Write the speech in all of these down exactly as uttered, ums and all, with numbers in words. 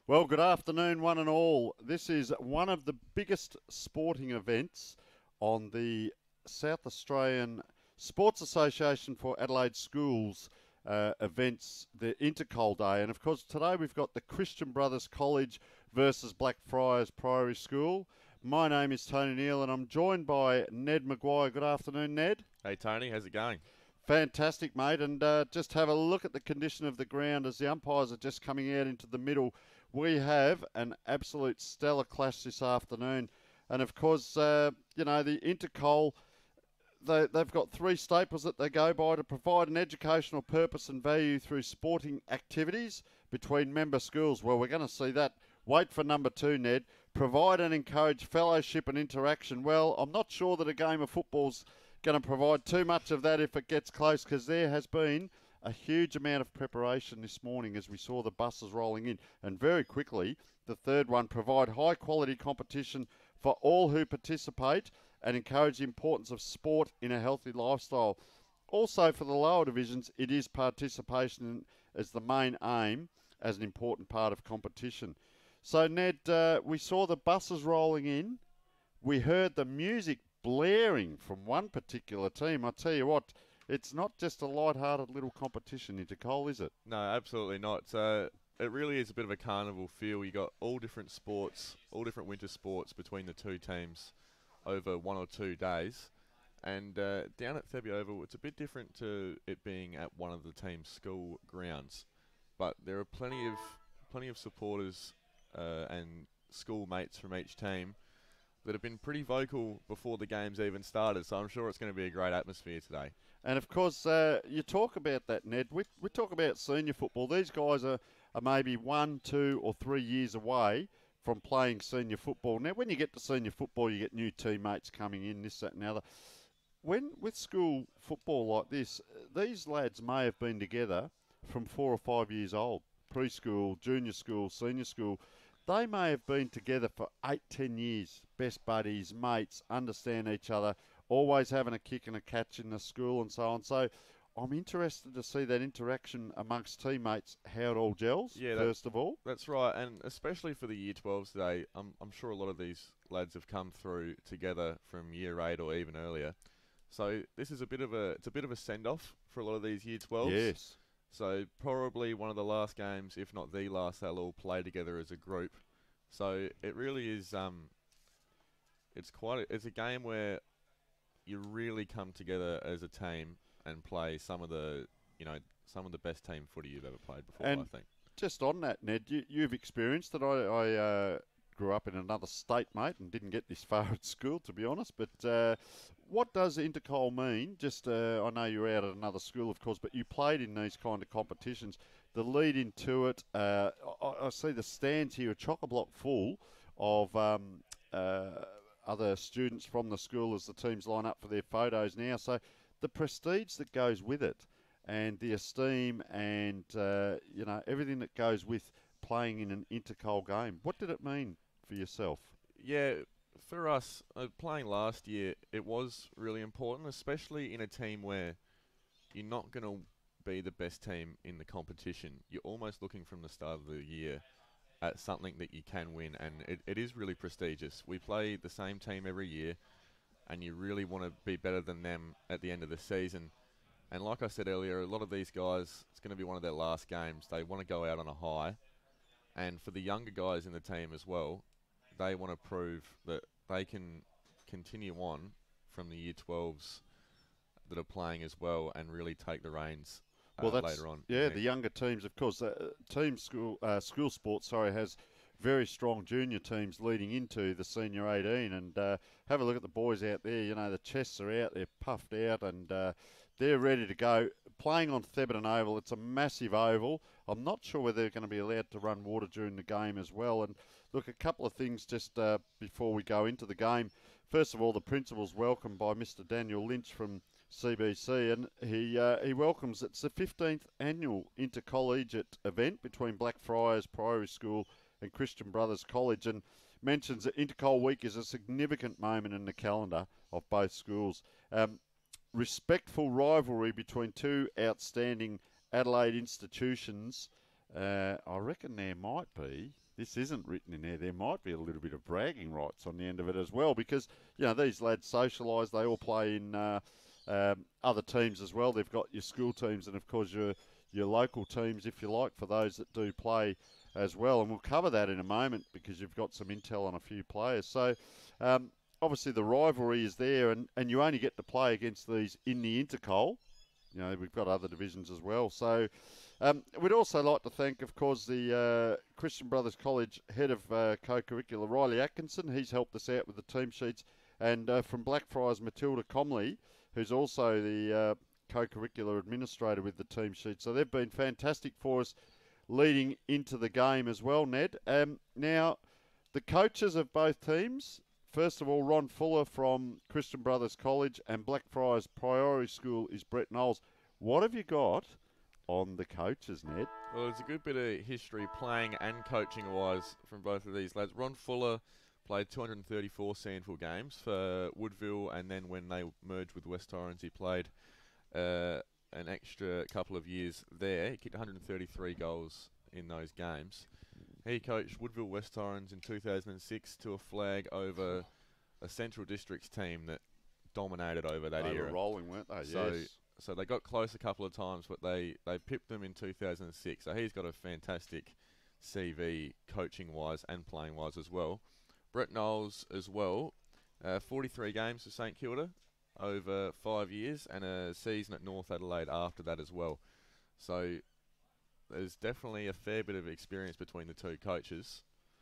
Well, good afternoon, one and all. This is one of the biggest sporting events on the South Australian Sports Association for Adelaide Schools uh, events, the Intercol Day. And of course, today we've got the Christian Brothers College versus Blackfriars Priory School. My name is Tony Neal and I'm joined by Ned Maguire. Good afternoon, Ned. Hey Tony, how's it going? Fantastic, mate. And uh, just have a look at the condition of the ground as the umpires are just coming out into the middle. We have an absolute stellar clash this afternoon. And of course, uh, you know, the Intercol, they, they've got three staples that they go by to provide an educational purpose and value through sporting activities between member schools. Well, we're going to see that. Wait for number two, Ned. Provide and encourage fellowship and interaction. Well, I'm not sure that a game of football's going to provide too much of that if it gets close, because there has been a huge amount of preparation this morning as we saw the buses rolling in. And very quickly, the third one, provide high quality competition for all who participate and encourage the importance of sport in a healthy lifestyle. Also for the lower divisions, it is participation as the main aim as an important part of competition. So Ned, uh, we saw the buses rolling in. We heard the music blaring from one particular team. I tell you what, it's not just a light-hearted little competition, Intercol, is it? No, absolutely not. Uh, it really is a bit of a carnival feel. You got all different sports, all different winter sports between the two teams over one or two days. And uh, down at Thebby Oval, it's a bit different to it being at one of the team's school grounds. But there are plenty of plenty of supporters uh, and schoolmates from each team that have been pretty vocal before the game's even started, so I'm sure it's going to be a great atmosphere today. And of course, uh, you talk about that, Ned. We, we talk about senior football. These guys are, are maybe one, two, or three years away from playing senior football. Now, when you get to senior football, you get new teammates coming in, this, that, and the other. When with school football like this, these lads may have been together from four or five years old, preschool, junior school, senior school. They may have been together for eight, ten years, best buddies, mates, understand each other, always having a kick and a catch in the school and so on. So I'm interested to see that interaction amongst teammates, how it all gels, Yeah, first that, of all. That's right, and especially for the Year twelves today, I'm, I'm sure a lot of these lads have come through together from Year eight or even earlier. So this is a bit of a, it's a bit of a send-off for a lot of these Year twelves. Yes. So probably one of the last games, if not the last, they'll all play together as a group. So it really is. Um, it's quite. A, it's a game where you really come together as a team and play some of the, you know, some of the best team footy you've ever played before. And I think. just on that, Ned, you, you've experienced it. I, I uh, grew up in another state, mate, and didn't get this far at school, to be honest. But uh, what does Intercol mean? Just, uh, I know you're out at another school, of course, but you played in these kind of competitions. The lead into it, uh, I, I see the stands here are chock-a-block full of um, uh, other students from the school as the teams line up for their photos now. So the prestige that goes with it and the esteem and, uh, you know, everything that goes with playing in an Intercol game. What did it mean for yourself? Yeah, for us, uh, playing last year, it was really important, especially in a team where you're not going to be the best team in the competition. You're almost looking from the start of the year at something that you can win, and it, it is really prestigious. We play the same team every year, and you really want to be better than them at the end of the season. And like I said earlier, a lot of these guys, it's going to be one of their last games. They want to go out on a high. And for the younger guys in the team as well, they want to prove that they can continue on from the Year twelves that are playing as well and really take the reins uh, Well, that's later on. yeah. The younger teams, of course, uh, team school uh, school sports. Sorry, has very strong junior teams leading into the senior eighteen. And uh, have a look at the boys out there. You know, the chests are out, they're puffed out, and uh, they're ready to go. Playing on Thebarton Oval, it's a massive oval. I'm not sure whether they're going to be allowed to run water during the game as well. And look, a couple of things just uh, before we go into the game. First of all, the principal's welcomed by Mister Daniel Lynch from C B C, and he uh, he welcomes. It's the fifteenth annual intercollegiate event between Blackfriars Priory School and Christian Brothers College, and mentions that Intercol Week is a significant moment in the calendar of both schools. Um, respectful rivalry between two outstanding Adelaide institutions. Uh, I reckon there might be this isn't written in there. There might be a little bit of bragging rights on the end of it as well, because you know these lads socialise. They all play in uh, um, other teams as well. They've got your school teams and of course your your local teams, if you like, for those that do play as well. And we'll cover that in a moment because you've got some intel on a few players. So um, obviously the rivalry is there, and, and you only get to play against these in the Intercol. You know, we've got other divisions as well. So um, we'd also like to thank, of course, the uh, Christian Brothers College head of uh, co-curricular, Riley Atkinson. He's helped us out with the team sheets. And uh, from Blackfriars, Matilda Comley, who's also the uh, co-curricular administrator with the team sheet. So they've been fantastic for us leading into the game as well, Ned. Um, now, the coaches of both teams, first of all, Ron Fuller from Christian Brothers College and Blackfriars Priority School is Brett Knowles. What have you got on the coaches, Ned? Well, there's a good bit of history playing and coaching-wise from both of these lads. Ron Fuller played two hundred thirty-four Sandford games for Woodville, and then when they merged with West Torrens, he played uh, an extra couple of years there. He kicked one hundred thirty-three goals in those games. He coached Woodville West Torrens in two thousand six to a flag over a Central Districts team that dominated over that they era. They were rolling, weren't they? So, yes. So they got close a couple of times, but they, they pipped them in two thousand six. So he's got a fantastic C V coaching-wise and playing-wise as well. Brett Knowles as well, uh, forty-three games for St Kilda over five years and a season at North Adelaide after that as well. So there's definitely a fair bit of experience between the two coaches.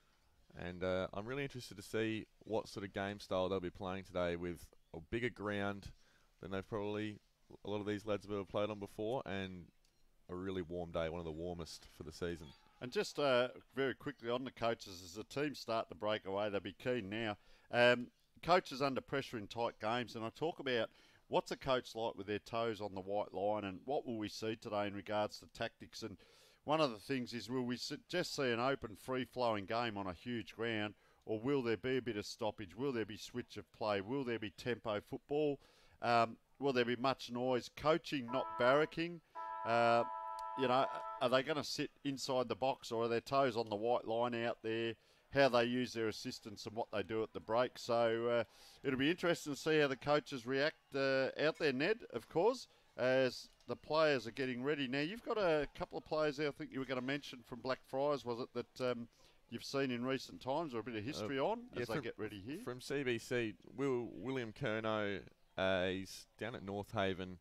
And uh, I'm really interested to see what sort of game style they'll be playing today with a bigger ground than they've probably, a lot of these lads have ever played on before, and a really warm day, one of the warmest for the season. And just uh, very quickly on the coaches, as the teams start to break away, they'll be keen now. Um, coaches under pressure in tight games, and I talk about what's a coach like with their toes on the white line, and what will we see today in regards to tactics. And one of the things is, will we just see an open, free-flowing game on a huge ground, or will there be a bit of stoppage? Will there be switch of play? Will there be tempo football? Um, will there be much noise? Coaching, not barracking. Uh, you know, are they going to sit inside the box, or are their toes on the white line out there? How they use their assistants and what they do at the break. So uh, it'll be interesting to see how the coaches react uh, out there, Ned, of course, as the players are getting ready. Now, you've got a couple of players there I think you were going to mention from Blackfriars, was it, that um, you've seen in recent times, or a bit of history uh, on yeah, as from, they get ready here? From C B C, Will, William Kerno, uh, he's down at North Haven.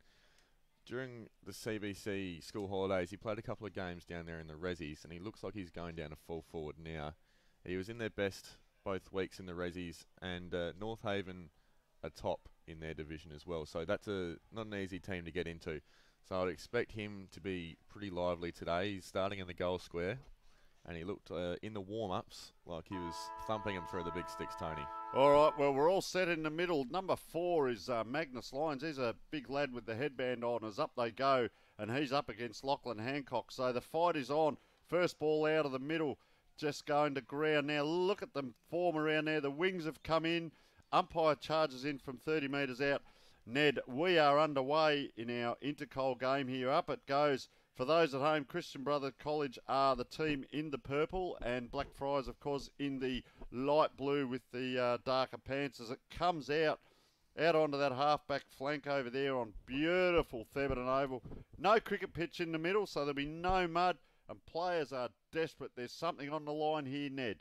During the C B C school holidays, he played a couple of games down there in the Rezzies, and he looks like he's going down a full forward now. He was in their best both weeks in the Rezzies, and uh, North Haven are top in their division as well. So that's a not an easy team to get into. So I'd expect him to be pretty lively today. He's starting in the goal square, and he looked uh, in the warm-ups like he was thumping him through the big sticks, Tony. All right, well, we're all set in the middle. Number four is uh, Magnus Lyons. He's a big lad with the headband on. As up they go, and he's up against Lachlan Hancock. So the fight is on. First ball out of the middle, just going to ground. Now look at them form around there. The wings have come in. Umpire charges in from thirty metres out. Ned, we are underway in our Intercol game here. Up it goes. For those at home, Christian Brothers College are the team in the purple, and Blackfriars, of course, in the light blue with the uh, darker pants as it comes out, out onto that half-back flank over there on beautiful Thebarton Oval. No cricket pitch in the middle, so there'll be no mud, and players are desperate. There's something on the line here, Ned.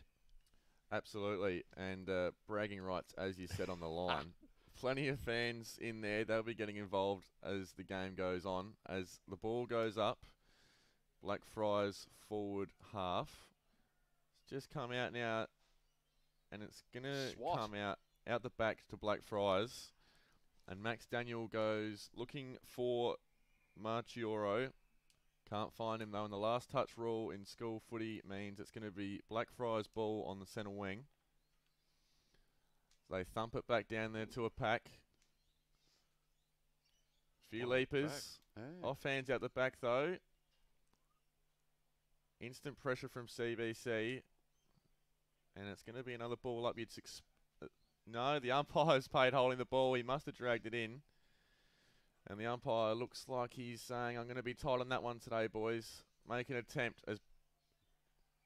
Absolutely, and uh, bragging rights, as you said, on the line. Plenty of fans in there. They'll be getting involved as the game goes on. As the ball goes up, Blackfriars forward half. It's just come out now, and it's going to come out out the back to Blackfriars. And Max Daniel goes looking for Marchioro. Can't find him, though. And the last touch rule in school footy means it's going to be Blackfriars ball on the centre wing. They thump it back down there to a pack. Few oh, leapers. Oh. Off hands out the back, though. Instant pressure from C B C. And it's going to be another ball up. You'd six. Uh, no, the umpire's paid holding the ball. He must have dragged it in. And the umpire looks like he's saying, I'm going to be tight on that one today, boys. Make an attempt as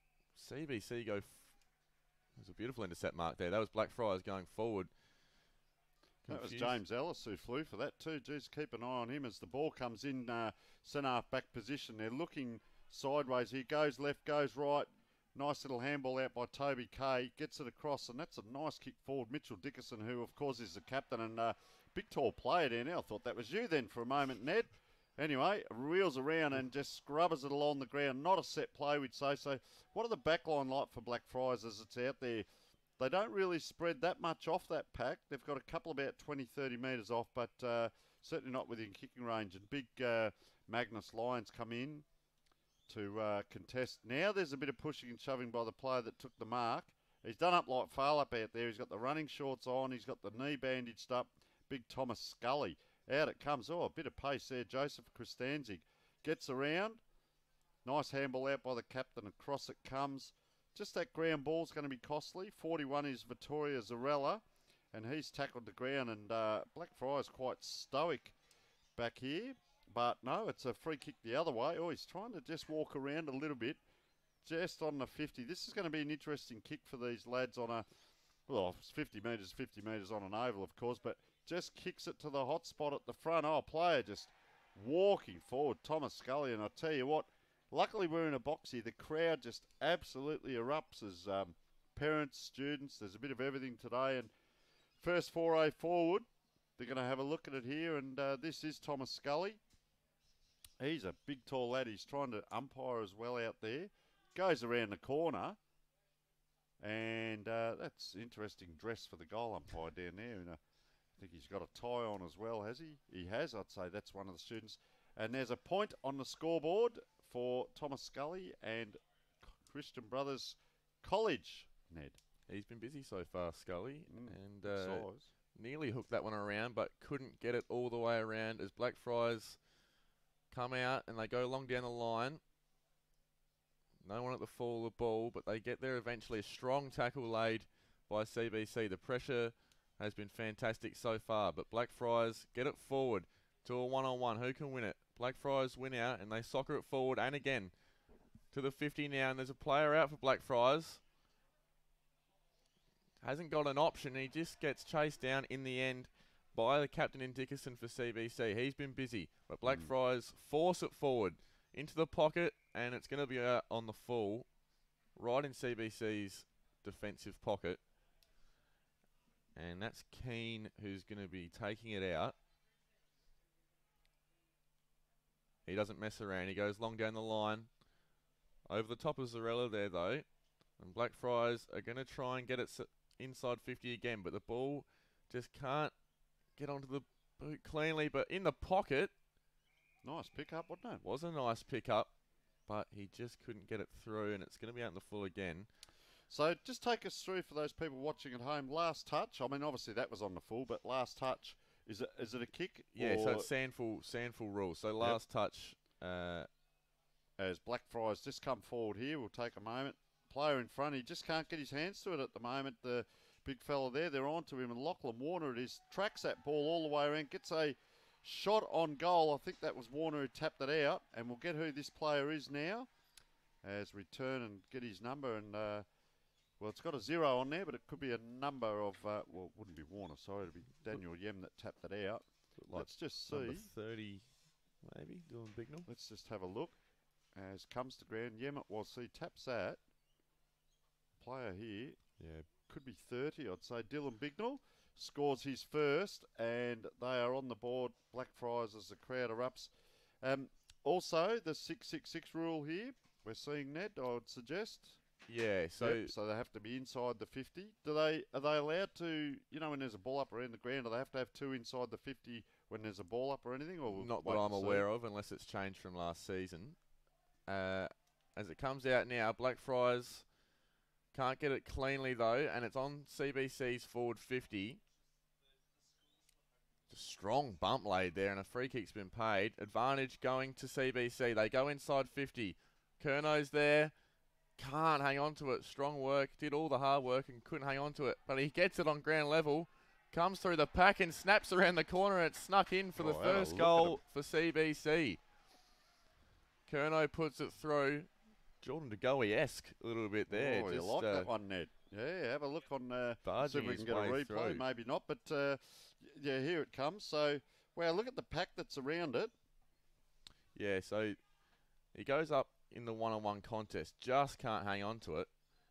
C B C go... F There's a beautiful intercept mark there. That was Blackfriars going forward. That was Confused. James Ellis who flew for that too. Jeez, keep an eye on him as the ball comes in uh, centre-half back position. They're looking sideways. He goes left, goes right. Nice little handball out by Toby Kay. Gets it across, and that's a nice kick forward. Mitchell Dickerson, who, of course, is the captain and uh, big, tall player there now. I thought that was you then for a moment, Ned. Anyway, reels around and just scrubbers it along the ground. Not a set play, we'd say. So what are the backline like for Blackfriars as it's out there? They don't really spread that much off that pack. They've got a couple about twenty, thirty metres off, but uh, certainly not within kicking range. And big uh, Magnus Lyons come in to uh, contest. Now there's a bit of pushing and shoving by the player that took the mark. He's done up like Farlap out there. He's got the running shorts on. He's got the knee bandaged up. Big Thomas Scully. Out it comes. Oh, a bit of pace there. Joseph Christanzig gets around. Nice handball out by the captain. Across it comes. Just that ground ball's going to be costly. forty-one is Vittoria Zarella, and he's tackled the ground. And uh, Blackfriars quite stoic back here. But no, it's a free kick the other way. Oh, he's trying to just walk around a little bit. Just on the fifty. This is going to be an interesting kick for these lads on a, well, it's fifty metres, fifty metres on an oval, of course, but just kicks it to the hot spot at the front. Oh, player just walking forward. Thomas Scully, and I tell you what, luckily we're in a box here. The crowd just absolutely erupts as um, parents, students. There's a bit of everything today. And first foray forward, they're going to have a look at it here. And uh, this is Thomas Scully. He's a big, tall lad. He's trying to umpire as well out there. Goes around the corner. And uh, that's interesting dress for the goal umpire down there. And, uh, I think he's got a tie on as well, has he? He has, I'd say that's one of the students. And there's a point on the scoreboard for Thomas Scully and Christian Brothers College, Ned. He's been busy so far, Scully, Mm, and uh, size. nearly hooked that one around, but couldn't get it all the way around as Blackfriars come out and they go long down the line. No one at the fall of the ball, but they get there eventually. A strong tackle laid by C B C. The pressure has been fantastic so far, but Blackfriars get it forward to a one-on-one. Who can win it? Blackfriars win out, and they soccer it forward, and again to the fifty now, and there's a player out for Blackfriars. Hasn't got an option. He just gets chased down in the end by the captain in Dickerson for C B C. He's been busy, but Blackfriars mm. force it forward into the pocket, and it's going to be out on the full, right in C B C's defensive pocket. And that's Keane who's going to be taking it out. He doesn't mess around. He goes long down the line. Over the top of Zarella there, though. And Blackfriars are going to try and get it inside fifty again. But the ball just can't get onto the boot cleanly. But in the pocket. Nice pick-up, wasn't it? Was a nice pick-up. But he just couldn't get it through. And it's going to be out in the full again. So just take us through for those people watching at home. Last touch. I mean, obviously that was on the full, but last touch. Is it is it a kick? Yeah, so it's Sandful, Sandful rule. So last yep. touch. Uh, As Blackfriars just come forward here, we'll take a moment. Player in front, he just can't get his hands to it at the moment. The big fella there, they're on to him. And Lachlan Warner, it is, tracks that ball all the way around, gets a shot on goal. I think that was Warner who tapped it out. And we'll get who this player is now as we turn and get his number. And, uh, well, it's got a zero on there, but it could be a number of, uh, well, it wouldn't be Warner, sorry. It would be Daniel Yem that tapped it out. Like Let's just see. Number thirty, maybe, Dylan Bignell. Let's just have a look. As comes to ground, Yem it was. So he taps that. Player here. Yeah. Could be thirty, I'd say. Dylan Bignell scores his first, and they are on the board. Blackfriars as the crowd erupts. Um, also, the six six six rule here. We're seeing Ned, I would suggest. Yeah, so yep, so they have to be inside the fifty. Do they are they allowed to, you know, when there's a ball up around the ground, do they have to have two inside the fifty when there's a ball up or anything? Or not that I'm aware of, unless it's changed from last season. Uh, as it comes out now, Blackfriars can't get it cleanly though, and it's on C B C's forward fifty. Just strong bump laid there, and a free kick's been paid. Advantage going to C B C. They go inside fifty. Kerno's there. Can't hang on to it. Strong work. Did all the hard work and couldn't hang on to it. But he gets it on ground level. Comes through the pack and snaps around the corner. And it's snuck in for oh, the first goal for C B C. Kerno puts it through. Jordan De Goey-esque a little bit there. Oh, you Just, like uh, that one, Ned? Yeah, have a look on. Uh, see barging if we his can get a way replay. through. Maybe not, but uh, yeah, here it comes. So, wow, look at the pack that's around it. Yeah, so he goes up in the one-on-one contest. Just can't hang on to it.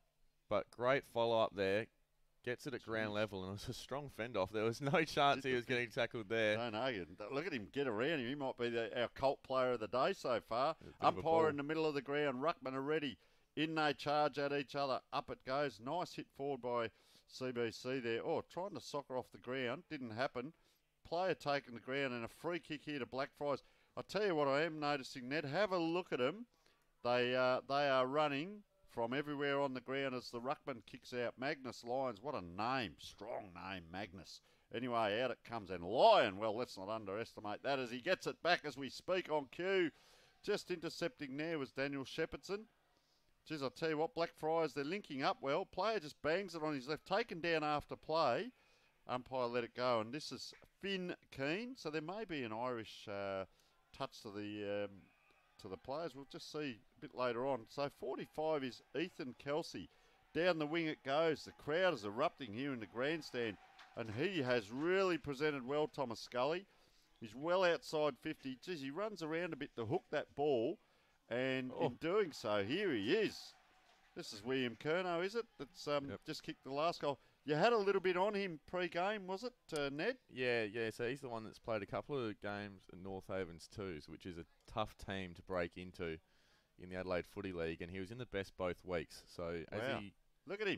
But great follow-up there. Gets it at ground Jeez. level, and it was a strong fend-off. There was no chance Did he the was getting tackled there. Don't argue. Look at him get around him. He might be the, our cult player of the day so far. A bit of a Umpire ball. in the middle of the ground. Ruckman are ready. In they charge at each other. Up it goes. Nice hit forward by C B C there. Oh, trying to soccer off the ground. Didn't happen. Player taking the ground and a free kick here to Blackfriars. I'll tell you what I am noticing, Ned. Have a look at them. They, uh, they are running from everywhere on the ground as the ruckman kicks out. Magnus Lyons, what a name. Strong name, Magnus. Anyway, out it comes. And Lyon, well, let's not underestimate that as he gets it back as we speak on cue. Just intercepting there was Daniel Shepherdson. Geez, I'll tell you what, Blackfriars, they're linking up well. Player just bangs it on his left, taken down after play. Umpire let it go, and this is Finn Keane. So there may be an Irish uh, touch to the um, to the players. We'll just see a bit later on. So forty-five is Ethan Kelsey. Down the wing it goes. The crowd is erupting here in the grandstand, and he has really presented well, Thomas Scully. He's well outside fifty. Geez, he runs around a bit to hook that ball, and Oh. in doing so, here he is. This is William Curnow, is it? That's um, Yep. just kicked the last goal. You had a little bit on him pre-game, was it, uh, Ned? Yeah, yeah. So he's the one that's played a couple of games at North Havens Twos, which is a tough team to break into in the Adelaide Footy League, and he was in the best both weeks. So as Wow. he Look at him.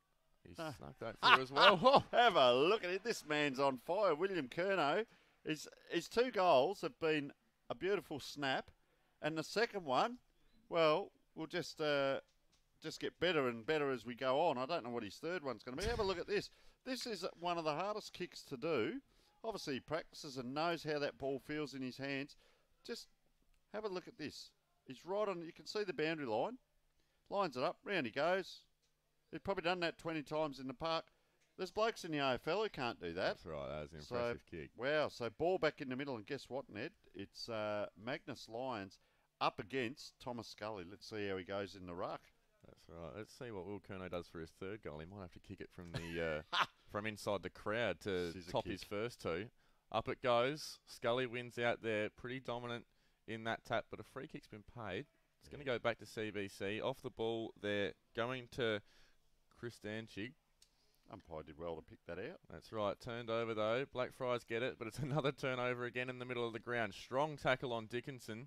he Ah. snuck that through as well. Oh, Have a look at it. This man's on fire. William Curnow. His, his two goals have been a beautiful snap, and the second one, well, we'll just uh, just get better and better as we go on. I don't know what his third one's going to be. Have a look at this. This is one of the hardest kicks to do. Obviously, he practices and knows how that ball feels in his hands. Just have a look at this. He's right on. You can see the boundary line. Lines it up. Round he goes. He's probably done that twenty times in the park. There's blokes in the A F L who can't do that. that's right. That was an So- impressive kick. Wow, so ball back in the middle, and guess what, Ned? It's uh, Magnus Lyons up against Thomas Scully. Let's see how he goes in the ruck. That's right. Let's see what Will Curnow does for his third goal. He might have to kick it from the uh, from inside the crowd to Scissor top kick. his first two. Up it goes. Scully wins out there, pretty dominant in that tap, but a free kick's been paid. It's going to go back to C B C. Off the ball, they're going to Chris Danchig. Umpire did well to pick that out. That's right. Turned over though. Blackfriars get it, but it's another turnover again in the middle of the ground. Strong tackle on Dickinson.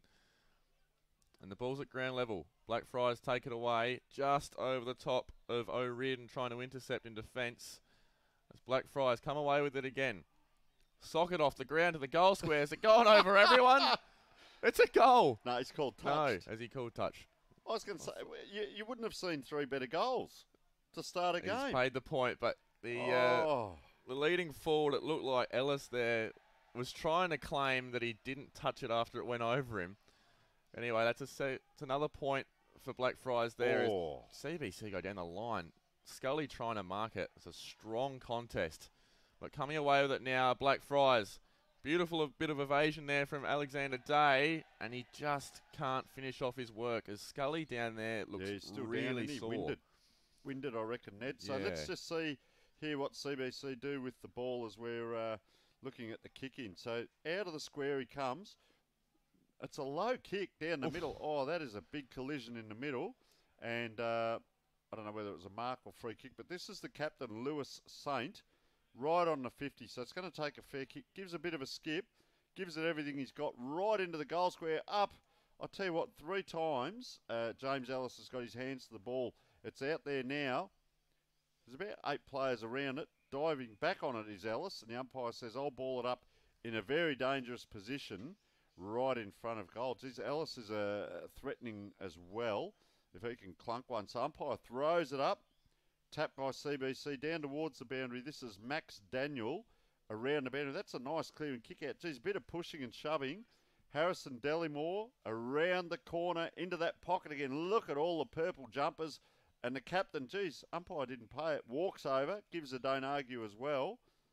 And the ball's at ground level. Blackfriars take it away just over the top of O'Riordan trying to intercept in defence. As Blackfriars come away with it again. Sock it off the ground to the goal square. Is it going over everyone? It's a goal. No, it's called touched. No, as he called touch. I was going to say, you, you wouldn't have seen three better goals to start a He's game. paid the point, but the uh, oh, the leading forward, it looked like Ellis there was trying to claim that he didn't touch it after it went over him. Anyway, that's a se- it's another point for Blackfriars there. as oh. C B C go down the line. Scully trying to mark it. It's a strong contest. But coming away with it now, Blackfriars. Beautiful bit of evasion there from Alexander Day, and he just can't finish off his work as Scully down there looks Yeah, he's still down, really isn't he? sore. Winded. Winded, I reckon, Ned. So let's Yeah. just see here what C B C do with the ball as we're uh, looking at the kick in. So out of the square he comes. It's a low kick down the Oof. middle. Oh, that is a big collision in the middle. And uh, I don't know whether it was a mark or free kick, but this is the captain, Lewis Saint, right on the fifty. So it's going to take a fair kick. Gives a bit of a skip. Gives it everything he's got right into the goal square. Up. I'll tell you what, three times uh, James Ellis has got his hands to the ball. It's out there now. There's about eight players around it. Diving back on it is Ellis, and the umpire says, I'll ball it up in a very dangerous position right in front of goal. Geez, Ellis is uh, threatening as well if he can clunk one. So umpire throws it up. Tapped by C B C down towards the boundary. This is Max Daniel around the boundary. That's a nice clearing kick out. Geez, bit of pushing and shoving. Harrison Dellimore around the corner into that pocket again. Look at all the purple jumpers. And the captain, geez, umpire didn't pay it. Walks over, gives a don't argue as well.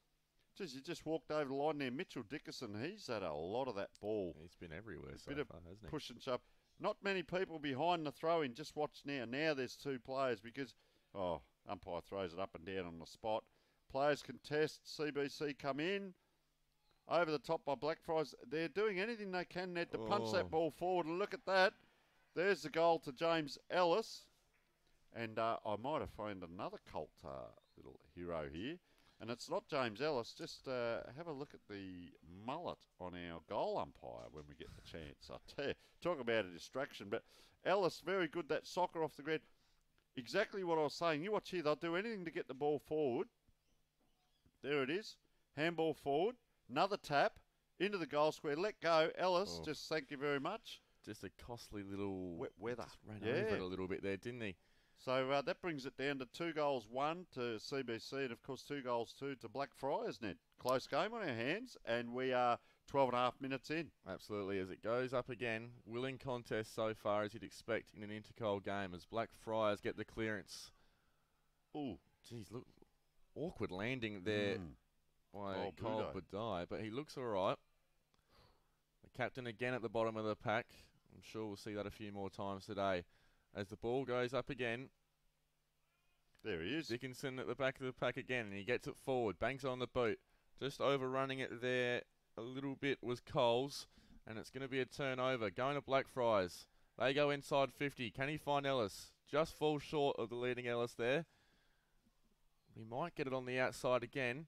Geez, you just walked over the line there. Mitchell Dickerson, he's had a lot of that ball. He's been everywhere so bit of far, hasn't he? Push and shove. Not many people behind the throw-in. Just watch now. Now there's two players because, oh, umpire throws it up and down on the spot. Players contest. C B C come in. Over the top by Blackfriars. They're doing anything they can, Ned, to Oh. punch that ball forward. And look at that. There's the goal to James Ellis. And uh, I might have found another Colt uh, little hero here. And it's not James Ellis. Just uh, have a look at the mullet on our goal umpire when we get the chance. I tell you, talk about a distraction. But Ellis, very good. That soccer off the ground. Exactly what I was saying. You watch here. They'll do anything to get the ball forward. There it is. Handball forward. Another tap into the goal square. Let go. Ellis, Oh. just thank you very much. Just a costly little... Wet weather. Just ran Yeah. over it a little bit there, didn't he? So uh, that brings it down to two goals, one to C B C, and of course two goals, two to Blackfriars, Ned. Close game on our hands, and we are twelve and a half minutes in. Absolutely. As it goes up again, willing contest so far as you'd expect in an Intercol game as Blackfriars get the clearance. Ooh. Geez, look, awkward landing there Mm. by Oh, Cole Budo. Badai, but he looks all right. The captain again at the bottom of the pack. I'm sure we'll see that a few more times today. As the ball goes up again, There he is. Dickinson at the back of the pack again, and he gets it forward, bangs on the boot. Just overrunning it there a little bit was Coles, and it's going to be a turnover. Going to Blackfriars. They go inside fifty. Can he find Ellis? Just falls short of the leading Ellis there. He might get it on the outside again.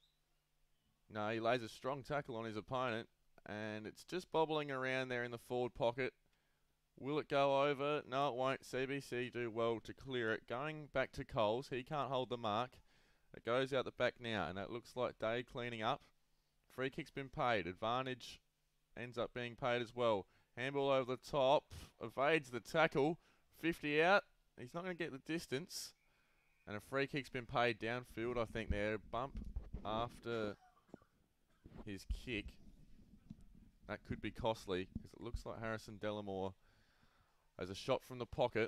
No, he lays a strong tackle on his opponent, and it's just bobbling around there in the forward pocket. Will it go over? No, it won't. C B C do well to clear it. Going back to Coles. He can't hold the mark. It goes out the back now, and that looks like Day cleaning up. Free kick's been paid. Advantage ends up being paid as well. Handball over the top. Evades the tackle. fifty out. He's not going to get the distance. And a free kick's been paid downfield, I think, there. Bump after his kick. That could be costly, because it looks like Harrison Delamore has a shot from the pocket.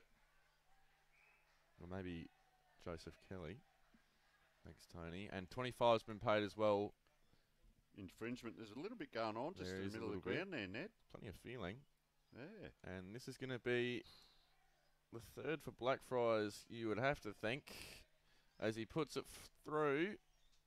Or maybe Joseph Kelly. Thanks, Tony. And twenty-five's been paid as well. Infringement. There's a little bit going on just There in the is a middle of the little bit. ground there, Ned. Plenty of feeling. Yeah. And this is going to be the third for Blackfriars, you would have to think, as he puts it f- through.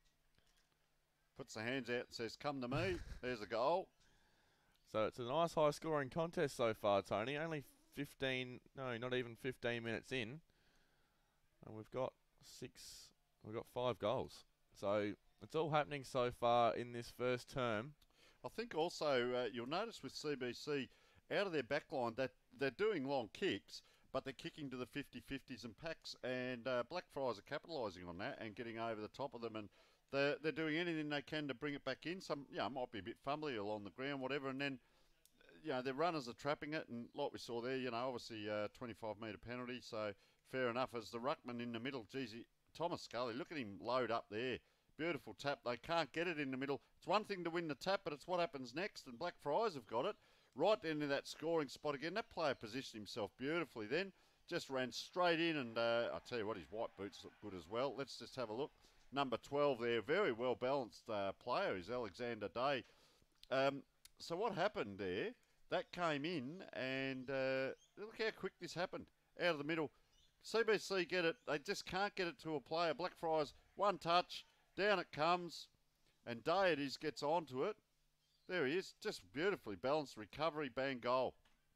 Puts the hands out and says, come to me. There's a goal. So it's a nice high-scoring contest so far, Tony. Only fifteen, no, not even fifteen minutes in. And we've got six, we've got five goals. So it's all happening so far in this first term. I think also uh, you'll notice with C B C, out of their back line, that they're doing long kicks, but they're kicking to the fifty-fifties and packs, and uh, Blackfriars are capitalising on that and getting over the top of them, and they're, they're doing anything they can to bring it back in. Some, yeah, it might be a bit fumbly along the ground, whatever, and then, you know, their runners are trapping it, and like we saw there, you know, obviously uh, twenty-five metre penalty, so fair enough. As the ruckman in the middle, geez, he, Thomas Scully, look at him load up there. Beautiful tap. They can't get it in the middle. It's one thing to win the tap, but it's what happens next, and Blackfriars have got it. Right into that scoring spot again. That player positioned himself beautifully then. Just ran straight in, and uh, I'll tell you what, his white boots look good as well. Let's just have a look. Number twelve there, very well balanced uh, player is Alexander Day. Um, so what happened there, that came in, and uh, look how quick this happened. Out of the middle. C B C get it. They just can't get it to a player. Blackfriars, one touch, down it comes, and Day it is, gets onto it. There he is, just beautifully balanced recovery, bang, goal.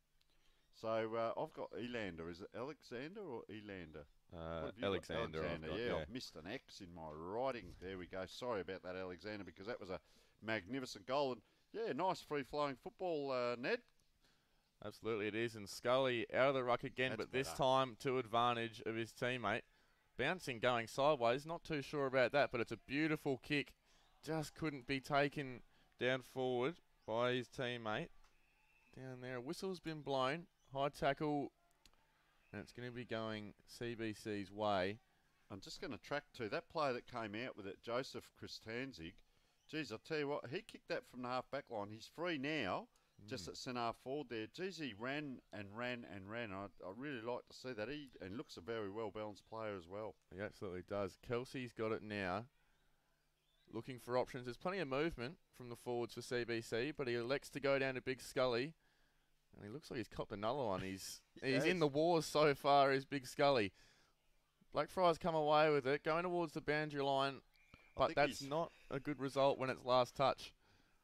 So uh, I've got Elander. Is it Alexander or Elander? Uh, What have you got? Alexander, I've Alexander, got, yeah, yeah. I've missed an X in my writing. There we go. Sorry about that, Alexander, because that was a magnificent goal. And yeah, nice free-flowing football, uh, Ned. Absolutely it is. And Scully out of the ruck again, That's but this better. time to advantage of his teammate. Bouncing, going sideways. Not too sure about that, but it's a beautiful kick. Just couldn't be taken down forward by his teammate. Down there, a whistle's been blown. High tackle. And it's going to be going C B C's way. I'm just going to track to that player that came out with it, Joseph Christanzig. Geez, I'll tell you what, he kicked that from the half-back line. He's free now, mm. just at centre forward there. Geez, he ran and ran and ran. I, I really like to see that. He and looks a very well-balanced player as well. He absolutely does. Kelsey's got it now. looking for options. There's plenty of movement from the forwards for C B C, but he elects to go down to Big Scully, and he looks like he's copped another one. He's he's in the wars so far, is Big Scully. Blackfriars come away with it, going towards the boundary line, but that's not a good result when it's last touch.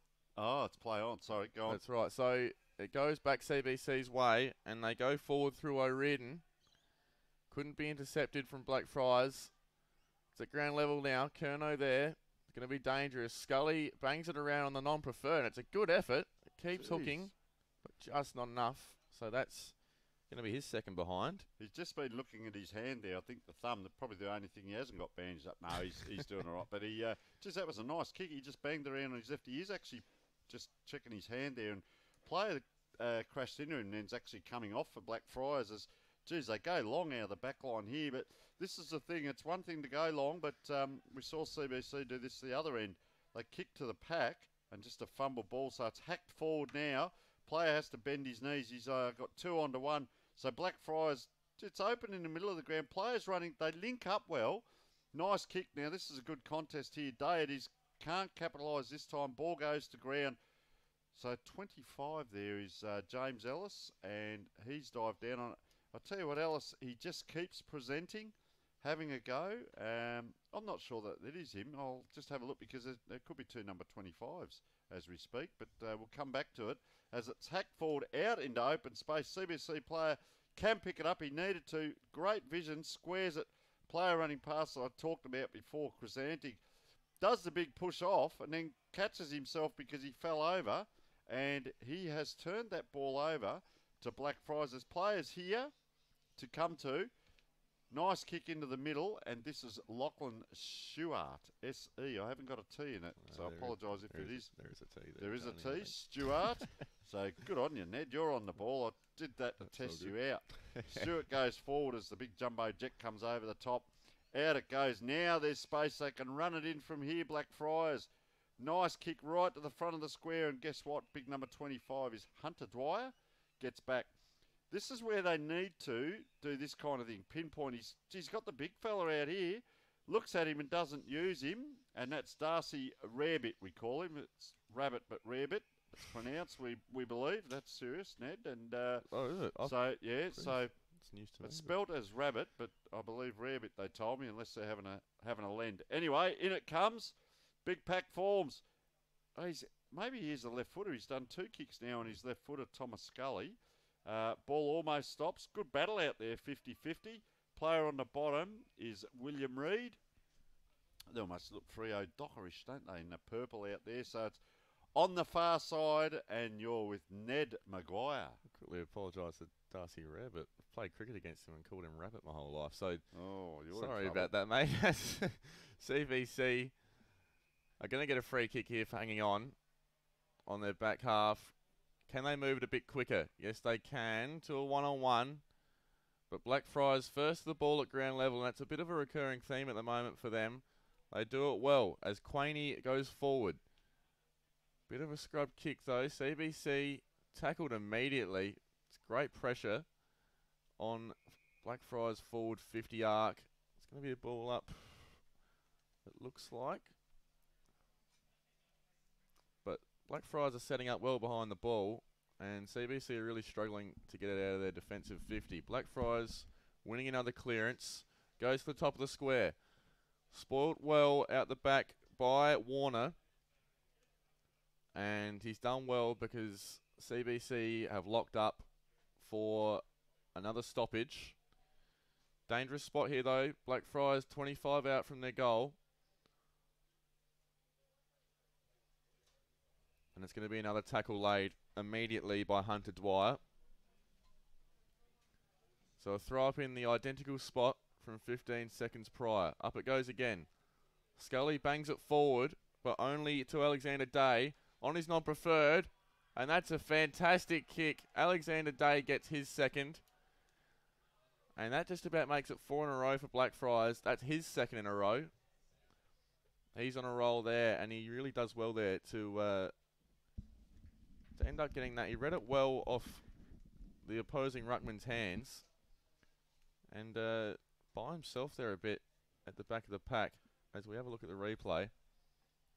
Oh, it's play on. Sorry, go on. That's right. So it goes back C B C's way, and they go forward through O'Riordan. Couldn't be intercepted from Blackfriars. It's at ground level now. Kerno there. It's going to be dangerous. Scully bangs it around on the non-preferred. It's a good effort. It keeps Jeez. hooking, but just not enough. So that's going to be his second behind. He's just been looking at his hand there. I think the thumb, probably the only thing he hasn't got bandaged up. No, he's, he's doing all right. But he, uh, just that was a nice kick. He just banged around on his left. He is actually just checking his hand there. And player uh, crashed into him and then's actually coming off for Blackfriars as, geez, they go long out of the back line here. But this is the thing. It's one thing to go long, but um, we saw C B C do this the other end. They kick to the pack and just a fumble ball. So it's hacked forward now. Player has to bend his knees. He's uh, got two onto one. So Blackfriars, it's open in the middle of the ground. Players running. They link up well. Nice kick. Now, this is a good contest here. Deities can't capitalise this time. Ball goes to ground. So twenty-five there is uh, James Ellis, and he's dived down on it. I'll tell you what, Ellis, he just keeps presenting, having a go. Um, I'm not sure that it is him. I'll just have a look because there, there could be two number twenty-fives as we speak, but uh, we'll come back to it. As it's hacked forward out into open space, C B C player can pick it up. He needed to. Great vision, squares it. Player running past that I talked about before, Chrysantic, does the big push off and then catches himself because he fell over, and he has turned that ball over to Blackfriars. There's players here to come to. Nice kick into the middle, and this is Lachlan Stewart, S E. I haven't got a T in it, so I apologise if it is. There is a T there. There is a T, Stewart. So good on you, Ned. You're on the ball. I did that to That's test you out. Stewart goes forward as the big jumbo jet comes over the top. Out it goes. Now there's space. They can run it in from here, Blackfriars. Nice kick right to the front of the square, and guess what? Big number twenty-five is Hunter Dwyer. Gets back. This is where they need to do this kind of thing. Pinpoint. He's, he's got the big fella out here. Looks at him and doesn't use him. And that's Darcy Rarebit, we call him. It's rabbit, but rarebit. It's pronounced, we, we believe. That's serious, Ned. And uh, oh, is it? I've so, yeah, so it's news to me. it's spelt as rabbit, but I believe rarebit, they told me, unless they're having a having a lend. Anyway, in it comes. Big pack forms. Oh, he's, maybe he's a left footer. He's done two kicks now on his left footer, Thomas Scully. Uh, ball almost stops. Good battle out there, fifty-fifty. Player on the bottom is William Reid. They almost look Freo Dockerish, don't they, in the purple out there. So it's on the far side, and you're with Ned Maguire. I quickly apologise to Darcy Rabbit. I've played cricket against him and called him Rabbit my whole life. So oh, you're sorry about that, mate. C B C are going to get a free kick here for hanging on on their back half. Can they move it a bit quicker? Yes, they can, to a one-on-one. But Blackfriars first the ball at ground level, and that's a bit of a recurring theme at the moment for them. They do it well as Quaney goes forward. Bit of a scrub kick, though. C B C tackled immediately. It's great pressure on Blackfriars forward fifty arc. It's going to be a ball up, it looks like. But Blackfriars are setting up well behind the ball, and C B C are really struggling to get it out of their defensive fifty. Blackfriars winning another clearance. Goes to the top of the square. Spoilt well out the back by Warner. And he's done well because C B C have locked up for another stoppage. Dangerous spot here, though. Blackfriars twenty-five out from their goal. And it's going to be another tackle laid immediately by Hunter Dwyer. So a throw up in the identical spot from fifteen seconds prior. Up it goes again. Scully bangs it forward, but only to Alexander Day on his non-preferred. And that's a fantastic kick. Alexander Day gets his second. And that just about makes it four in a row for Blackfriars. That's his second in a row. He's on a roll there, and he really does well there to... Uh, to end up getting that. He read it well off the opposing ruckman's hands, and uh, by himself there a bit at the back of the pack as we have a look at the replay.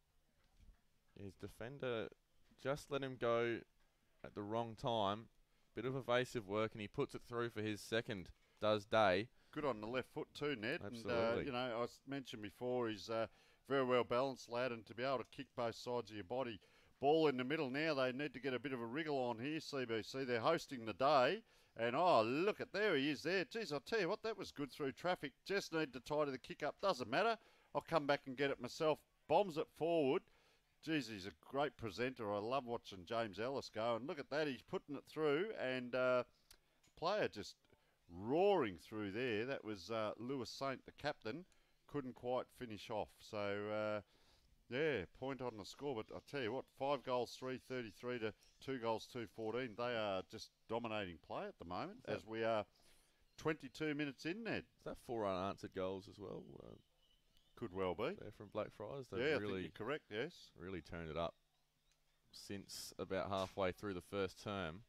His defender just let him go at the wrong time. Bit of evasive work, and he puts it through for his second. Does Day. Good on the left foot too, Ned. Absolutely. And, uh, you know, I s- mentioned before, he's a very well balanced lad, and to be able to kick both sides of your body. Ball in the middle now. They need to get a bit of a wriggle on here, C B C. They're hosting the day. And, oh, look at, there he is there. Geez, I'll tell you what, that was good through traffic. Just need to tidy the kick up. Doesn't matter. I'll come back and get it myself. Bombs it forward. Geez, he's a great presenter. I love watching James Ellis go. And look at that. He's putting it through. And uh, player just roaring through there. That was uh, Lewis Saint, the captain. Couldn't quite finish off. So, uh, yeah, point on the score. But I'll tell you what, five goals, three thirty-three to two goals, two fourteen. They are just dominating play at the moment as we are twenty-two minutes in, Ned. Is that four unanswered goals as well? Uh, Could well be. There from Blackfriars. They've Yeah, I really, think you're correct, yes. really turned it up since about halfway through the first term.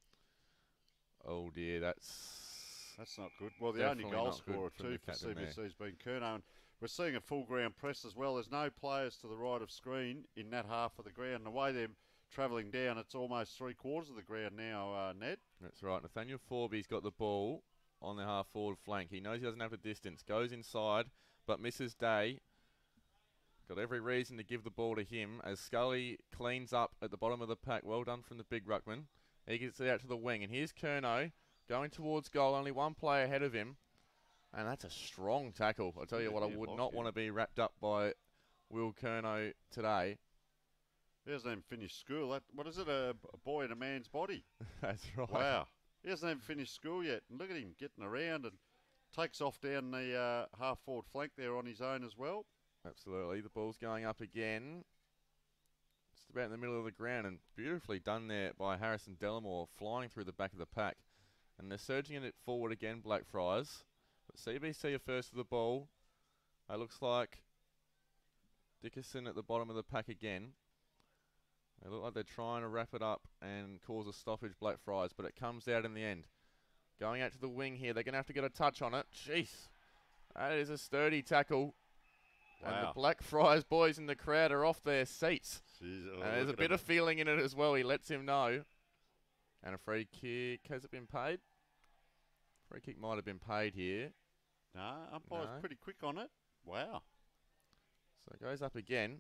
Oh dear, that's That's not good. Well, the Definitely only goal not good scorer from too the for C captain B there. C has been Curnow. And we're seeing a full ground press as well. There's no players to the right of screen in that half of the ground. The way they're travelling down, it's almost three quarters of the ground now, uh, Ned. That's right. Nathaniel Forby's got the ball on the half forward flank. He knows he doesn't have the distance. Goes inside, but misses Day. Got every reason to give the ball to him as Scully cleans up at the bottom of the pack. Well done from the big ruckman. He gets it out to the wing. And here's Curnow going towards goal. Only one player ahead of him. And that's a strong tackle. I'll tell you Yeah, what, I yeah, would like not it. want to be wrapped up by Will Curnow today. He hasn't even finished school. That, what is it, a, a boy in a man's body? That's right. Wow. He hasn't even finished school yet. And look at him getting around and takes off down the uh, half forward flank there on his own as well. Absolutely. The ball's going up again. Just about in the middle of the ground, and beautifully done there by Harrison Delamore, flying through the back of the pack. And they're surging it forward again, Blackfriars. But C B C are first to the ball. It looks like Dickerson at the bottom of the pack again. They look like they're trying to wrap it up and cause a stoppage, Blackfriars, but it comes out in the end. Going out to the wing here. They're going to have to get a touch on it. Jeez. That is a sturdy tackle. And Wow. the Blackfriars boys in the crowd are off their seats. Jeez, oh, And there's a look at bit him. of feeling in it as well. He lets him know. And a free kick. Has it been paid? Free kick might have been paid here. No, umpire's No. pretty quick on it. Wow. So it goes up again.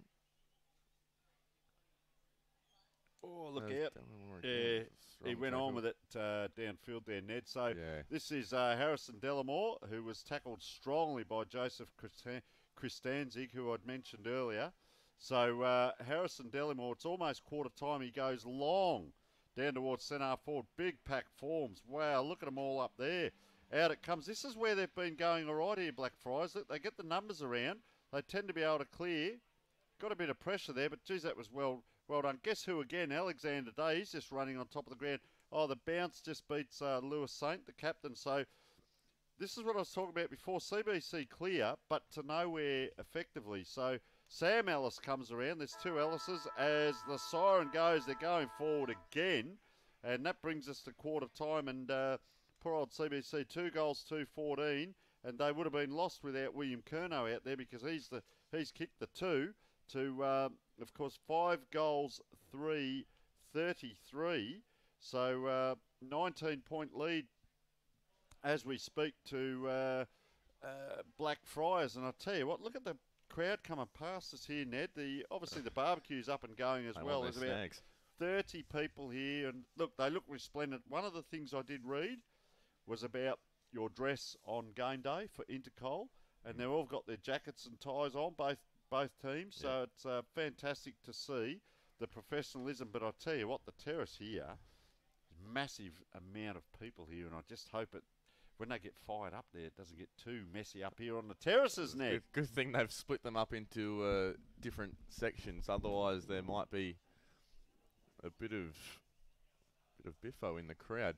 Oh, look There's out. Delamore Yeah, again. He Strong went on tackle. with it uh, downfield there, Ned. So Yeah. this is uh, Harrison Delamore, who was tackled strongly by Joseph Christan- Christanzig, who I'd mentioned earlier. So uh, Harrison Delamore, it's almost quarter time. He goes long down towards centre half forward. Big pack forms. Wow, look at them all up there. Out it comes. This is where they've been going all right here, Blackfriars. Look, they get the numbers around. They tend to be able to clear. Got a bit of pressure there, but geez, that was well well done. Guess who again? Alexander Day. He's just running on top of the ground. Oh, the bounce just beats uh, Lewis Saint, the captain. So this is what I was talking about before. C B C clear, but to nowhere effectively. So Sam Ellis comes around. There's two Ellises. As the siren goes, they're going forward again. And that brings us to quarter time. And uh, poor old C B C, two goals, two fourteen. And they would have been lost without William Curnow out there because he's the he's kicked the two to, uh, of course, five goals, three thirty-three. So uh, nineteen point lead as we speak to uh, uh, Blackfriars. And I tell you what, look at the crowd coming past us here, Ned. The obviously the barbecue's up and going as They well. want There's their about snags. thirty people here, and look, they look resplendent. One of the things I did read was about your dress on game day for Intercol, and they've all got their jackets and ties on, both both teams. So Yeah. it's uh, fantastic to see the professionalism. But I tell you what, the terrace here, massive amount of people here, and I just hope it. When they get fired up there, it doesn't get too messy up here on the terraces, Ned. Good, good thing they've split them up into uh, different sections. Otherwise, there might be a bit of bit of biffo in the crowd.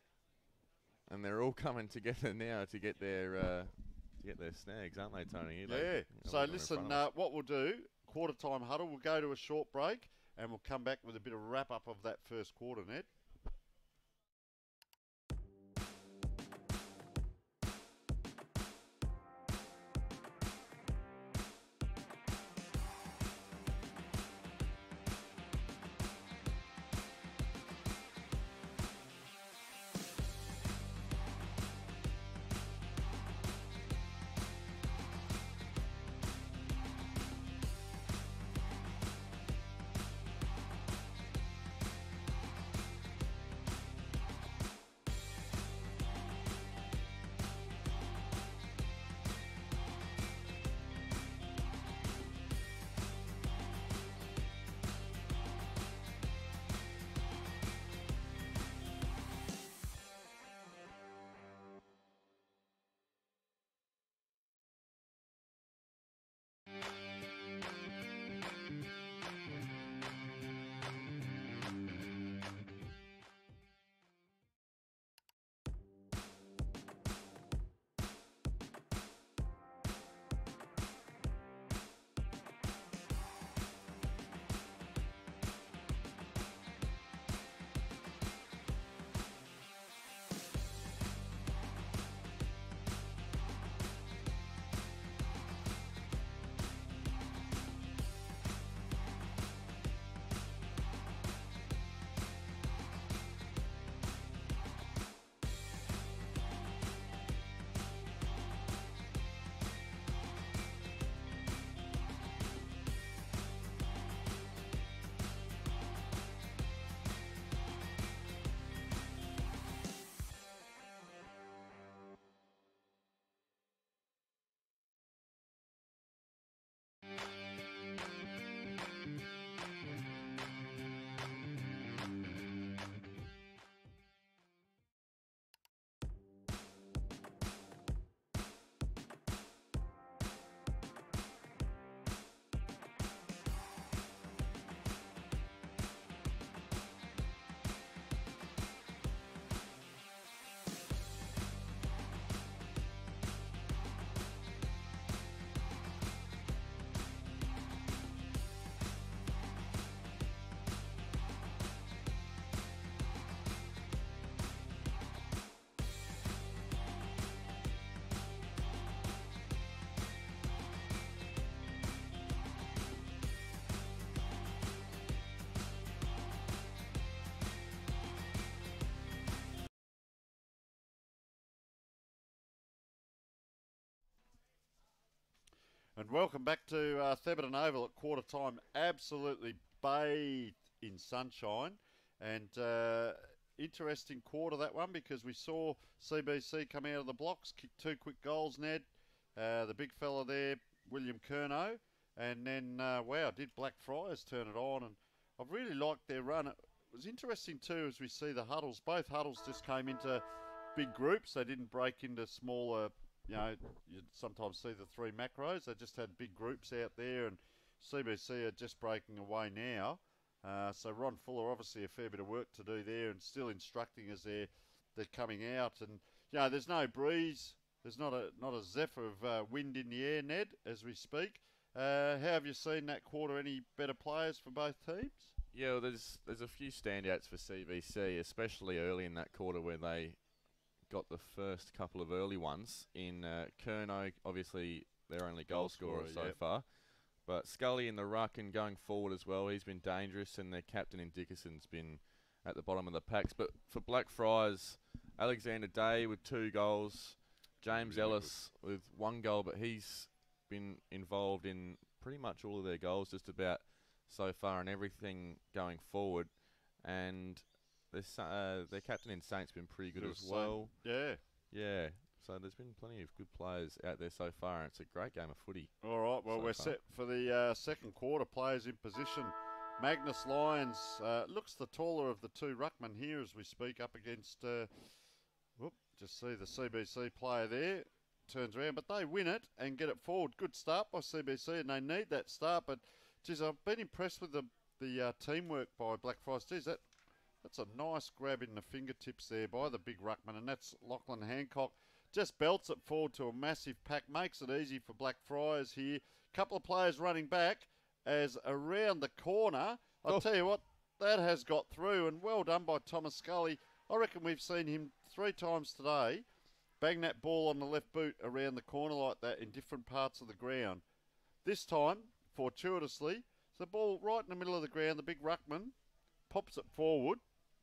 And they're all coming together now to get their uh, to get their snags, aren't they, Tony? They- Yeah. you know, So they're in listen, front of uh, us. what we'll do, quarter time huddle, we'll go to a short break and we'll come back with a bit of wrap up of that first quarter, Ned. And welcome back to uh, Thebarton Oval at quarter time. Absolutely bathed in sunshine. And uh, interesting quarter, that one, because we saw C B C come out of the blocks, kick two quick goals, Ned. Uh, the big fella there, William Curnow. And then, uh, wow, did Blackfriars turn it on. And I've really liked their run. It was interesting, too, as we see the huddles. Both huddles just came into big groups. They didn't break into smaller. You know, you sometimes see the three macros. They just had big groups out there, and C B C are just breaking away now. Uh, so Ron Fuller, obviously a fair bit of work to do there, and still instructing as they're they're coming out. And you know, there's no breeze. There's not a not a zephyr of uh, wind in the air, Ned, as we speak. Uh, how have you seen that quarter? Any better players for both teams? Yeah, well, there's there's a few standouts for C B C, especially early in that quarter where they got the first couple of early ones in uh, Curnow, obviously their only goal, goal scorer, scorer so yep. far. But Scully in the ruck and going forward as well, he's been dangerous, and their captain in Dickerson's been at the bottom of the packs. But for Blackfriars, Alexander Day with two goals, James really Ellis good. with one goal, but he's been involved in pretty much all of their goals just about so far and everything going forward. And This, uh, their captain in Saint's been pretty good as well. Yeah. Yeah. So there's been plenty of good players out there so far, and it's a great game of footy. All right. Well, so we're far. set for the uh, second quarter. Players in position. Magnus Lyons uh, looks the taller of the two ruckmen here as we speak, up against, uh, whoop, just see the C B C player there. Turns around, but they win it and get it forward. Good start by C B C, and they need that start. But, geez, I've been impressed with the, the uh, teamwork by Blackfriars. Geez, that... That's a nice grab in the fingertips there by the big ruckman, and that's Lachlan Hancock. Just belts it forward to a massive pack, makes it easy for Blackfriars here. Couple of players running back as around the corner. I'll oh. tell you what, that has got through, and well done by Thomas Scully. I reckon we've seen him three times today bang that ball on the left boot around the corner like that in different parts of the ground. This time, fortuitously, the ball right in the middle of the ground, the big ruckman pops it forward.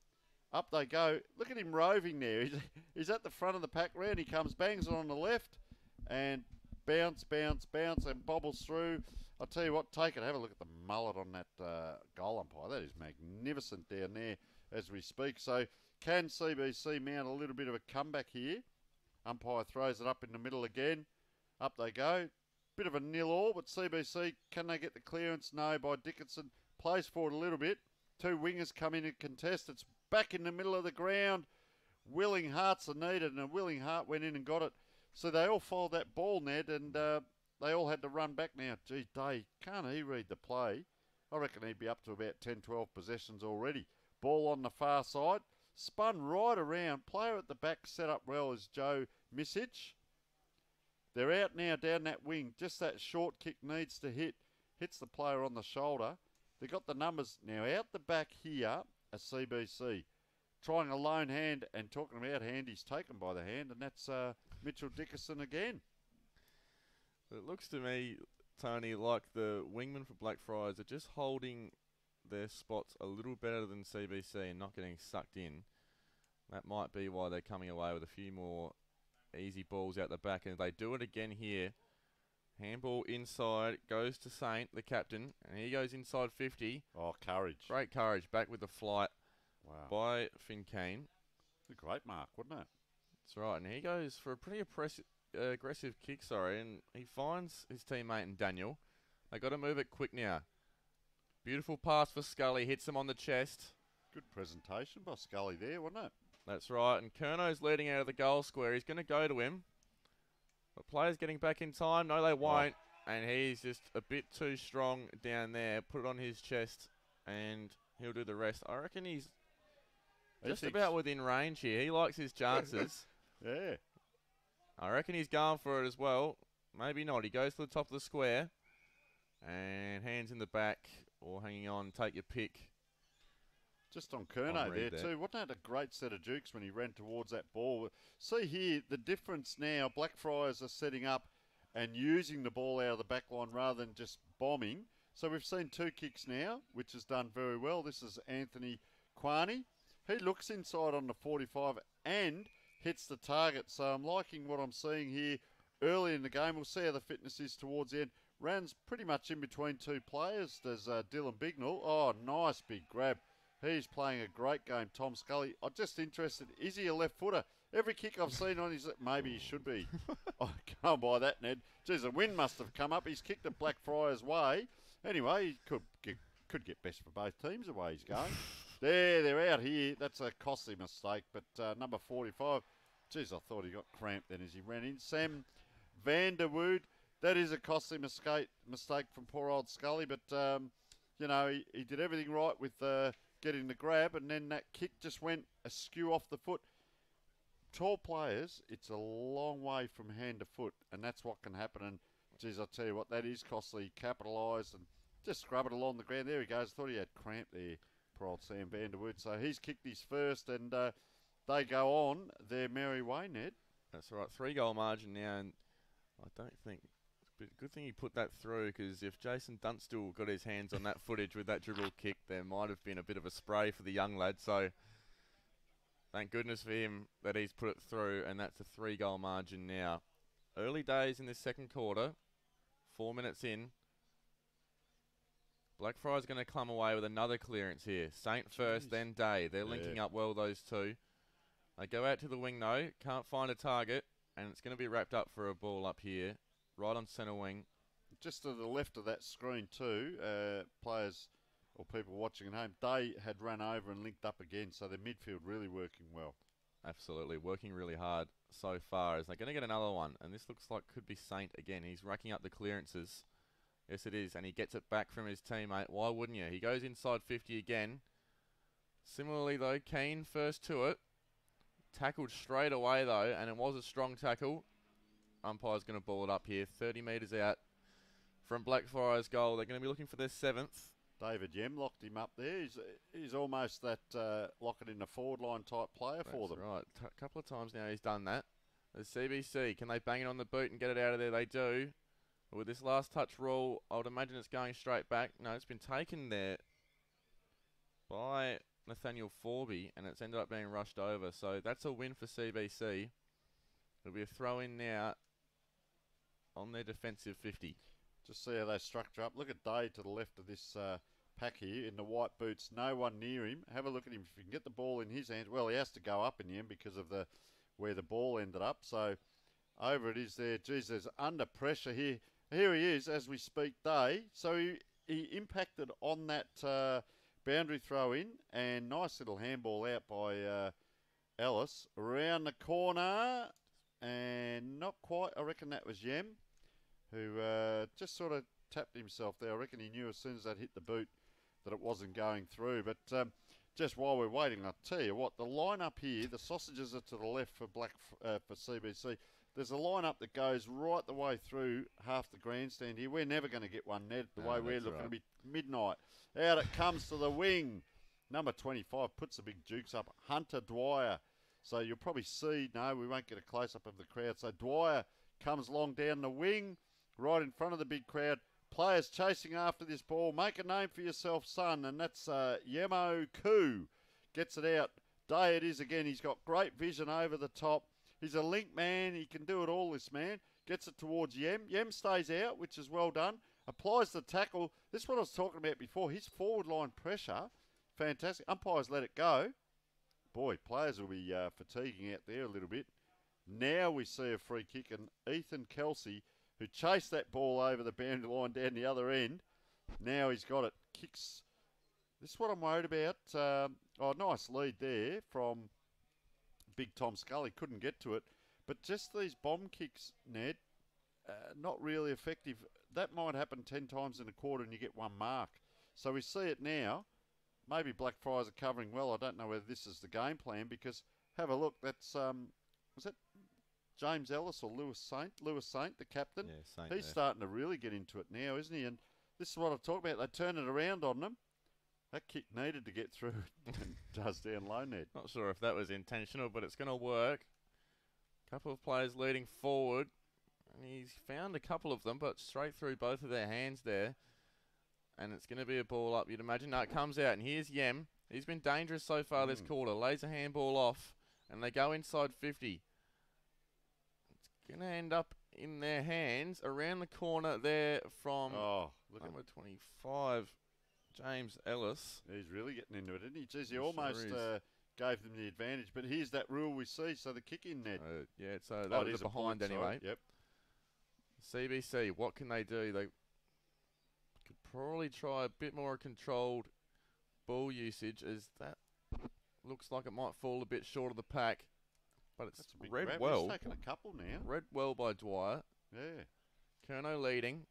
Up they go. Look at him roving there. He's, he's at the front of the pack. Round he comes, bangs it on the left, and bounce, bounce, bounce, and bobbles through. I'll tell you what, take it. Have a look at the mullet on that uh, goal umpire. That is magnificent down there as we speak. So can C B C mount a little bit of a comeback here? Umpire throws it up in the middle again. Up they go. Bit of a nil-all, but C B C, can they get the clearance? No, by Dickinson. Plays forward a little bit. Two wingers come in and contest. It's back in the middle of the ground. Willing hearts are needed, and a willing heart went in and got it. So they all followed that ball, Ned, and uh, they all had to run back now. Gee, Day, can't he read the play? I reckon he'd be up to about ten, twelve possessions already. Ball on the far side. Spun right around. Player at the back set up well is Joe Misic. They're out now down that wing. Just that short kick needs to hit. Hits the player on the shoulder. They got the numbers now out the back here. A C B C trying a lone hand and talking about handies taken by the hand, and that's uh, Mitchell Dickerson again. It looks to me, Tony, like the wingmen for Blackfriars are just holding their spots a little better than C B C and not getting sucked in. That might be why they're coming away with a few more easy balls out the back, and if they do it again here, handball inside, goes to Saint, the captain, and he goes inside fifty. Oh, courage. Great courage, back with the flight wow. by Finn Kane. A great mark, wasn't it? That's right, and he goes for a pretty oppressive, uh, aggressive kick, sorry, and he finds his teammate in Daniel. They got to move it quick now. Beautiful pass for Scully, hits him on the chest. Good presentation by Scully there, wasn't it? That's right, and Curnow's leading out of the goal square. He's going to go to him. But players getting back in time. No, they won't. Oh. And he's just a bit too strong down there. Put it on his chest, and he'll do the rest. I reckon he's he just about within range here. He likes his chances. Yeah. I reckon he's going for it as well. Maybe not. He goes to the top of the square. And hands in the back or hanging on. Take your pick. Just on Curnow there, there too. Wasn't that a great set of jukes when he ran towards that ball? See here, the difference now, Blackfriars are setting up and using the ball out of the back line rather than just bombing. So we've seen two kicks now, which has done very well. This is Anthony Kwani. He looks inside on the forty-five and hits the target. So I'm liking what I'm seeing here early in the game. We'll see how the fitness is towards the end. Runs pretty much in between two players. There's uh, Dylan Bignell. Oh, nice big grab. He's playing a great game, Tom Scully. I'm just interested, is he a left footer? Every kick I've seen on his, maybe he should be. I can't buy that, Ned. Geez, the wind must have come up. He's kicked it Blackfriars way. Anyway, he could get, could get best for both teams the way he's going. There, they're out here. That's a costly mistake. But uh, number forty-five, geez, I thought he got cramped then as he ran in. Sam Vanderwood, that is a costly mistake, mistake from poor old Scully. But, um, you know, he, he did everything right with uh, getting the grab, and then that kick just went askew off the foot. Tall players, it's a long way from hand to foot, and that's what can happen. And, geez, I tell you what, that is costly. Capitalised and just scrub it along the ground. There he goes. Thought he had cramp there, poor old Sam Vanderwood. So he's kicked his first, and uh, they go on their merry way, Ned. That's right. Three-goal margin now, and I don't think... Good thing he put that through, because if Jason Dunstall got his hands on that footage with that dribble kick, there might have been a bit of a spray for the young lad. So thank goodness for him that he's put it through, and that's a three-goal margin now. Early days in this second quarter, four minutes in. Blackfriars going to come away with another clearance here. Saint first, then Day. They're Yeah. linking up well, those two. They go out to the wing, though. Can't find a target, and it's going to be wrapped up for a ball up here. Right on centre wing. Just to the left of that screen too, uh, players or people watching at home, they had run over and linked up again, so their midfield really working well. Absolutely, working really hard so far. As they're going to get another one, and this looks like could be Saint again. He's racking up the clearances. Yes, it is, and he gets it back from his teammate. Why wouldn't you? He goes inside fifty again. Similarly, though, Keane first to it. Tackled straight away, though, and it was a strong tackle. Umpire's going to ball it up here. thirty metres out from Blackfriars' goal. They're going to be looking for their seventh. David Yem locked him up there. He's, he's almost that uh, lock it in the forward line type player That's for them. right. A couple of times now he's done that. The C B C, can they bang it on the boot and get it out of there? They do. But with this last touch rule, I would imagine it's going straight back. No, it's been taken there by Nathaniel Forby, and it's ended up being rushed over. So that's a win for C B C. It'll be a throw in now on their defensive fifty. Just see how they structure up. Look at Day to the left of this uh, pack here in the white boots. No one near him. Have a look at him. If you can get the ball in his hands, well, he has to go up in the end because of the where the ball ended up. So over it is there. Geez, there's under pressure here. Here he is as we speak, Day. So he, he impacted on that uh, boundary throw in, and nice little handball out by uh, Ellis. Around the corner, and not quite. I reckon that was Yem, who uh, just sort of tapped himself there. I reckon he knew as soon as that hit the boot that it wasn't going through. But um, just while we're waiting, I'll tell you what, the line-up here, the sausages are to the left for black uh, for C B C. There's a line-up that goes right the way through half the grandstand here. We're never going to get one, Ned, the No, way we're that's looking right. to be midnight. Out it comes to the wing. Number twenty-five puts the big jukes up. Hunter Dwyer. So you'll probably see, no, we won't get a close-up of the crowd. So Dwyer comes along down the wing, right in front of the big crowd. Players chasing after this ball. Make a name for yourself, son. And that's uh, Yemo Koo. Gets it out. Day it is again. He's got great vision over the top. He's a link man. He can do it all, this man. Gets it towards Yem. Yem stays out, which is well done. Applies the tackle. This is what I was talking about before. His forward line pressure, fantastic. Umpires let it go. Boy, players will be uh, fatiguing out there a little bit. Now we see a free kick, and Ethan Kelsey, who chased that ball over the boundary line down the other end, now he's got it. Kicks. This is what I'm worried about. Um, oh, nice lead there from Big Tom Scully. Couldn't get to it. But just these bomb kicks, Ned, uh, not really effective. That might happen ten times in a quarter and you get one mark. So we see it now. Maybe Blackfriars are covering well. I don't know whether this is the game plan, because have a look. That's, um, was that James Ellis or Lewis Saint? Lewis Saint, the captain. Yeah, Saint He's there. starting to really get into it now, isn't he? And this is what I talk about. They turn it around on them. That kick needed to get through. And does down low, Ned. Not sure if that was intentional, but it's going to work. Couple of players leading forward. And he's found a couple of them, but straight through both of their hands there. And it's going to be a ball up, you'd imagine. No, it comes out, and here's Yem. He's been dangerous so far this Mm. quarter. Lays a handball off, and they go inside fifty. It's going to end up in their hands around the corner there from Oh, look number at twenty-five, James Ellis. He's really getting into it, isn't he? Jeez, he He almost sure is. uh, gave them the advantage. But here's that rule we see. So the kick in net. Uh, yeah, so Oh, that it was is a a point, behind sorry. anyway. Yep. C B C, what can they do? They could probably try a bit more controlled ball usage, as that looks like it might fall a bit short of the pack. But it's That's a big read grab. well. He's taken a couple now. Read well by Dwyer. Yeah. Kerno leading.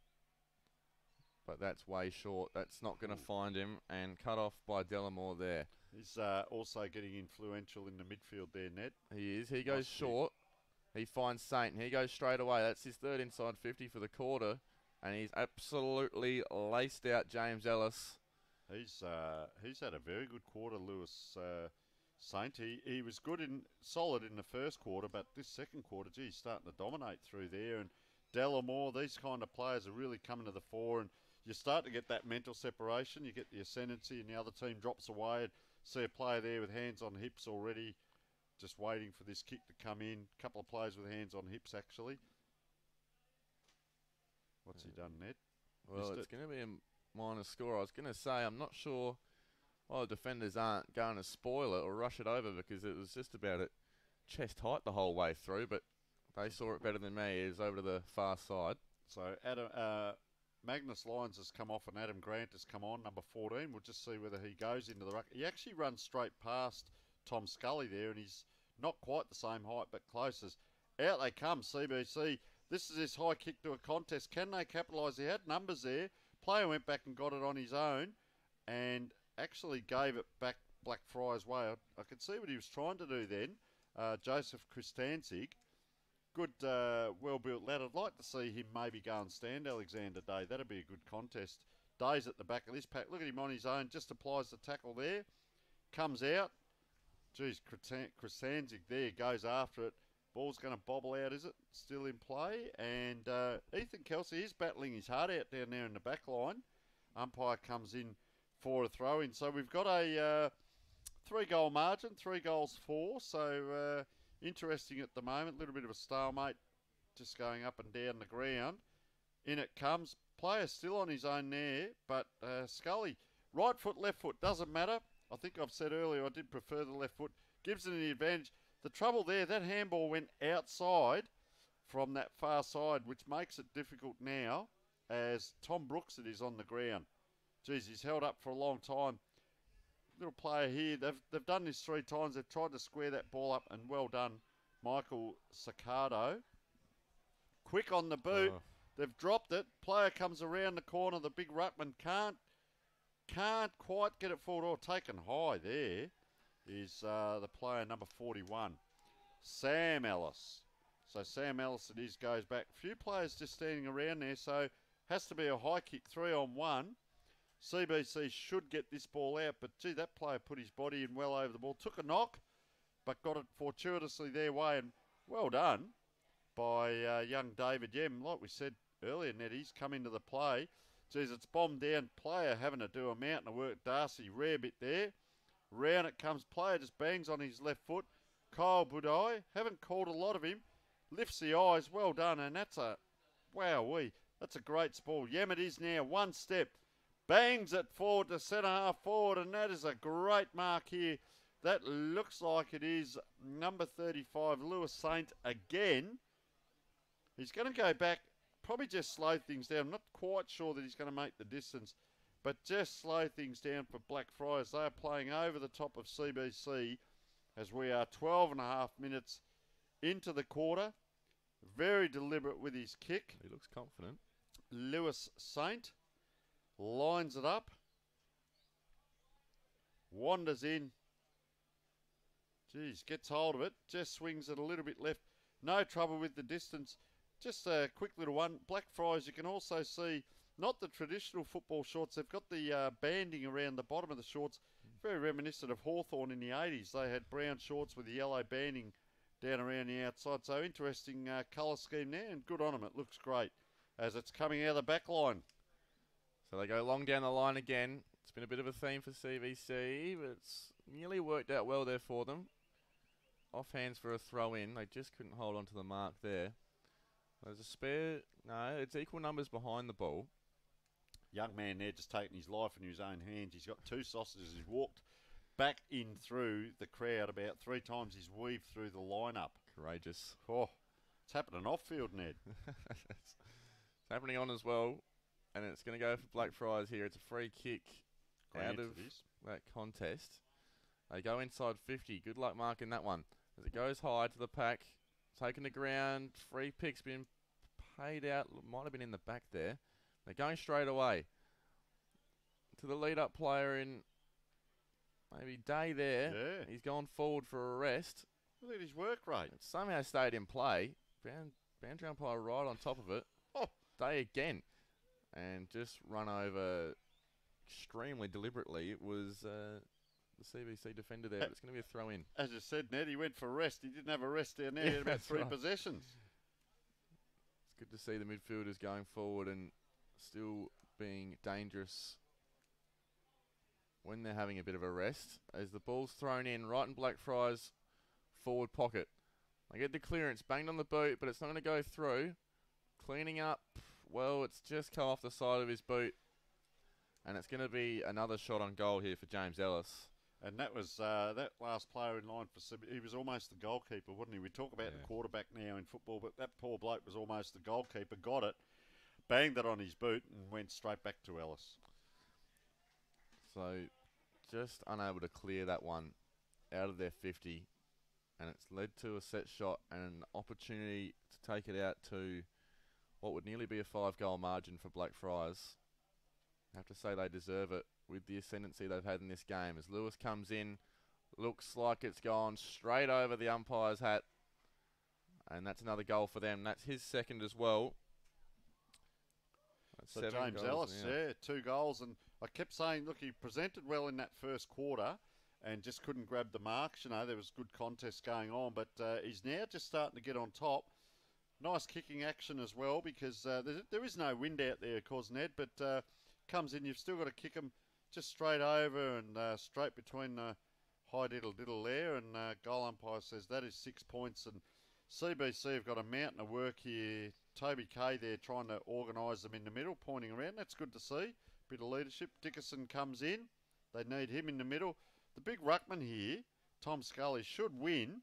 But that's way short. That's not going to find him. And cut off by Delamore there. He's uh, also getting influential in the midfield there, Ned. He is. He goes Nice short. He finds Saint. He goes straight away. That's his third inside fifty for the quarter. And he's absolutely laced out James Ellis. He's uh, he's had a very good quarter, Lewis uh, Saint. He, he was good in solid in the first quarter, but this second quarter, gee, he's starting to dominate through there. And Delamore, these kind of players are really coming to the fore, and you start to get that mental separation. You get the ascendancy, and the other team drops away. And see a player there with hands on hips already, just waiting for this kick to come in. A couple of players with hands on hips, actually. What's he done, Ned? Well, Missed it's it. going to be a minor score. I was going to say, I'm not sure why the defenders aren't going to spoil it or rush it over, because it was just about at chest height the whole way through, but they saw it better than me. It was over to the far side. So Adam uh, Magnus Lyons has come off and Adam Grant has come on, number fourteen. We'll just see whether he goes into the ruck. He actually runs straight past Tom Scully there, and he's not quite the same height, but close. As out they come, C B C. This is his high kick to a contest. Can they capitalise? He had numbers there. Player went back and got it on his own and actually gave it back Blackfriars way. I, I could see what he was trying to do then. Uh, Joseph Christanzig. Good, uh, well-built lad. I'd like to see him maybe go and stand Alexander Day. That'd be a good contest. Day's at the back of this pack. Look at him on his own. Just applies the tackle there. Comes out. Geez, Christanzig there goes after it. Ball's going to bobble out, is it? Still in play. And uh, Ethan Kelsey is battling his heart out down there in the back line. Umpire comes in for a throw-in. So we've got a uh, three-goal margin, three goals four. So uh, interesting at the moment. A little bit of a stalemate just going up and down the ground. In it comes. Player still on his own there. But uh, Scully, right foot, left foot, doesn't matter. I think I've said earlier I did prefer the left foot. Gives him the advantage. The trouble there, that handball went outside from that far side, which makes it difficult now as Tom Brooks it is on the ground. Geez, he's held up for a long time. Little player here. They've, they've done this three times. They've tried to square that ball up, and well done, Michael Saccardo. Quick on the boot. Oh. They've dropped it. Player comes around the corner. The big ruckman can't, can't quite get it forward or taken high there. Is uh, the player number forty-one, Sam Ellis. So Sam Ellis it is, goes back. A few players just standing around there, so has to be a high kick, three on one. C B C should get this ball out, but gee, that player put his body in well over the ball. Took a knock, but got it fortuitously their way, and well done by uh, young David Yem. Like we said earlier, Ned, he's come into the play. Geez, it's bombed down. Player having to do a mountain of work. Darcy, rare bit there. Round it comes, player just bangs on his left foot. Kyle Budai, haven't called a lot of him. Lifts the eyes, well done, and that's a, wowee, that's a great ball. Yem it is now, one step. Bangs it forward to centre half forward, and that is a great mark here. That looks like it is number thirty-five, Lewis Saint again. He's going to go back, probably just slow things down. I'm not quite sure that he's going to make the distance, but just slow things down for Blackfriars. They are playing over the top of C B C as we are twelve and a half minutes into the quarter. Very deliberate with his kick. He looks confident. Lewis Saint lines it up. Wanders in. Geez, gets hold of it. Just swings it a little bit left. No trouble with the distance. Just a quick little one. Blackfriars, you can also see not the traditional football shorts. They've got the uh, banding around the bottom of the shorts. Very reminiscent of Hawthorn in the eighties. They had brown shorts with the yellow banding down around the outside. So interesting uh, colour scheme there, and good on them. It looks great as it's coming out of the back line. So they go long down the line again. It's been a bit of a theme for C V C, but it's nearly worked out well there for them. Off hands for a throw in. They just couldn't hold on to the mark there. There's a spare. No, it's equal numbers behind the ball. Young man there just taking his life into his own hands. He's got two sausages. He's walked back in through the crowd about three times. He's weaved through the lineup. Courageous. Oh, it's happening off field, Ned. it's, it's happening on as well. And it's going to go for Blackfriars here. It's a free kick Grant out of it is. that contest. They go inside fifty. Good luck marking that one. As it goes high to the pack. Taking the ground. Free pick's been paid out. Might have been in the back there. They're going straight away to the lead-up player in maybe Day there. Yeah. He's gone forward for a rest. Look at his work rate. It somehow stayed in play. Bound, boundary umpire right on top of it. Oh. Day again. And just run over extremely deliberately. It was uh, the C B C defender there, but it's going to be a throw-in. As you said, Ned, he went for a rest. He didn't have a rest down there. He Yeah, had about that's three right. possessions. It's good to see the midfielders going forward and still being dangerous when they're having a bit of a rest. As the ball's thrown in right in Blackfriars' forward pocket. They get the clearance, banged on the boot, but it's not going to go through. Cleaning up, well, it's just come off the side of his boot. And it's going to be another shot on goal here for James Ellis. And that was uh, that last player in line for Sib- he was almost the goalkeeper, wasn't he? We talk about Yeah. the quarterback now in football, but that poor bloke was almost the goalkeeper. Got it, banged it on his boot, and went straight back to Ellis. So just unable to clear that one out of their fifty. And it's led to a set shot and an opportunity to take it out to what would nearly be a five-goal margin for Blackfriars. I have to say they deserve it with the ascendancy they've had in this game. As Lewis comes in, looks like it's gone straight over the umpire's hat. And that's another goal for them. That's his second as well. That's So seven James goals Ellis, now. yeah, two goals. And I kept saying, look, he presented well in that first quarter and just couldn't grab the marks. You know, there was good contest going on, but uh, he's now just starting to get on top. Nice kicking action as well, because uh, there, there is no wind out there, of course, Ned, but uh, comes in, you've still got to kick him just straight over and uh, straight between the high diddle diddle there, and uh, goal umpire says that is six points, and C B C have got a mountain of work here. Toby Kay there trying to organise them in the middle, pointing around. That's good to see. Bit of leadership. Dickerson comes in. They need him in the middle. The big ruckman here, Tom Scully, should win.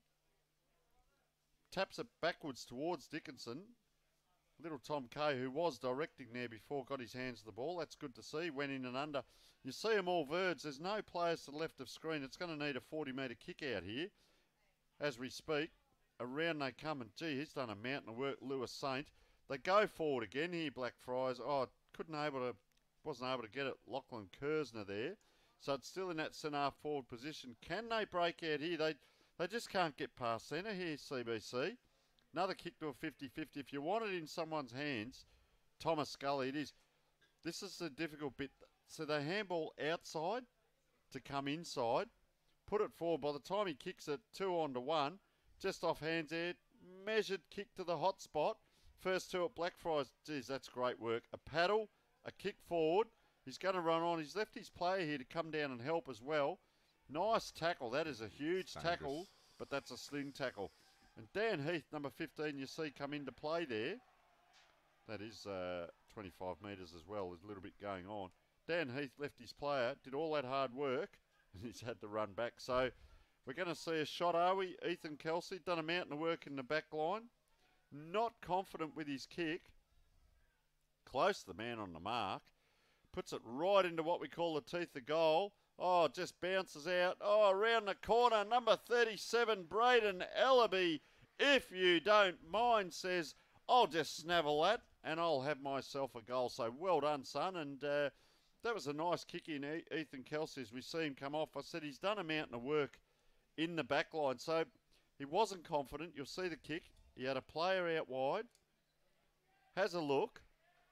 Taps it backwards towards Dickinson. Little Tom Kay, who was directing there before, got his hands to the ball. That's good to see. Went in and under. You see them all verds. There's no players to the left of screen. It's going to need a forty metre kick out here. As we speak, around they come. And, gee, he's done a mountain of work, Lewis Saint. They go forward again here, Blackfriars. Oh, couldn't able to, wasn't able to get it. Lachlan Kersner there. So it's still in that centre forward position. Can they break out here? They they just can't get past centre here, C B C. Another kick to a fifty fifty. If you want it in someone's hands, Thomas Scully, it is. This is the difficult bit. So they handball outside to come inside, put it forward. By the time he kicks it, two on to one, just off hands there, measured kick to the hot spot. First two at Blackfriars. Geez, that's great work. A paddle, a kick forward. He's going to run on. He's left his player here to come down and help as well. Nice tackle. That is a huge tackle, but that's a sling tackle. And Dan Heath, number fifteen, you see come into play there. That is uh, twenty-five metres as well. There's a little bit going on. Dan Heath left his player, did all that hard work, and he's had to run back. So we're going to see a shot, are we? Ethan Kelsey done a mountain of work in the back line. Not confident with his kick. Close to the man on the mark. Puts it right into what we call the teeth of goal. Oh, just bounces out. Oh, around the corner. Number thirty-seven, Braden Ellaby. If you don't mind, says, I'll just snavel that and I'll have myself a goal. So well done, son. And uh, that was a nice kick in e- Ethan Kelsey as we see him come off. I said he's done a mountain of work in the back line. So he wasn't confident. You'll see the kick. He had a player out wide. Has a look.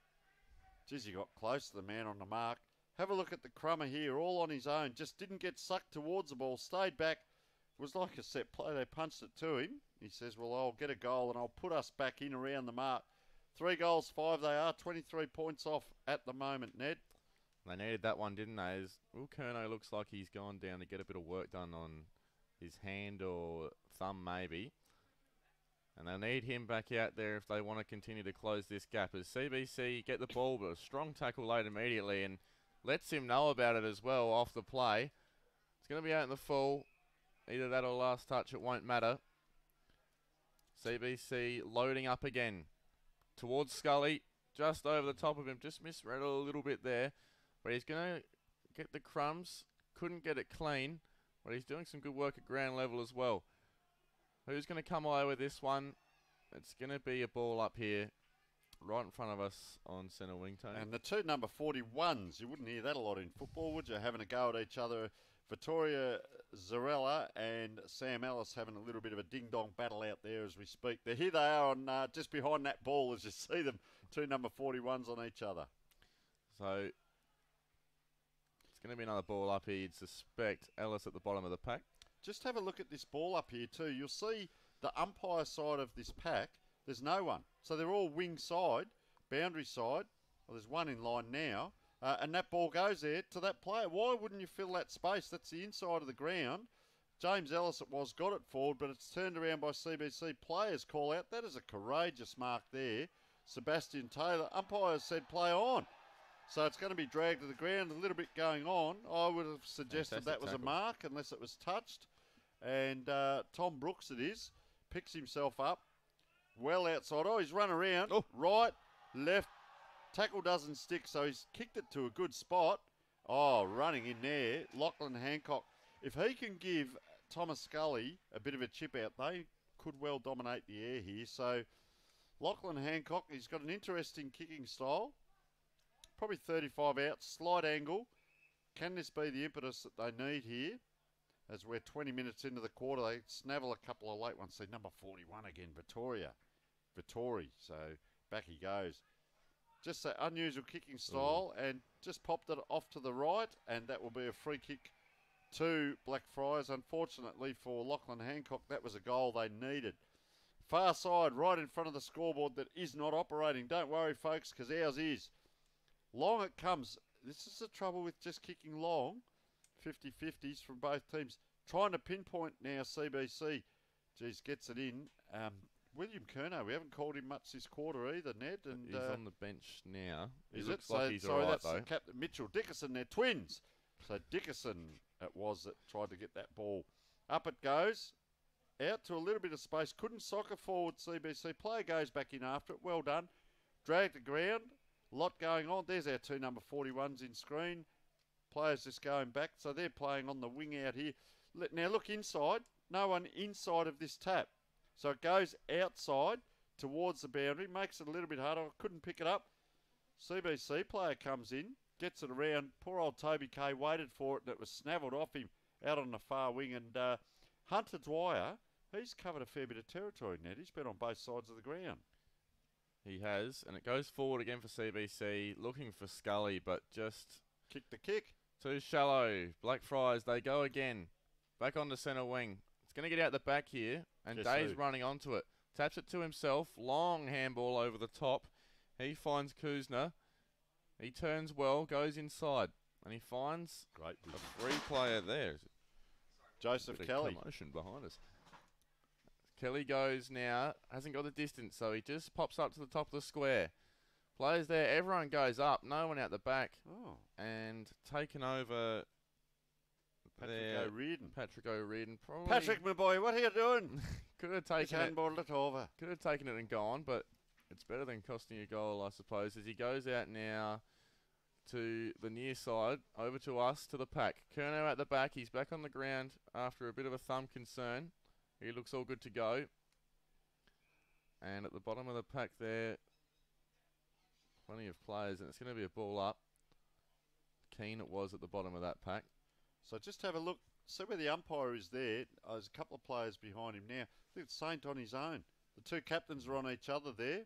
Geez, he got close to the man on the mark. Have a look at the crummer here, all on his own. Just didn't get sucked towards the ball. Stayed back. It was like a set play. They punched it to him. He says, well, I'll get a goal and I'll put us back in around the mark. Three goals, five they are. twenty-three points off at the moment, Ned. They needed that one, didn't they? As Will Kerno looks like he's gone down to get a bit of work done on his hand or thumb, maybe. And they need him back out there if they want to continue to close this gap. As C B C get the ball, but a strong tackle late immediately and lets him know about it as well off the play. It's going to be out in the full. Either that or last touch, it won't matter. C B C loading up again towards Scully, just over the top of him. Just misread it a little bit there, but he's going to get the crumbs. Couldn't get it clean, but he's doing some good work at ground level as well. Who's going to come away with this one? It's going to be a ball up here, right in front of us on centre wing, Tony. And the two number forty-ones, you wouldn't hear that a lot in football, would you? Having a go at each other. Vittoria Zarella and Sam Ellis having a little bit of a ding-dong battle out there as we speak. There, here they are on uh, just behind that ball as you see them, two number forty-ones on each other. So it's going to be another ball up here, you'd suspect. Ellis at the bottom of the pack. Just have a look at this ball up here too. You'll see the umpire side of this pack, there's no one. So they're all wing side, boundary side. Well, there's one in line now. Uh, and that ball goes there to that player. Why wouldn't you fill that space? That's the inside of the ground. James Ellis it was, got it forward, but it's turned around by C B C. Players call out. That is a courageous mark there. Sebastian Taylor. Umpires said play on. So it's going to be dragged to the ground, a little bit going on. I would have suggested Fantastic that was tackle. a mark unless it was touched. And uh, Tom Brooks it is. Picks himself up. Well outside. Oh, he's run around. Oh. Right, left. Tackle doesn't stick, so he's kicked it to a good spot. Oh, running in there. Lachlan Hancock. If he can give Thomas Scully a bit of a chip out, they could well dominate the air here. So Lachlan Hancock, he's got an interesting kicking style. Probably thirty-five out, slight angle. Can this be the impetus that they need here? As we're twenty minutes into the quarter, they snavel a couple of late ones. See, number forty-one again, Vittoria. Vittori. So back he goes. Just an unusual kicking style Ooh. And just popped it off to the right, and that will be a free kick to Blackfriars. Unfortunately for Lachlan Hancock, that was a goal they needed. Far side, right in front of the scoreboard that is not operating. Don't worry, folks, because ours is. Long it comes. This is the trouble with just kicking long. fifty-fifties from both teams. Trying to pinpoint now C B C. Geez, gets it in. Um, William Kerno, we haven't called him much this quarter either, Ned. And he's uh, on the bench now. He is looks it? like So, he's sorry, all right, that's though. Captain Mitchell Dickerson. They're twins. So Dickerson it was that tried to get that ball. Up it goes. Out to a little bit of space. Couldn't soccer forward C B C. Player goes back in after it. Well done. Dragged the ground. A lot going on. There's our two number forty-ones in screen. Players just going back. So they're playing on the wing out here. Let, now look inside. No one inside of this tap. So it goes outside towards the boundary. Makes it a little bit harder. I couldn't pick it up. C B C player comes in. Gets it around. Poor old Toby Kay waited for it and it was snavelled off him out on the far wing. And uh, Hunter Dwyer, he's covered a fair bit of territory, Ned. He's been on both sides of the ground. He has, and it goes forward again for C B C, looking for Scully, but just Kick the kick. too shallow. Blackfriars, they go again. Back on the centre wing. It's going to get out the back here, and Guess Day's who? running onto it. Taps it to himself. Long handball over the top. He finds Kuzner. He turns well, goes inside, and he finds Great. a free player there. Joseph Bit of Kelly. commotion behind us. Kelly goes now, hasn't got the distance, so he just pops up to the top of the square. Players there, everyone goes up, no one out the back. Oh, And taken over Patrick there, O'Riordan. Patrick O'Riordan. Probably Patrick, my boy, what are you doing? could have He's taken it, handballed it over. could have taken it and gone, but it's better than costing a goal, I suppose, as he goes out now to the near side, over to us, to the pack. Kerno at the back, he's back on the ground after a bit of a thumb concern. He looks all good to go. And at the bottom of the pack there, plenty of players, and it's going to be a ball up. Keen it was at the bottom of that pack. So just have a look. See where the umpire is there. Oh, there's a couple of players behind him now. I think it's Saint on his own. The two captains are on each other there.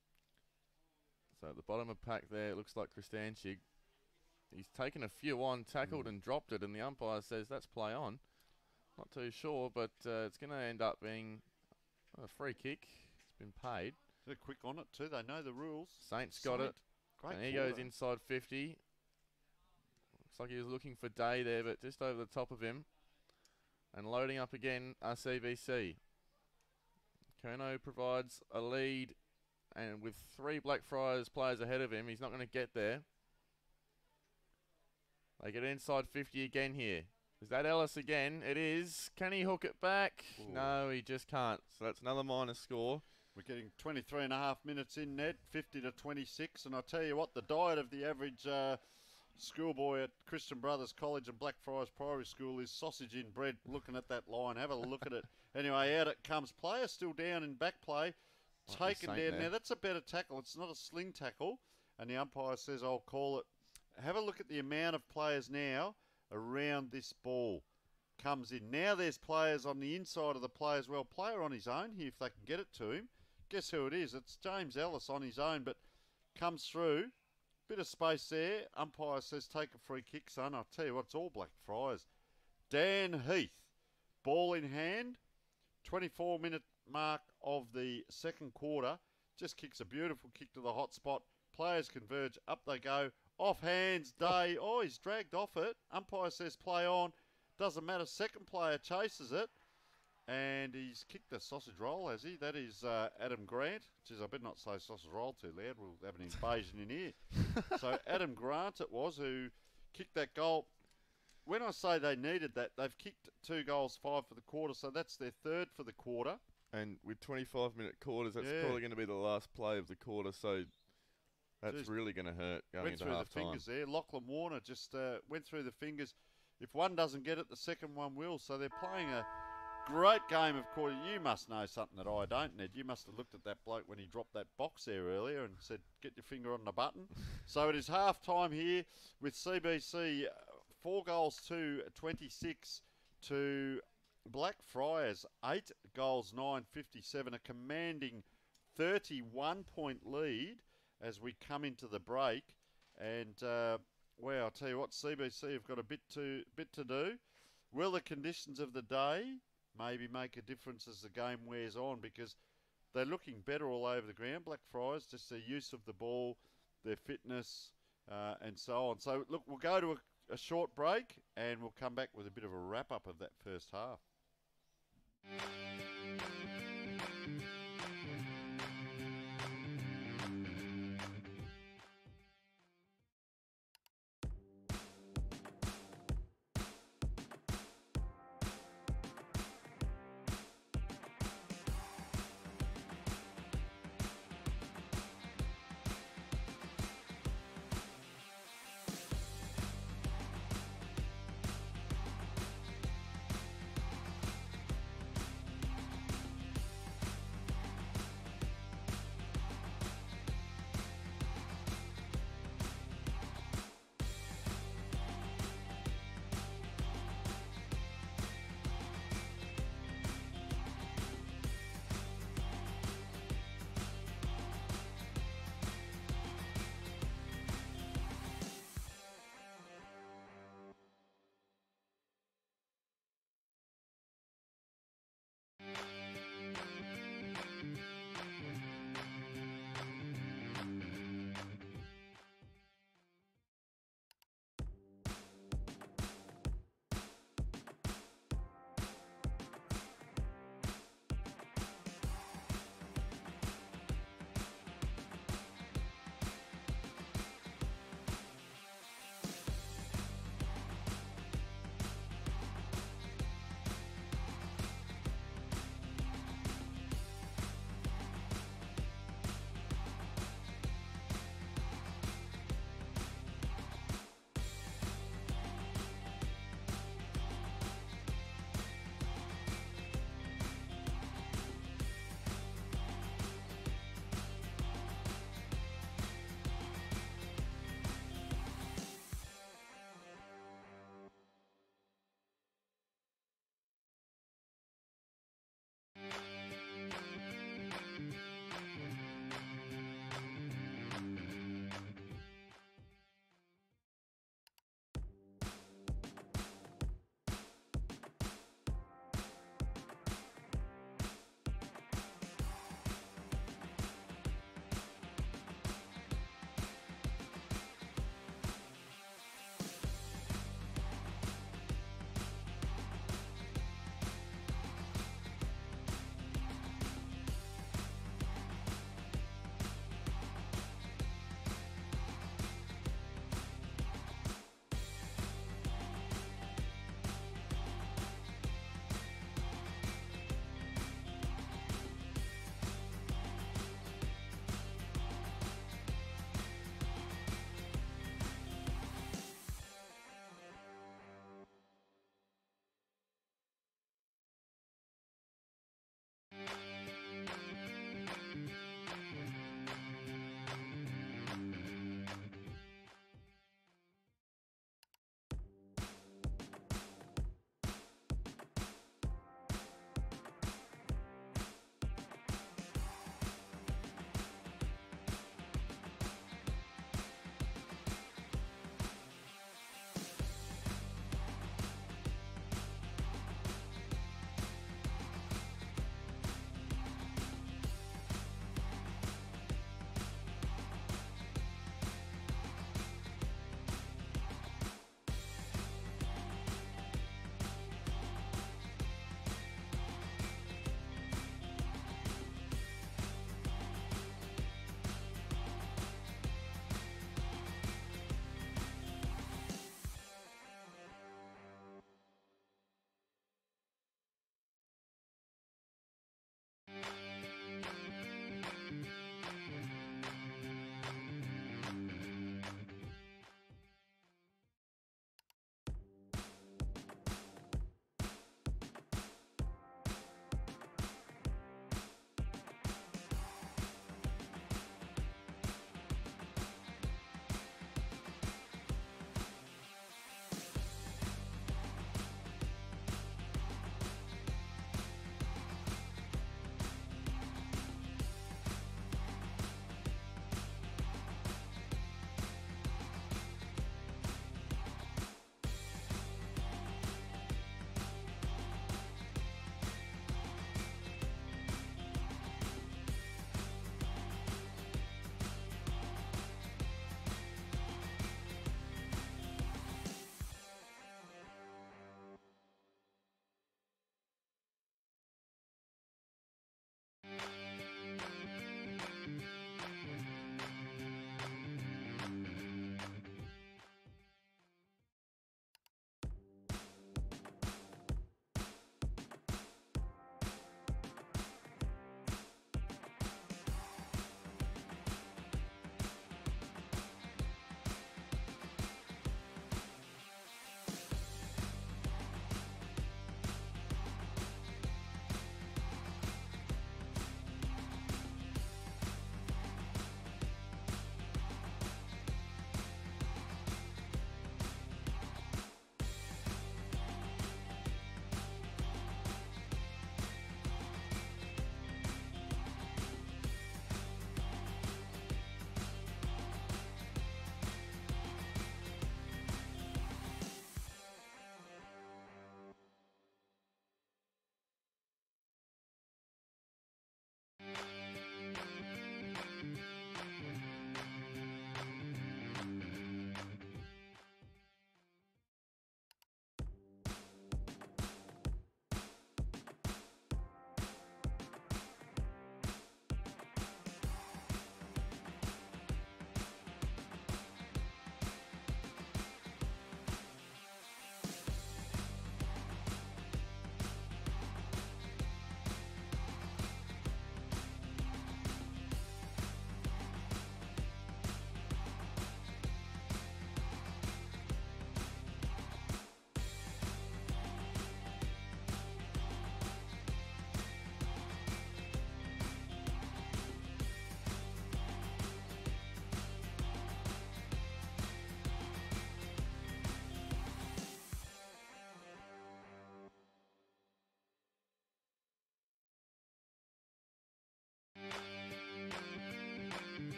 So at the bottom of pack there, it looks like Kristanchik. He's taken a few on, tackled Mm. and dropped it, and the umpire says that's play on. Not too sure, but uh, it's going to end up being a free kick. It's been paid. They're quick on it too. They know the rules. Saints got Saint. it. Great And he forward. goes inside fifty. Looks like he was looking for Day there, but just over the top of him. And loading up again are C B C. Kerno provides a lead, and with three Blackfriars players ahead of him, he's not going to get there. They get inside fifty again here. Is that Ellis again? It is. Can he hook it back? Ooh. No, he just can't. So that's another minus score. We're getting twenty-three and a half minutes in, Ned, fifty to twenty-six. And I'll tell you what, the diet of the average uh, schoolboy at Christian Brothers College and Blackfriars Primary School is sausage in bread. Looking at that line, have a look at it. Anyway, out it comes. Player still down in back play. Taken down. There. Now, that's a better tackle. It's not a sling tackle. And the umpire says, I'll call it. Have a look at the amount of players now around this ball. Comes in. Now there's players on the inside of the play as well. Player on his own here if they can get it to him. Guess who it is? It's James Ellis on his own, but comes through. Bit of space there. Umpire says take a free kick, son. I'll tell you what, it's all Blackfriars. Dan Heath. Ball in hand. twenty-four minute mark of the second quarter. Just kicks a beautiful kick to the hot spot. Players converge. Up they go. Off hands, Day. Oh, he's dragged off it. Umpire says play on. Doesn't matter. Second player chases it. And he's kicked a sausage roll, has he? That is uh, Adam Grant. Geez, I better not say sausage roll too loud. We'll have an invasion in here. So Adam Grant it was who kicked that goal. When I say they needed that, they've kicked two goals, five for the quarter. So that's their third for the quarter. And with twenty-five minute quarters, that's Yeah. probably going to be the last play of the quarter. So that's Jeez. really going to hurt going Went into through the half time. fingers there. Lachlan Warner just uh, went through the fingers. If one doesn't get it, the second one will. So they're playing a great game of quarter. You must know something that I don't, Ned. You must have looked at that bloke when he dropped that box there earlier and said, get your finger on the button. So it is half time here with C B C. Four goals to twenty-six to Blackfriars. Eight goals, nine fifty-seven. A commanding thirty-one point lead as we come into the break. And, uh, well, I'll tell you what, C B C have got a bit to, bit to do. Will the conditions of the day maybe make a difference as the game wears on, because they're looking better all over the ground. Blackfriars, just their use of the ball, their fitness, uh, and so on. So, look, we'll go to a, a short break and we'll come back with a bit of a wrap-up of that first half.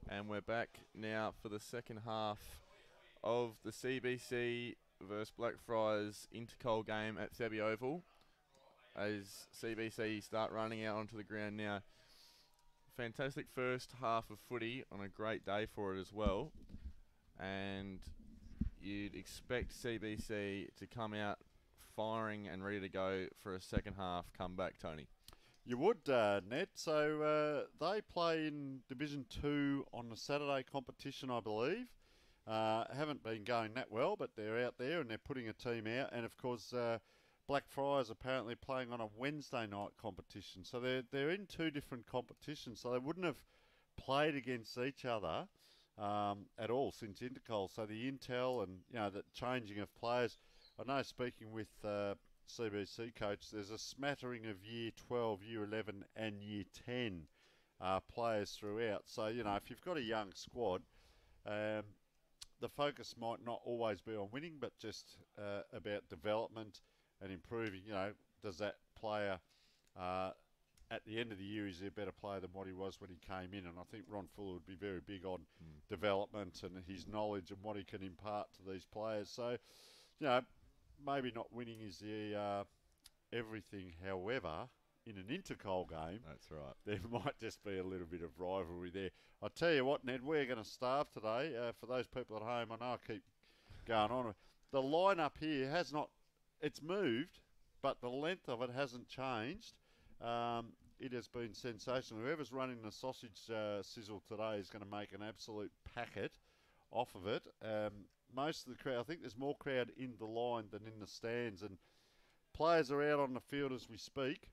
And we're back now for the second half of the C B C versus Blackfriars Intercol game at Thebby Oval. As C B C start running out onto the ground now. Fantastic first half of footy on a great day for it as well. And you'd expect C B C to come out firing and ready to go for a second half comeback, Tony. You would, uh, Ned. So uh, they play in Division two on the Saturday competition, I believe. Uh, haven't been going that well, but they're out there and they're putting a team out. And of course, uh, Blackfriars apparently playing on a Wednesday night competition. So they're they're in two different competitions. So they wouldn't have played against each other um, at all since Intercol. So the intel and you know the changing of players. I know speaking with uh, C B C coach, there's a smattering of year twelve, year eleven and year ten uh, players throughout. So, you know, if you've got a young squad, um, the focus might not always be on winning, but just uh, about development and improving. You know, does that player uh, at the end of the year, is he a better player than what he was when he came in? And I think Ron Fuller would be very big on mm. development and his knowledge and what he can impart to these players. So, you know, maybe not winning is the uh, everything. However, in an Intercol game, that's right, there might just be a little bit of rivalry there. I'll tell you what, Ned, we're going to starve today. Uh, for those people at home, I know I keep going on. The lineup here has not, it's moved, but the length of it hasn't changed. Um, it has been sensational. Whoever's running the sausage uh, sizzle today is going to make an absolute packet off of it. Um, most of the crowd, I think there's more crowd in the line than in the stands, and players are out on the field as we speak.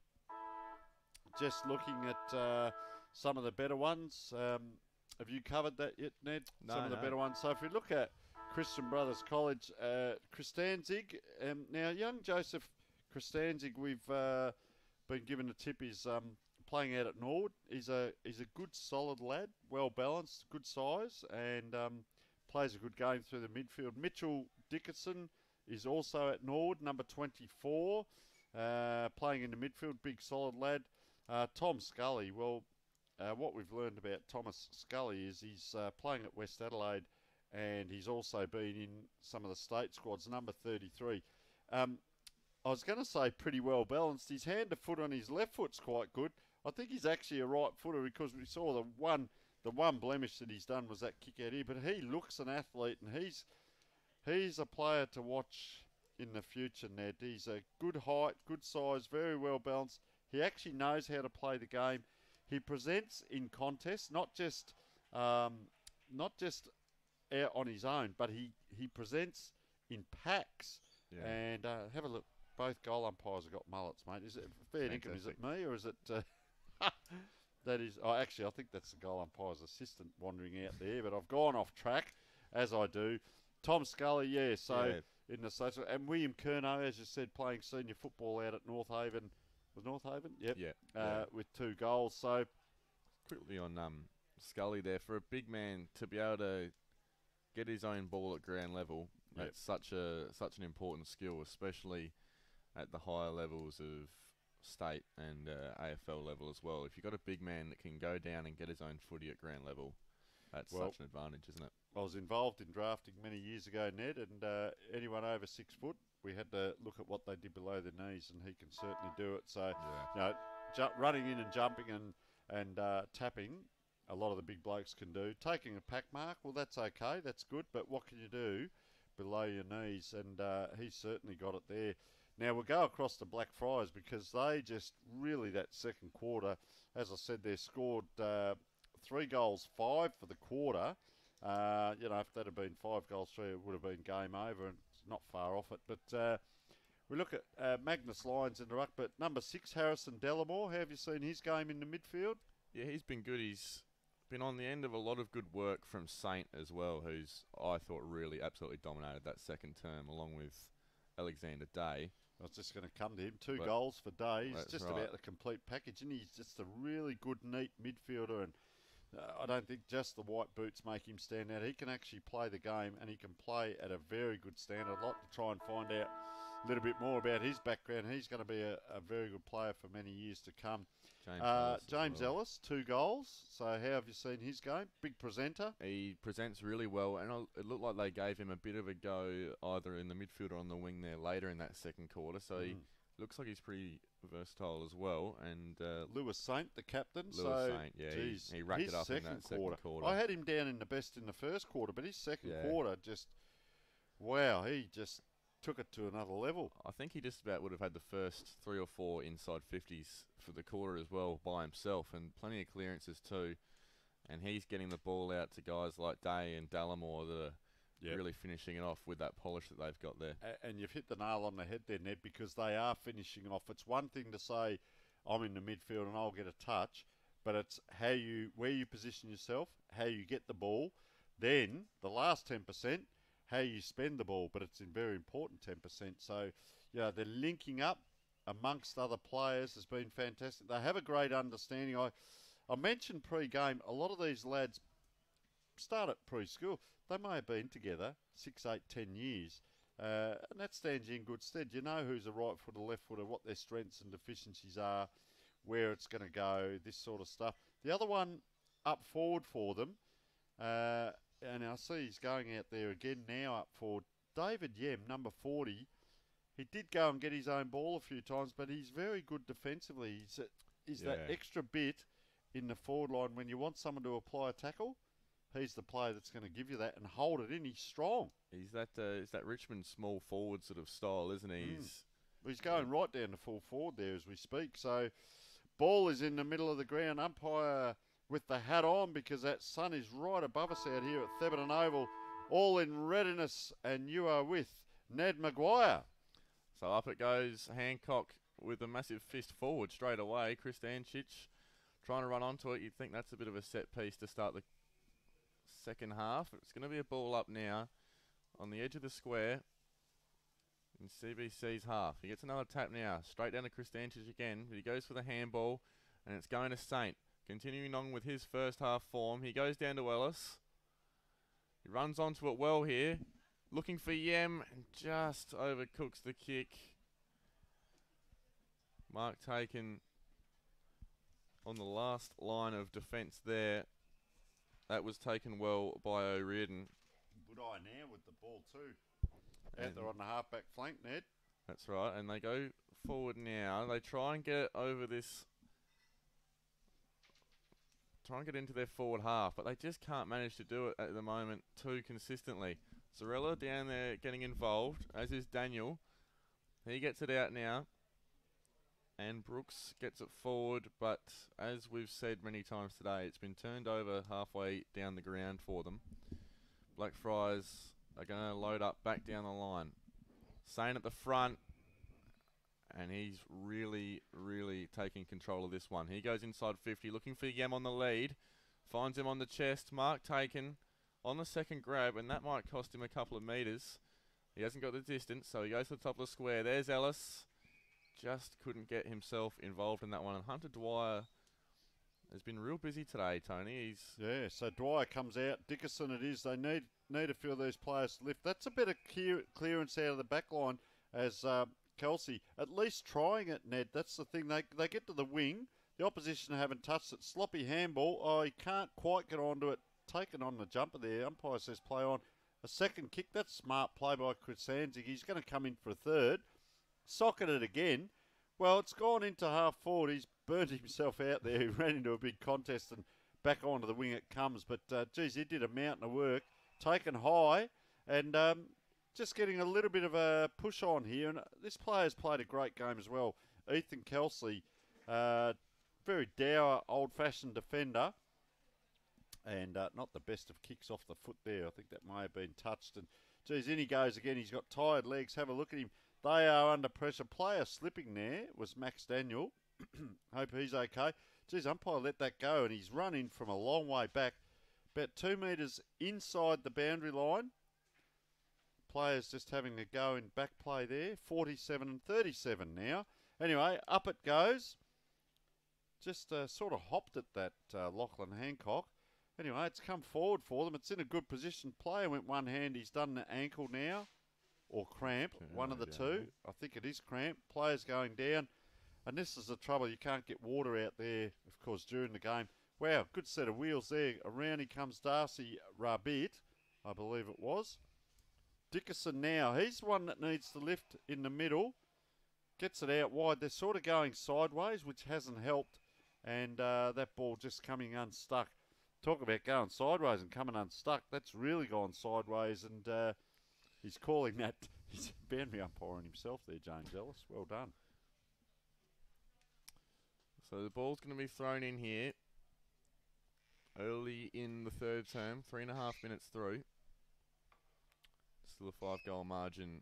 Just looking at uh, some of the better ones. Um, have you covered that yet, Ned? No, some of no. the better ones. So if we look at Christian Brothers College, uh, Christanzig, um, now young Joseph Christanzig, we've uh, been given a tip, he's um, playing out at Norwood. He's a he's a good, solid lad, well balanced, good size, and um, plays a good game through the midfield. Mitchell Dickinson is also at Norwood, number twenty-four, uh, playing in the midfield, big, solid lad. Uh, Tom Scully, well, uh, what we've learned about Thomas Scully is he's uh, playing at West Adelaide, and he's also been in some of the state squads, number thirty-three. Um, I was going to say pretty well balanced. His hand to foot on his left foot's quite good. I think he's actually a right footer because we saw the one the one blemish that he's done was that kick out here. But he looks an athlete, and he's he's a player to watch in the future, Ned. He's a good height, good size, very well balanced. He actually knows how to play the game. He presents in contests, not just um, not just out on his own, but he, he presents in packs. Yeah. And uh, have a look. Both goal umpires have got mullets, mate. Is it fair dinkum? Is it me or is it? Uh, that is. Oh, actually, I think that's the goal umpire's assistant wandering out there. But I've gone off track, as I do. Tom Scully, yeah. So yeah. in the social, and William Curnow, as you said, playing senior football out at North Haven. Was North Haven? Yep. Yeah. Uh, yeah. With two goals. So quickly on um Scully there, for a big man to be able to get his own ball at ground level. Yep. That's such a such an important skill, especially at the higher levels of state and uh, A F L level as well. If you've got a big man that can go down and get his own footy at ground level, that's well, such an advantage, isn't it? I was involved in drafting many years ago, Ned, and uh, anyone over six foot, we had to look at what they did below their knees, and he can certainly do it. So, yeah. you know, ju- running in and jumping and, and uh, tapping, a lot of the big blokes can do. Taking a pack mark, well, that's okay, that's good, but what can you do below your knees? And uh, he's certainly got it there. Now, we'll go across to Blackfriars because they just really, that second quarter, as I said, they scored uh, three goals, five for the quarter. Uh, you know, if that had been five goals, three, it would have been game over, and it's not far off it. But uh, we look at uh, Magnus Lyons in the ruck, but number six, Harrison Delamore, how have you seen his game in the midfield? Yeah, he's been good. He's been on the end of a lot of good work from Saint as well, who's, I thought, really absolutely dominated that second term, along with Alexander Day. I was just going to come to him. Two but goals for Day. He's just right. about the complete package, and he's just a really good, neat midfielder. And uh, I don't think just the white boots make him stand out. He can actually play the game, and he can play at a very good standard. I'd like to try and find out a little bit more about his background. He's going to be a, a very good player for many years to come. James, uh, Ellis, as James well. Ellis, two goals. So how have you seen his game? Big presenter. He presents really well, and it looked like they gave him a bit of a go either in the midfield or on the wing there later in that second quarter. So Mm. he looks like he's pretty versatile as well. And uh, Lewis Saint, the captain. Lewis so, Saint, yeah, geez, he, he racked his it up in second that second quarter. quarter. I had him down in the best in the first quarter, but his second Yeah. quarter just, wow, he just took it to another level. I think he just about would have had the first three or four inside fifties for the quarter as well by himself, and plenty of clearances too. And he's getting the ball out to guys like Day and Dallimore that are Yep. really finishing it off with that polish that they've got there. A- And you've hit the nail on the head there, Ned, because they are finishing off. It's one thing to say, I'm in the midfield and I'll get a touch, but it's how you, where you position yourself, how you get the ball, then the last ten percent, how you spend the ball, but it's in very important ten percent. So, yeah, they're linking up amongst other players has been fantastic. They have a great understanding. I, I mentioned pre-game, a lot of these lads start at preschool. They may have been together six, eight, ten years, uh, and that stands you in good stead. You know who's a right footer, left footer, what their strengths and deficiencies are, where it's going to go, this sort of stuff. The other one up forward for them, uh, and I see he's going out there again now up forward. David Yem, number forty, he did go and get his own ball a few times, but he's very good defensively. He's, a, he's that Yeah. extra bit in the forward line when you want someone to apply a tackle. He's the player that's going to give you that and hold it in. He's strong. He's that uh, it's that Richmond small forward sort of style, isn't he? Mm. He's He's going right down to full forward there as we speak. So, ball is in the middle of the ground. Umpire with the hat on because that sun is right above us out here at Thebarton Oval. All in readiness, and you are with Ned Maguire. So up it goes, Hancock with a massive fist forward straight away. Chris Dancic trying to run onto it. You'd think that's a bit of a set piece to start the second half. It's going to be a ball up now on the edge of the square in C B C's half. He gets another tap now, straight down to Chris Dancic again. But he goes for the handball, and it's going to Saint. Continuing on with his first half form, he goes down to Ellis. He runs onto it well here. Looking for Yem and just overcooks the kick. Mark taken on the last line of defence there. That was taken well by O'Riordan. Good eye now with the ball too. Out And there on the halfback flank, Ned. that's right, and they go forward now. They try and get it over this. Try and get into their forward half, but they just can't manage to do it at the moment too consistently. Zarella down there getting involved, as is Daniel. He gets it out now. And Brooks gets it forward, but as we've said many times today, it's been turned over halfway down the ground for them. Blackfriars are going to load up back down the line. Saint at the front, and he's really, really taking control of this one. He goes inside fifty, looking for Yem on the lead. Finds him on the chest. Mark taken on the second grab, and that might cost him a couple of metres. He hasn't got the distance, so he goes to the top of the square. There's Ellis. Just couldn't get himself involved in that one. And Hunter Dwyer has been real busy today, Tony. He's Yeah, so Dwyer comes out. Dickerson it is. They need need a few of these players to lift. That's a bit of clear, clearance out of the back line as uh, Kelsey at least trying it, Ned. That's the thing. They, they get to the wing. The opposition haven't touched it. Sloppy handball. Oh, he can't quite get onto it. Taken on the jumper there. Umpire says play on. A second kick. That's smart play by Chris Sanzig. He's going to come in for a third. Socket it again. Well, it's gone into half forward. He's burnt himself out there. He ran into a big contest and back onto the wing it comes. But, uh, geez, he did a mountain of work. Taken high and um, just getting a little bit of a push on here. And this player's played a great game as well. Ethan Kelsey, uh, very dour, old-fashioned defender. And uh, not the best of kicks off the foot there. I think that may have been touched. And, geez, in he goes again. He's got tired legs. Have a look at him. They are under pressure. Player slipping there was Max Daniel. Hope he's okay. Geez, umpire let that go, and he's running from a long way back. About two metres inside the boundary line. Players just having a go in back play there. forty-seven and thirty-seven now. Anyway, up it goes. Just uh, sort of hopped at that uh, Lachlan Hancock. Anyway, it's come forward for them. It's in a good position. Player went one hand. He's done the ankle now. or Cramp, Okay, one of the down two. there. I think it is Cramp. Players going down. And this is the trouble. You can't get water out there, of course, during the game. Wow, good set of wheels there. Around he comes Darcy Rabbit, I believe it was. Dickerson now. He's one that needs to lift in the middle. Gets it out wide. They're sort of going sideways, which hasn't helped. And uh, that ball just coming unstuck. Talk about going sideways and coming unstuck. That's really gone sideways. And uh, he's calling that. He's boundary umpiring himself there, James Ellis. Well done. So the ball's going to be thrown in here early in the third term, three and a half minutes through. Still a five-goal margin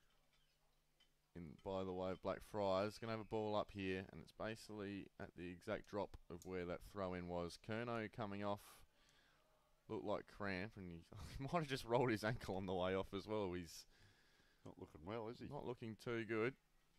in by the way of Blackfriars. Going to have a ball up here, and it's basically at the exact drop of where that throw-in was. Kerno coming off, looked like Cramp, and he might have just rolled his ankle on the way off as well. He's not looking well, is he? Not looking too good.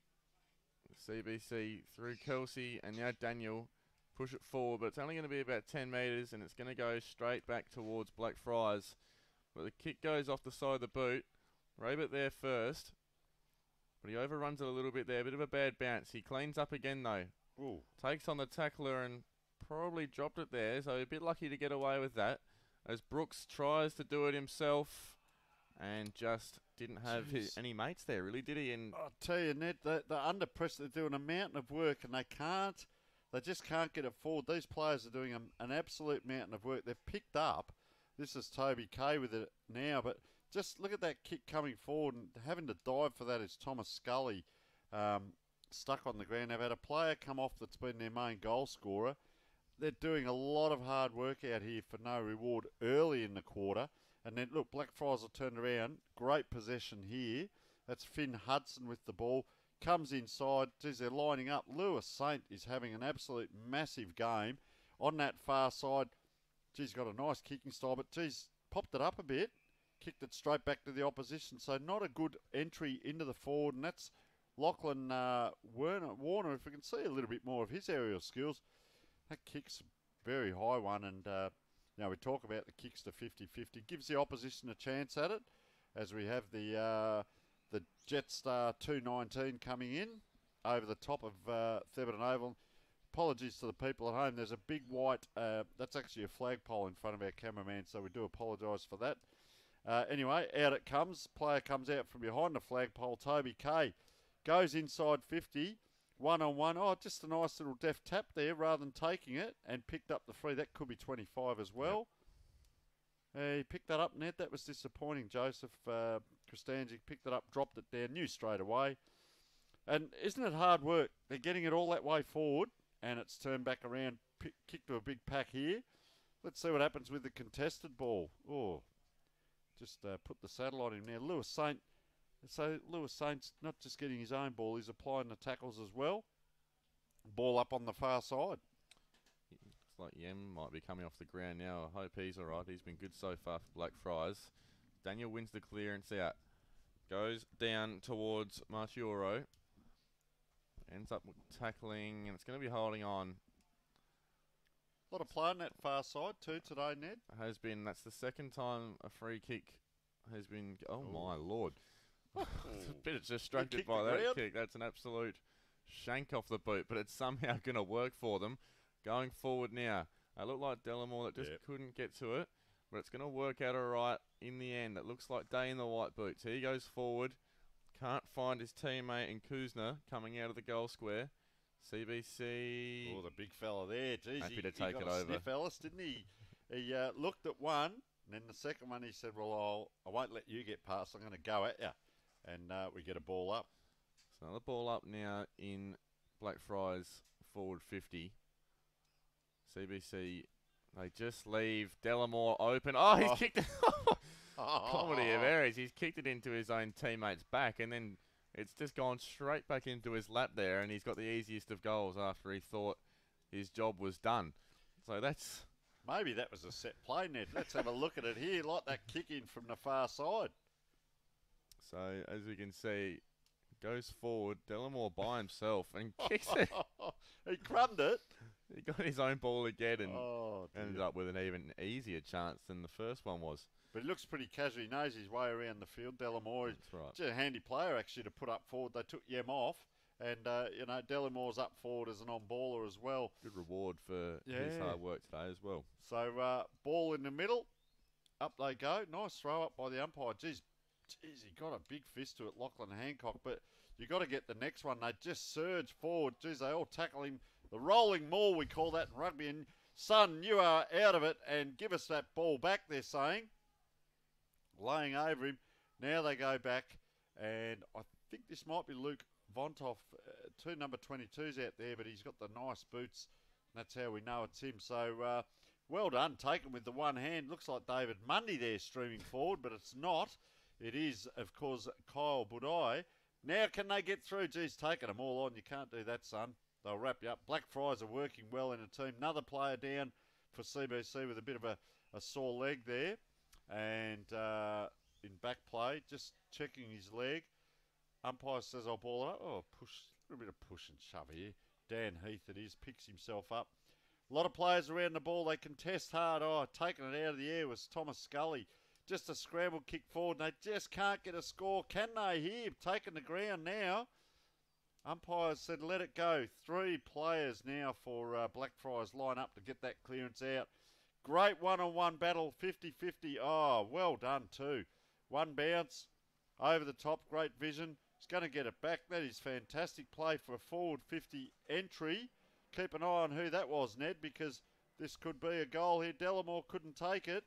C B C through Kelsey, and now Daniel push it forward, but it's only going to be about ten metres, and it's going to go straight back towards Blackfriars. But the kick goes off the side of the boot. Rabbit there first, but he overruns it a little bit there. A bit of a bad bounce. He cleans up again though. Ooh. Takes on the tackler and probably dropped it there, so a bit lucky to get away with that. As Brooks tries to do it himself and just didn't have his, any mates there, really, did he? And I'll tell you, Ned, they're, they're under pressure. They're doing a mountain of work, and they can't, they just can't get it forward. These players are doing a, an absolute mountain of work. They've picked up. This is Toby Kay with it now, but just look at that kick coming forward, and having to dive for that is Thomas Scully, um, stuck on the ground. They've had a player come off that's been their main goal scorer. They're doing a lot of hard work out here for no reward early in the quarter. And then, look, Blackfriars will turn around. Great possession here. That's Finn Hudson with the ball. Comes inside. Geez, they're lining up. Lewis Saint is having an absolute massive game. On that far side, geez, got a nice kicking style, but geez, popped it up a bit. Kicked it straight back to the opposition. So not a good entry into the forward. And that's Lachlan uh, Warner, Warner, if we can see a little bit more of his aerial skills. That kick's a very high one, and uh, you know, we talk about the kicks to fifty fifty. Gives the opposition a chance at it, as we have the uh, the Jetstar two nineteen coming in over the top of uh, Thebarton Oval. Apologies to the people at home. There's a big white, uh, that's actually a flagpole in front of our cameraman, so we do apologise for that. Uh, anyway, out it comes. Player comes out from behind the flagpole. Toby Kay goes inside fifty. One on one. Oh, just a nice little deft tap there rather than taking it, and picked up the free. That could be twenty-five as well. Yep. Uh, he picked that up, Net. That was disappointing. Joseph uh, Kristanjic picked it up, dropped it down, knew straight away. And isn't it hard work? They're getting it all that way forward, and it's turned back around, pick, kicked to a big pack here. Let's see what happens with the contested ball. Oh, just uh, put the saddle on him now. Lewis Saint. So Lewis Saint's not just getting his own ball, he's applying the tackles as well. Ball up on the far side. Looks like Yem might be coming off the ground now. I hope he's all right. He's been good so far for Blackfriars. Daniel wins the clearance out. Goes down towards Marchioro. Ends up with tackling, and it's going to be holding on. A lot of play on that far side too today, Ned. Has been, that's the second time a free kick has been, oh Ooh. my lord. a bit distracted by that ground. kick. That's an absolute shank off the boot, but it's somehow going to work for them. Going forward now. It looked like Delamore that just yep. couldn't get to it, but it's going to work out all right in the end. It looks like Day in the white boots. He goes forward. Can't find his teammate in Kuzner coming out of the goal square. C B C. Oh, the big fella there. Jeez, happy he, to take he got it a over. Sniff Ellis, didn't he? He uh, looked at one, and then the second one he said, well, I'll, I won't let you get past. I'm going to go at you. And uh, we get a ball up. So another ball up now in Blackfriars forward fifty. C B C, they just leave Delamore open. Oh, he's oh. kicked it. Comedy of errors. He's kicked it into his own teammate's back, and then it's just gone straight back into his lap there, and he's got the easiest of goals after he thought his job was done. So that's... Maybe that was a set play, Ned. Let's have a look at it here. Like that kick in from the far side. So, as we can see, goes forward, Delamore by himself, and kicks it. He crumbed it. He got his own ball again and oh, ended up with an even easier chance than the first one was. But he looks pretty casual. He knows his way around the field. Delamore is That's right. just a handy player, actually, to put up forward. They took Yem off. And, uh, you know, Delamore's up forward as an on-baller as well. Good reward for Yeah. his hard work today as well. So, uh, ball in the middle. Up they go. Nice throw up by the umpire. Geez, geez, he got a big fist to it, Lachlan Hancock. But you got to get the next one. They just surge forward. Geez, they all tackle him. The rolling maul, we call that in rugby. And, son, you are out of it. And give us that ball back, they're saying. Laying over him. Now they go back. And I think this might be Luke Vontoff. Uh, two number twenty-twos out there, but he's got the nice boots. That's how we know it's him. So, uh, well done, taken with the one hand. Looks like David Mundy there streaming forward, but it's not. It is, of course, Kyle Budai. Now can they get through? Geez, taking them all on. You can't do that, son. They'll wrap you up. Blackfriars are working well in a team. Another player down for C B C with a bit of a, a sore leg there. And uh, in back play, just checking his leg. Umpire says I'll ball it up. Oh, push, a little bit of push and shove here. Dan Heath it is, picks himself up. A lot of players around the ball. They contest hard. Oh, taking it out of the air was Thomas Scully. Just a scramble kick forward, and they just can't get a score. Can they here? Taking the ground now. Umpires said let it go. Three players now for uh, Blackfriars line up to get that clearance out. Great one-on-one battle, fifty-fifty. Oh, well done too. One bounce, over the top, great vision. He's going to get it back. That is fantastic play for a forward fifty entry. Keep an eye on who that was, Ned, because this could be a goal here. Delamore couldn't take it.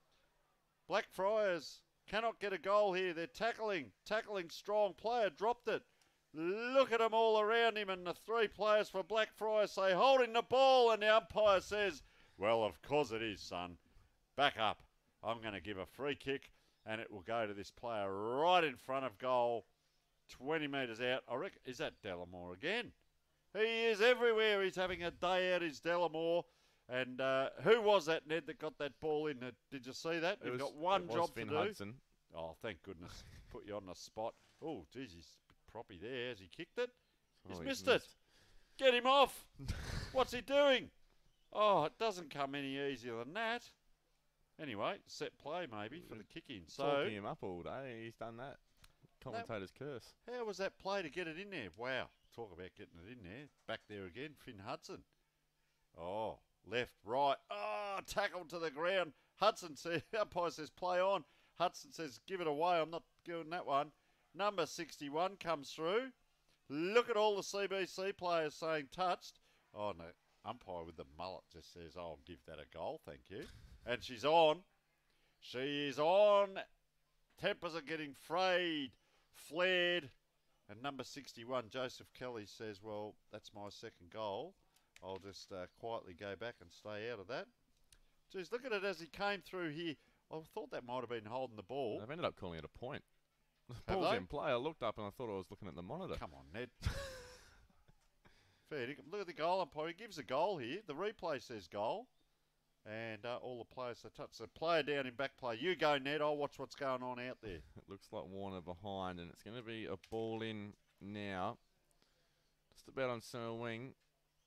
Blackfriars cannot get a goal here. They're tackling, tackling strong. Player dropped it. Look at them all around him, and the three players for Blackfriars say, holding the ball, and the umpire says, well, of course it is, son. Back up. I'm going to give a free kick, and it will go to this player right in front of goal, twenty metres out. I reckon, is that Delamore again? He is everywhere. He's having a day out, is Delamore. And uh, who was that, Ned, that got that ball in? Did you see that? It You've was, got one it was job Finn to do. Hudson. Oh, thank goodness. Put you on the spot. Oh, geez, he's a bit proppy there. Has he kicked it? He's Oh, he's missed, missed. it. Get him off. What's he doing? Oh, it doesn't come any easier than that. Anyway, set play maybe for the kick in. So, Talking him up all day, he's done that. Commentator's curse. how was that play to get it in there? Wow. Talk about getting it in there. Back there again, Finn Hudson. Oh, left, right. Oh, tackle to the ground. Hudson says, umpire says, play on. Hudson says, give it away. I'm not giving that one. Number sixty-one comes through. Look at all the C B C players saying touched. Oh, no. Umpire with the mullet just says, oh, I'll give that a goal, thank you. And she's on. She is on. Tempers are getting frayed, flared. And number sixty-one, Joseph Kelly, says, well, that's my second goal. I'll just uh, quietly go back and stay out of that. Geez, look at it as he came through here. I thought that might have been holding the ball. They've ended up calling it a point. The Have ball's they? in play. I looked up and I thought I was looking at the monitor. Come on, Ned. Fair. Look at the goal umpire. He gives a goal here. The replay says goal. And uh, all the players that touch. The player down in back play. You go, Ned. I'll watch what's going on out there. It looks like Warner behind, and it's going to be a ball in now. Just about on centre wing.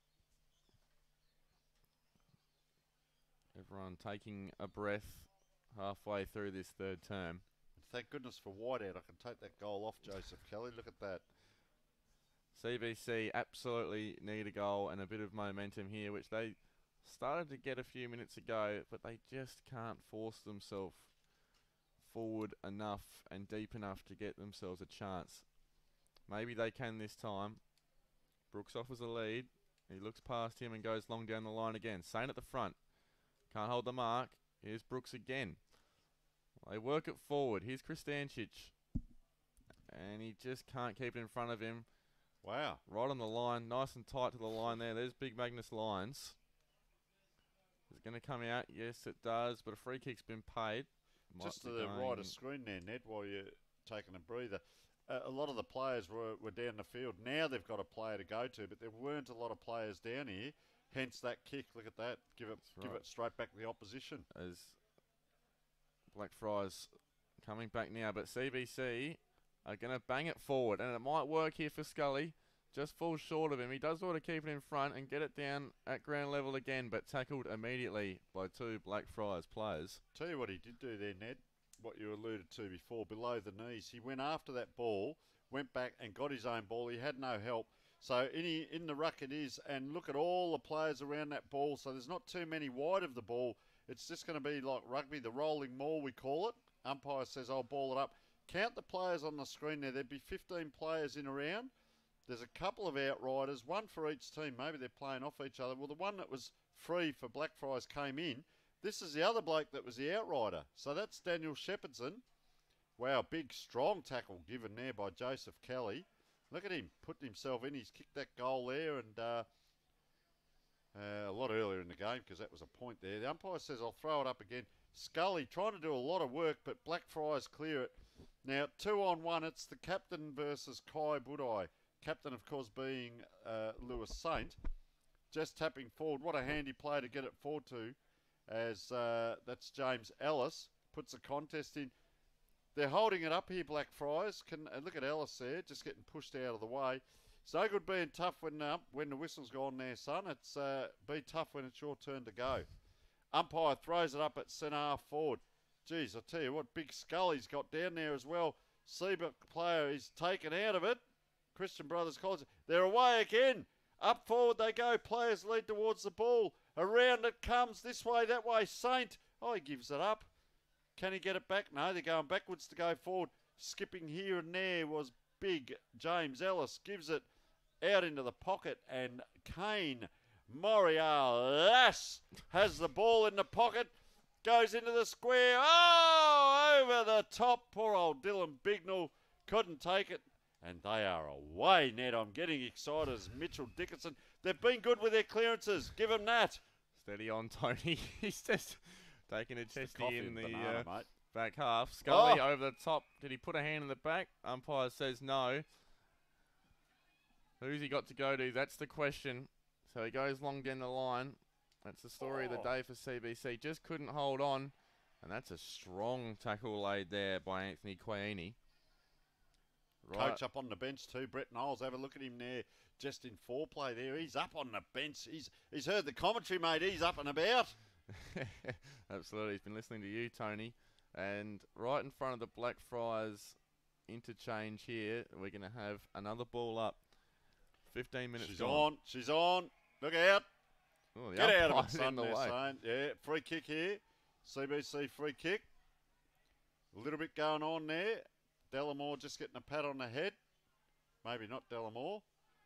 Everyone taking a breath halfway through this third term. Thank goodness for Whiteout. I can take that goal off Joseph Kelly. Look at that. C B C absolutely need a goal and a bit of momentum here, which they started to get a few minutes ago, but they just can't force themselves forward enough and deep enough to get themselves a chance. Maybe they can this time. Brooks offers a lead. He looks past him and goes long down the line again. Saint at the front. Can't hold the mark. Here's Brooks again. They work it forward. Here's Kristancic. And he just can't keep it in front of him. Wow. Right on the line. Nice and tight to the line there. There's Big Magnus Lyons. Is it going to come out? Yes, it does. But a free kick's been paid. Might Just to be the going- right of screen there, Ned, while you're taking a breather. Uh, a lot of the players were, were down the field. Now they've got a player to go to, but there weren't a lot of players down here. Hence that kick. Look at that. Give it, That's give right. it straight back to the opposition. As Blackfriars coming back now, but C B C are going to bang it forward, and it might work here for Scully. just falls short of him. He does want to keep it in front and get it down at ground level again, but tackled immediately by two Blackfriars players. Tell you what he did do there, Ned, what you alluded to before, below the knees. He went after that ball, went back and got his own ball. He had no help. So in, he, in the ruck it is, and look at all the players around that ball. So there's not too many wide of the ball. It's just going to be like rugby, the rolling maul we call it. Umpire says, I'll ball it up. Count the players on the screen there. There'd be fifteen players in a round. There's a couple of outriders, one for each team. Maybe they're playing off each other. Well, the one that was free for Blackfriars came in. This is the other bloke that was the outrider. So that's Daniel Shepherdson. Wow, big, strong tackle given there by Joseph Kelly. Look at him, putting himself in. He's kicked that goal there and uh, uh, a lot earlier in the game because that was a point there. The umpire says, I'll throw it up again. Scully trying to do a lot of work, but Blackfriars clear it. Now, two on one, it's the captain versus Kai Budai. Captain, of course, being uh, Lewis Saint. Just tapping forward. What a handy play to get it forward to, as uh, that's James Ellis. Puts the contest in. They're holding it up here, Blackfriars. Can uh, look at Ellis there, just getting pushed out of the way. It's no good being tough when uh, when the whistle's gone there, son. It's uh, be tough when it's your turn to go. Umpire throws it up at centre half forward. Geez, I tell you what, big Scully's got down there as well. Seabrook player is taken out of it. Christian Brothers College. They're away again. Up forward they go. Players lead towards the ball. Around it comes. This way, that way. Saint. Oh, he gives it up. Can he get it back? No, they're going backwards to go forward. Skipping here and there was big James Ellis. Gives it out into the pocket. And Kane Morialas has the ball in the pocket. Goes into the square. Oh, over the top. Poor old Dylan Bignell couldn't take it. And they are away, Ned. I'm getting excited as Mitchell Dickinson. They've been good with their clearances. Give them that. Steady on, Tony. He's just taking a testy in the banana, uh, back half. Scully oh. over the top. Did he put a hand in the back? Umpire says no. Who's he got to go to? That's the question. So he goes long down the line. That's the story oh. of the day for C B C. Just couldn't hold on. And that's a strong tackle laid there by Anthony Quaini. Right. Coach up on the bench too, Brett Knowles. Have a look at him there, just in foreplay there. He's up on the bench. He's he's heard the commentary, mate. He's up and about. Absolutely. He's been listening to you, Tony. And right in front of the Blackfriars interchange here, we're going to have another ball up. fifteen minutes She's gone. on. She's on. Look out. Oh, Get out of it, son. The way. Yeah, free kick here. C B C free kick. A little bit going on there. Delamore just getting a pat on the head. Maybe not Delamore.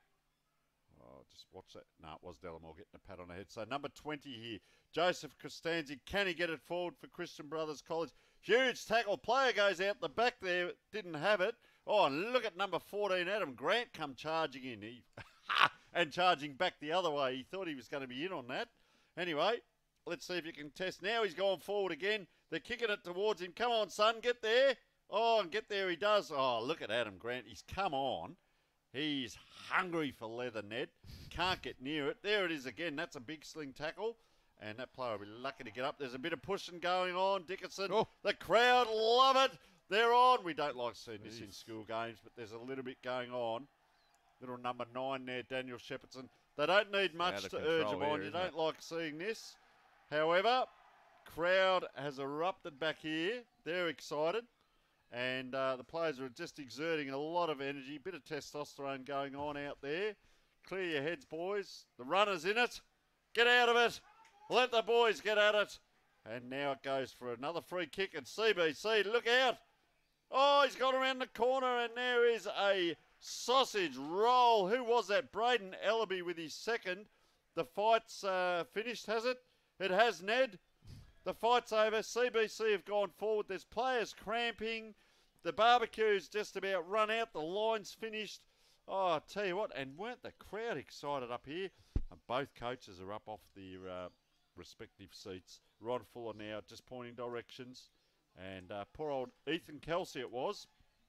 Oh, just watch that. No, it was Delamore getting a pat on the head. So number twenty here. Joseph Costanzi. Can he get it forward for Christian Brothers College? Huge tackle. Player goes out the back there. Didn't have it. Oh, and look at number fourteen. Adam Grant come charging in. He and charging back the other way. He thought he was going to be in on that. Anyway, let's see if you can test. Now he's gone forward again. They're kicking it towards him. Come on, son. Get there. Oh, and get there he does. Oh, look at Adam Grant. He's come on. He's hungry for leather, Ned. Can't get near it. There it is again. That's a big sling tackle. And that player will be lucky to get up. There's a bit of pushing going on. Dickinson. Oh. The crowd love it. They're on. We don't like seeing this Jeez. in school games, but there's a little bit going on. Little number nine there, Daniel Shepherdson. They don't need much to urge them on. You don't it? like seeing this. However, crowd has erupted back here. They're excited. And uh, the players are just exerting a lot of energy, bit of testosterone going on out there. Clear your heads, boys. The runner's in it. Get out of it. Let the boys get at it. And now it goes for another free kick at C B C. Look out. Oh, he's got around the corner, and there is a sausage roll. Who was that? Braden Ellaby with his second. The fight's uh, finished, has it? It has, Ned. The fight's over. C B C have gone forward. There's players cramping. The barbecue's just about run out. The line's finished. Oh, I tell you what, and weren't the crowd excited up here? And both coaches are up off their uh, respective seats. Ron Fuller now just pointing directions. And uh, poor old Ethan Kelsey it was,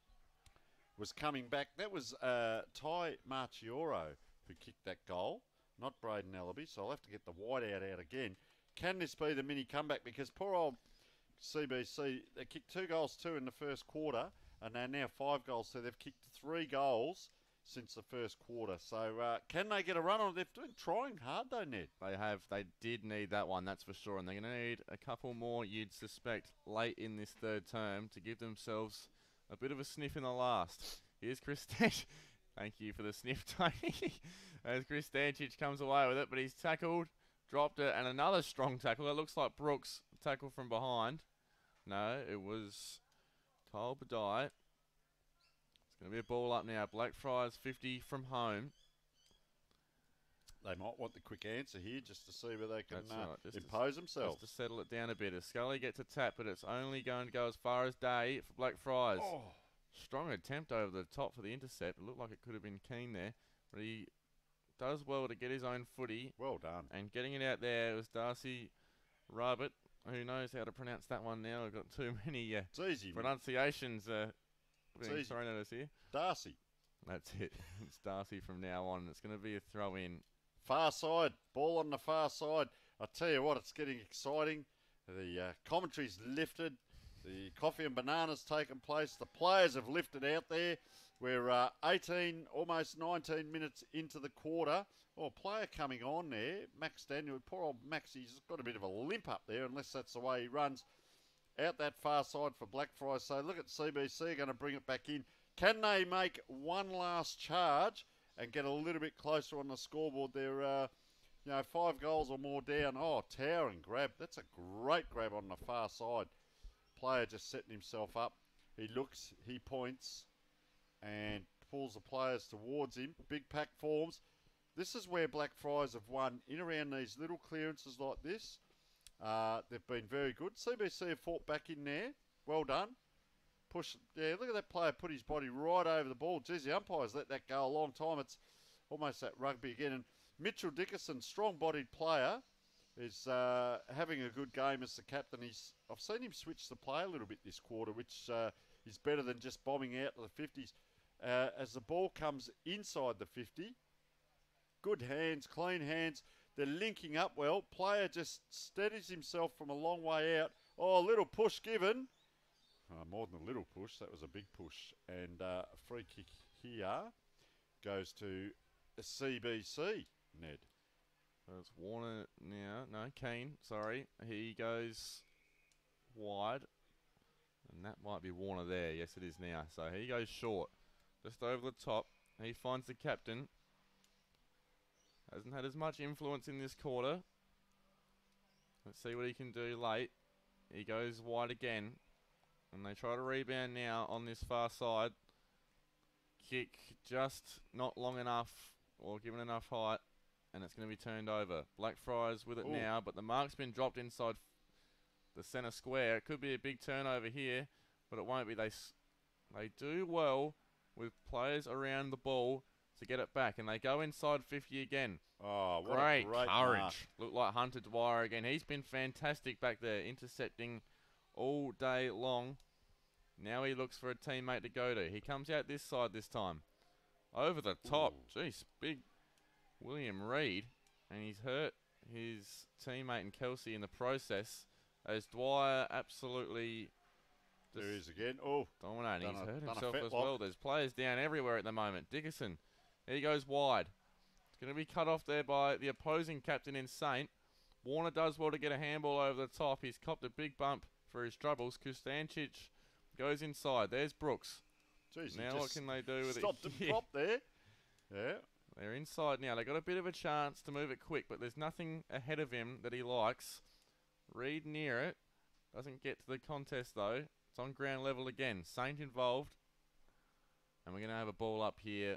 was coming back. That was uh, Ty Marchioro who kicked that goal, not Braden Ellaby. So I'll have to get the wide out out again. Can this be the mini comeback? Because poor old C B C, they kicked two goals, two in the first quarter, and they're now five goals. So they've kicked three goals since the first quarter. So uh, can they get a run on it? They've been trying hard though, Ned. They have. They did need that one, that's for sure. And they're going to need a couple more, you'd suspect, late in this third term to give themselves a bit of a sniff in the last. Here's Chris Stanchich. Thank you for the sniff, Tony. As Chris Stanchich comes away with it, but he's tackled, dropped it, and another strong tackle. It looks like Brooks tackle from behind. No, it was Kyle Badai. It's going to be a ball up now. Blackfriars fifty from home. They might want the quick answer here just to see where they can uh, right, just impose to, themselves. Just to settle it down a bit. As Scully gets a tap, but it's only going to go as far as Day for Blackfriars. Oh. Strong attempt over the top for the intercept. It looked like it could have been Keen there, but he does well to get his own footy. Well done. And getting it out there was Darcy Robert. Who knows how to pronounce that one now? We've got too many uh, it's easy, pronunciations uh, being easy. thrown at us here. Darcy. That's it. It's Darcy from now on. It's going to be a throw in. Far side. Ball on the far side. I tell you what, it's getting exciting. The uh, commentary's lifted. The coffee and bananas taken place. The players have lifted out there. We're uh, eighteen, almost nineteen minutes into the quarter. Oh, player coming on there, Max Daniel. Poor old Max, he's got a bit of a limp up there, unless that's the way he runs. Out that far side for Blackfriars. So look at C B C going to bring it back in. Can they make one last charge and get a little bit closer on the scoreboard? They're, uh, you know, five goals or more down. Oh, towering grab. That's a great grab on the far side. Player just setting himself up. He looks, he points, and pulls the players towards him. Big pack forms. This is where Blackfriars have won in around these little clearances like this. Uh, they've been very good. C B C have fought back in there. Well done. Push. Yeah, look at that player put his body right over the ball. Geez, the umpires let that go a long time. It's almost that rugby again. And Mitchell Dickerson, strong-bodied player, is uh, having a good game as the captain. He's I've seen him switch the play a little bit this quarter, which uh, is better than just bombing out to the fifties. Uh, as the ball comes inside the fifty, good hands, clean hands. They're linking up well. Player just steadies himself from a long way out. Oh, a little push given. Uh, more than a little push. That was a big push. And uh, a free kick here goes to C B C, Ned. So it's Warner now. No, Keen, sorry. He goes wide. And that might be Warner there. Yes, it is now. So he goes short. Just over the top. He finds the captain. Hasn't had as much influence in this quarter. Let's see what he can do late. He goes wide again. And they try to rebound now on this far side. Kick just not long enough or given enough height. And it's going to be turned over. Blackfriars with it Ooh. now, but the mark's been dropped inside the centre square. It could be a big turnover here, but it won't be. They s they do well with players around the ball to get it back, and they go inside fifty again. Oh, what great, a great courage! mark. Look like Hunter Dwyer again. He's been fantastic back there, intercepting all day long. Now he looks for a teammate to go to. He comes out this side this time, over the top. Ooh. Jeez, big. William Reid, and he's hurt his teammate and Kelsey in the process as Dwyer absolutely there he is again. Oh, dominating. He's a, hurt himself as lock. well. There's players down everywhere at the moment. Dickerson, he goes wide. It's going to be cut off there by the opposing captain in Saint. Warner does well to get a handball over the top. He's copped a big bump for his troubles. Kustancic goes inside. There's Brooks. Jeez, now what can they do with stopped it? Stopped and prop there. Yeah. They're inside now. They got a bit of a chance to move it quick, but there's nothing ahead of him that he likes. Reid near it. Doesn't get to the contest, though. It's on ground level again. Saint involved. And we're going to have a ball up here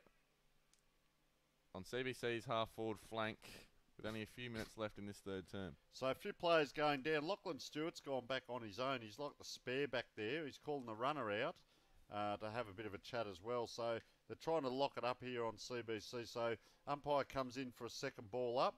on C B C's half-forward flank with only a few minutes left in this third term. So a few players going down. Lachlan Stewart's gone back on his own. He's like the spare back there. He's calling the runner out uh, to have a bit of a chat as well. So they're trying to lock it up here on C B C. So umpire comes in for a second ball up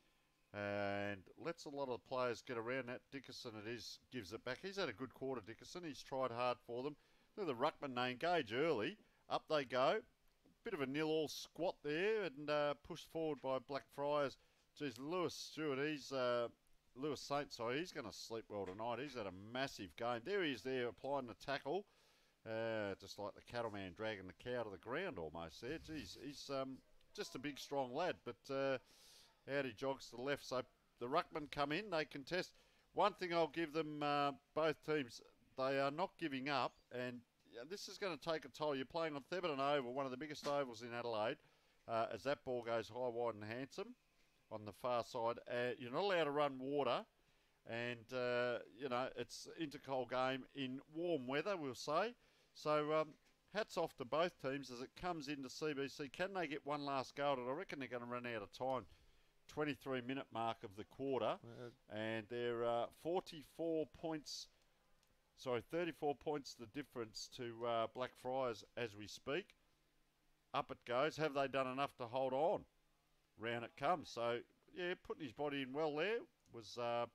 and lets a lot of the players get around that. Dickerson it is, gives it back. He's had a good quarter, Dickerson. He's tried hard for them. Look at the ruckman, they engage early. Up they go. Bit of a nil-all squat there and uh, pushed forward by Blackfriars. Geez, Lewis Stewart, he's... Uh, Lewis Saint, sorry, he's going to sleep well tonight. He's had a massive game. There he is there applying the tackle. Uh, just like the cattleman dragging the cow to the ground almost there. Geez, he's um, just a big, strong lad, but uh, out he jogs to the left. So the ruckmen come in, they contest. One thing I'll give them, uh, both teams, they are not giving up, and yeah, this is going to take a toll. You're playing on Thebarton Oval, one of the biggest ovals in Adelaide, uh, as that ball goes high, wide and handsome on the far side. Uh, you're not allowed to run water, and, uh, you know, it's intercol game in warm weather, we'll say. So um, hats off to both teams as it comes into C B C. Can they get one last go at it? I reckon they're going to run out of time. twenty-three minute mark of the quarter. Uh, and they're uh, forty-four points, sorry, thirty-four points the difference to uh, Blackfriars as we speak. Up it goes. Have they done enough to hold on? Round it comes. So, yeah, putting his body in well there was uh,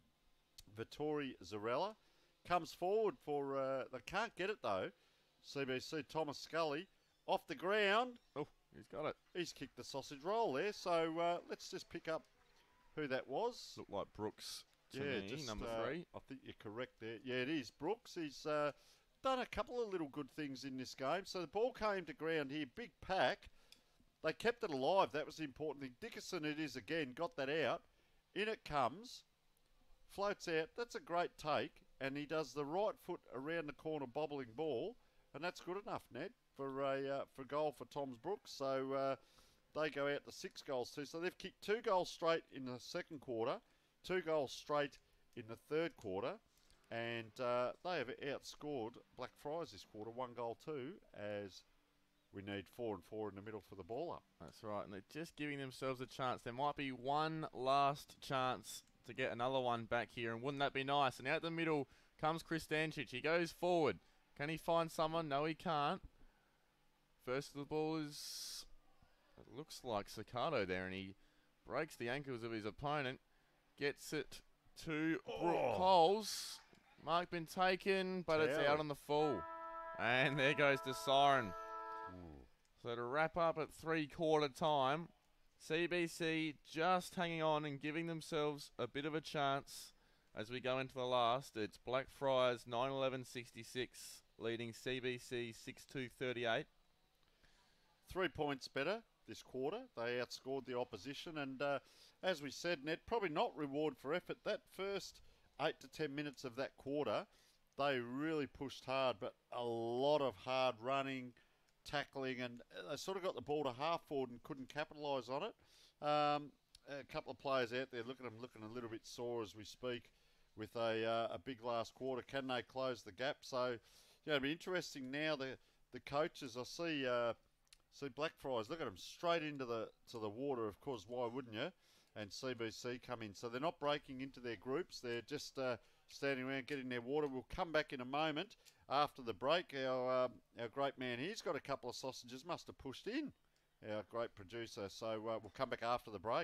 Vittori Zarella. Comes forward for, uh, they can't get it though, C B C. Thomas Scully off the ground. Oh, he's got it. He's kicked the sausage roll there. So uh, let's just pick up who that was. Looked like Brooks to yeah, me, just, number uh, three. I think you're correct there. Yeah, it is Brooks. He's uh, done a couple of little good things in this game. So the ball came to ground here, big pack. They kept it alive. That was the important thing. Dickerson it is again, got that out. In it comes, floats out. That's a great take. And he does the right foot around the corner bobbling ball. And that's good enough, Ned, for a uh, for goal for Toms Brooks. So uh, they go out to six goals too. So they've kicked two goals straight in the second quarter, two goals straight in the third quarter. And uh, they have outscored Blackfriars this quarter, one goal two, as we need four and four in the middle for the ball up. That's right, and they're just giving themselves a chance. There might be one last chance to get another one back here, and wouldn't that be nice? And out the middle comes Chris Stanchich. He goes forward. Can he find someone? No, he can't. First the ball is, it looks like Sakato there, and he breaks the ankles of his opponent. Gets it to Oh. Brooke Coles. Mark been taken, but it's out on the full. And there goes the siren. Ooh. So to wrap up at three-quarter time, C B C just hanging on and giving themselves a bit of a chance as we go into the last. It's Blackfriars nine eleven sixty-six leading C B C six two thirty-eight. Three points better this quarter. They outscored the opposition. And uh, as we said, Ned, probably not reward for effort. That first eight to ten minutes of that quarter, they really pushed hard, but a lot of hard running, tackling, and they sort of got the ball to half forward and couldn't capitalise on it. Um, a couple of players out there, look at them looking a little bit sore as we speak with a uh, a big last quarter. Can they close the gap? So, yeah, it'll be interesting now. The the coaches, I see uh, see Blackfriars, look at them straight into the to the water. Of course, why wouldn't you? And C B C come in, so they're not breaking into their groups. They're just uh, standing around getting their water. We'll come back in a moment after the break. Our uh, our great man here's got a couple of sausages, must have pushed in, our great producer. So uh, we'll come back after the break.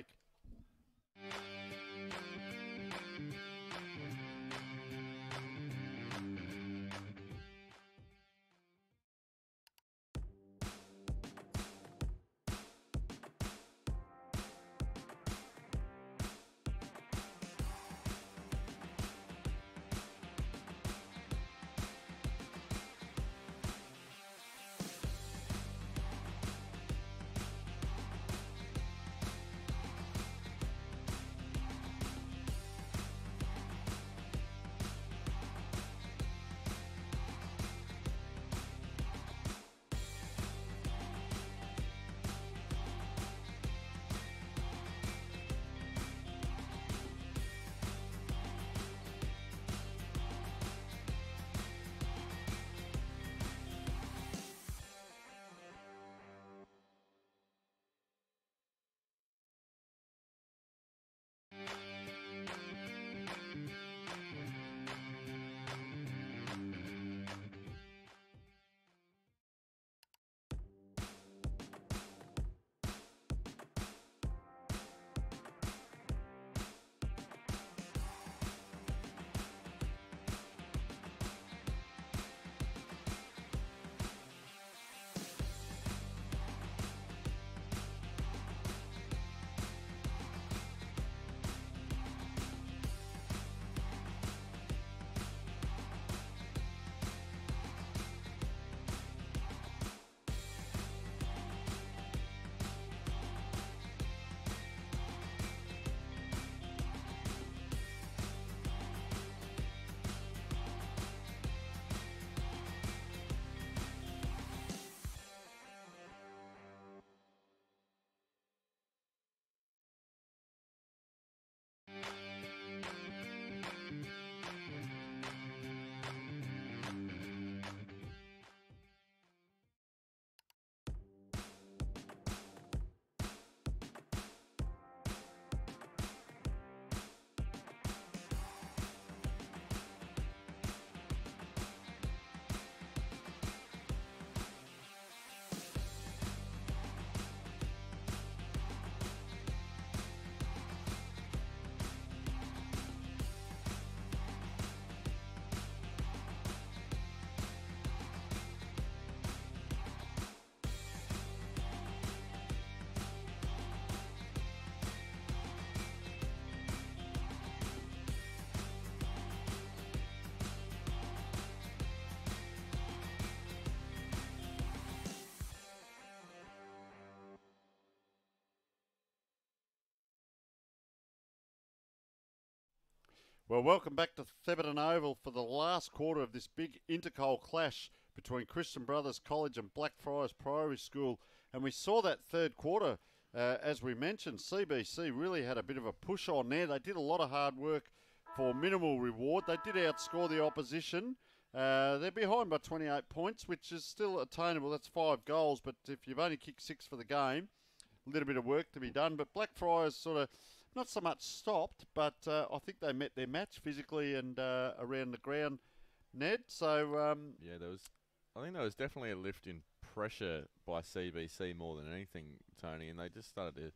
Well, welcome back to Thebarton Oval for the last quarter of this big intercol clash between Christian Brothers College and Blackfriars Priory School. And we saw that third quarter, uh, as we mentioned, C B C really had a bit of a push on there. They did a lot of hard work for minimal reward. They did outscore the opposition. Uh, they're behind by twenty-eight points, which is still attainable. That's five goals, but if you've only kicked six for the game, a little bit of work to be done. But Blackfriars sort of not so much stopped, but uh, I think they met their match physically and uh, around the ground, Ned. So um, Yeah, there was. I think there was definitely a lift in pressure by C B C more than anything, Tony, and they just started to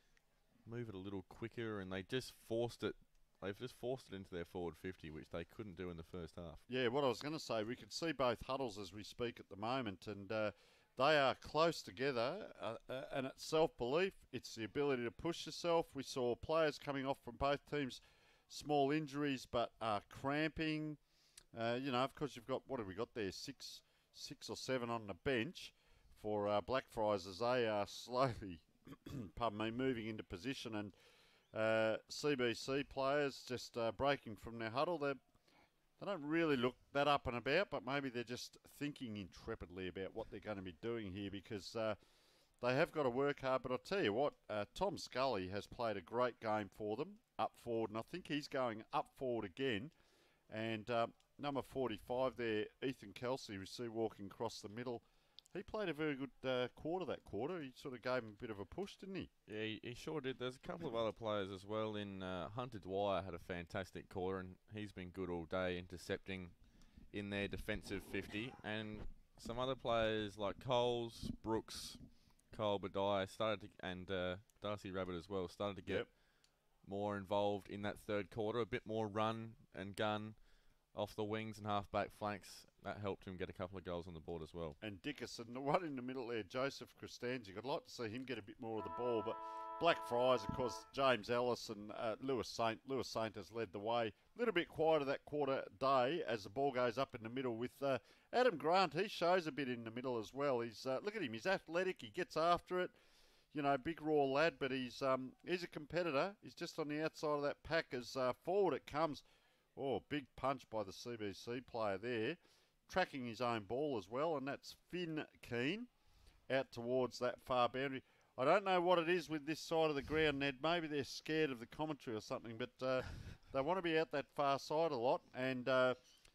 move it a little quicker, and they just forced it. They've just forced it into their forward fifty, which they couldn't do in the first half. Yeah, what I was going to say, we can see both huddles as we speak at the moment, and uh, they are close together, uh, uh, and it's self-belief. It's the ability to push yourself. We saw players coming off from both teams, small injuries, but uh, cramping. Uh, you know, of course, you've got, what have we got there, six six or seven on the bench for uh, Blackfriars as they are slowly, pardon me, moving into position, and uh, C B C players just uh, breaking from their huddle. They're They don't really look that up and about, but maybe they're just thinking intrepidly about what they're going to be doing here because uh, they have got to work hard. But I'll tell you what, uh, Tom Scully has played a great game for them up forward, and I think he's going up forward again. And uh, number forty-five there, Ethan Kelsey, we see walking across the middle. He played a very good uh, quarter that quarter. He sort of gave him a bit of a push, didn't he? Yeah, he, he sure did. There's a couple of other players as well. In uh, Hunter Dwyer had a fantastic quarter, and he's been good all day, intercepting in their defensive fifty. And some other players like Coles, Brooks, Cole Badiah started to, and uh, Darcy Rabbit as well started to get Yep. more involved in that third quarter. A bit more run and gun off the wings and half-back flanks. That helped him get a couple of goals on the board as well. And Dickerson, the one in the middle there, Joseph Christangic. I'd like to see him get a bit more of the ball, but Blackfriars, of course, James Ellis and uh, Lewis Saint. Lewis Saint has led the way. A little bit quieter that quarter day as the ball goes up in the middle with uh, Adam Grant. He shows a bit in the middle as well. He's uh, look at him. He's athletic. He gets after it. You know, big raw lad, but he's um, he's a competitor. He's just on the outside of that pack as uh, forward it comes. Oh, big punch by the C B C player there. Tracking his own ball as well, and that's Finn Keane out towards that far boundary. I don't know what it is with this side of the ground, Ned. Maybe they're scared of the commentary or something, but uh, they want to be out that far side a lot. And uh,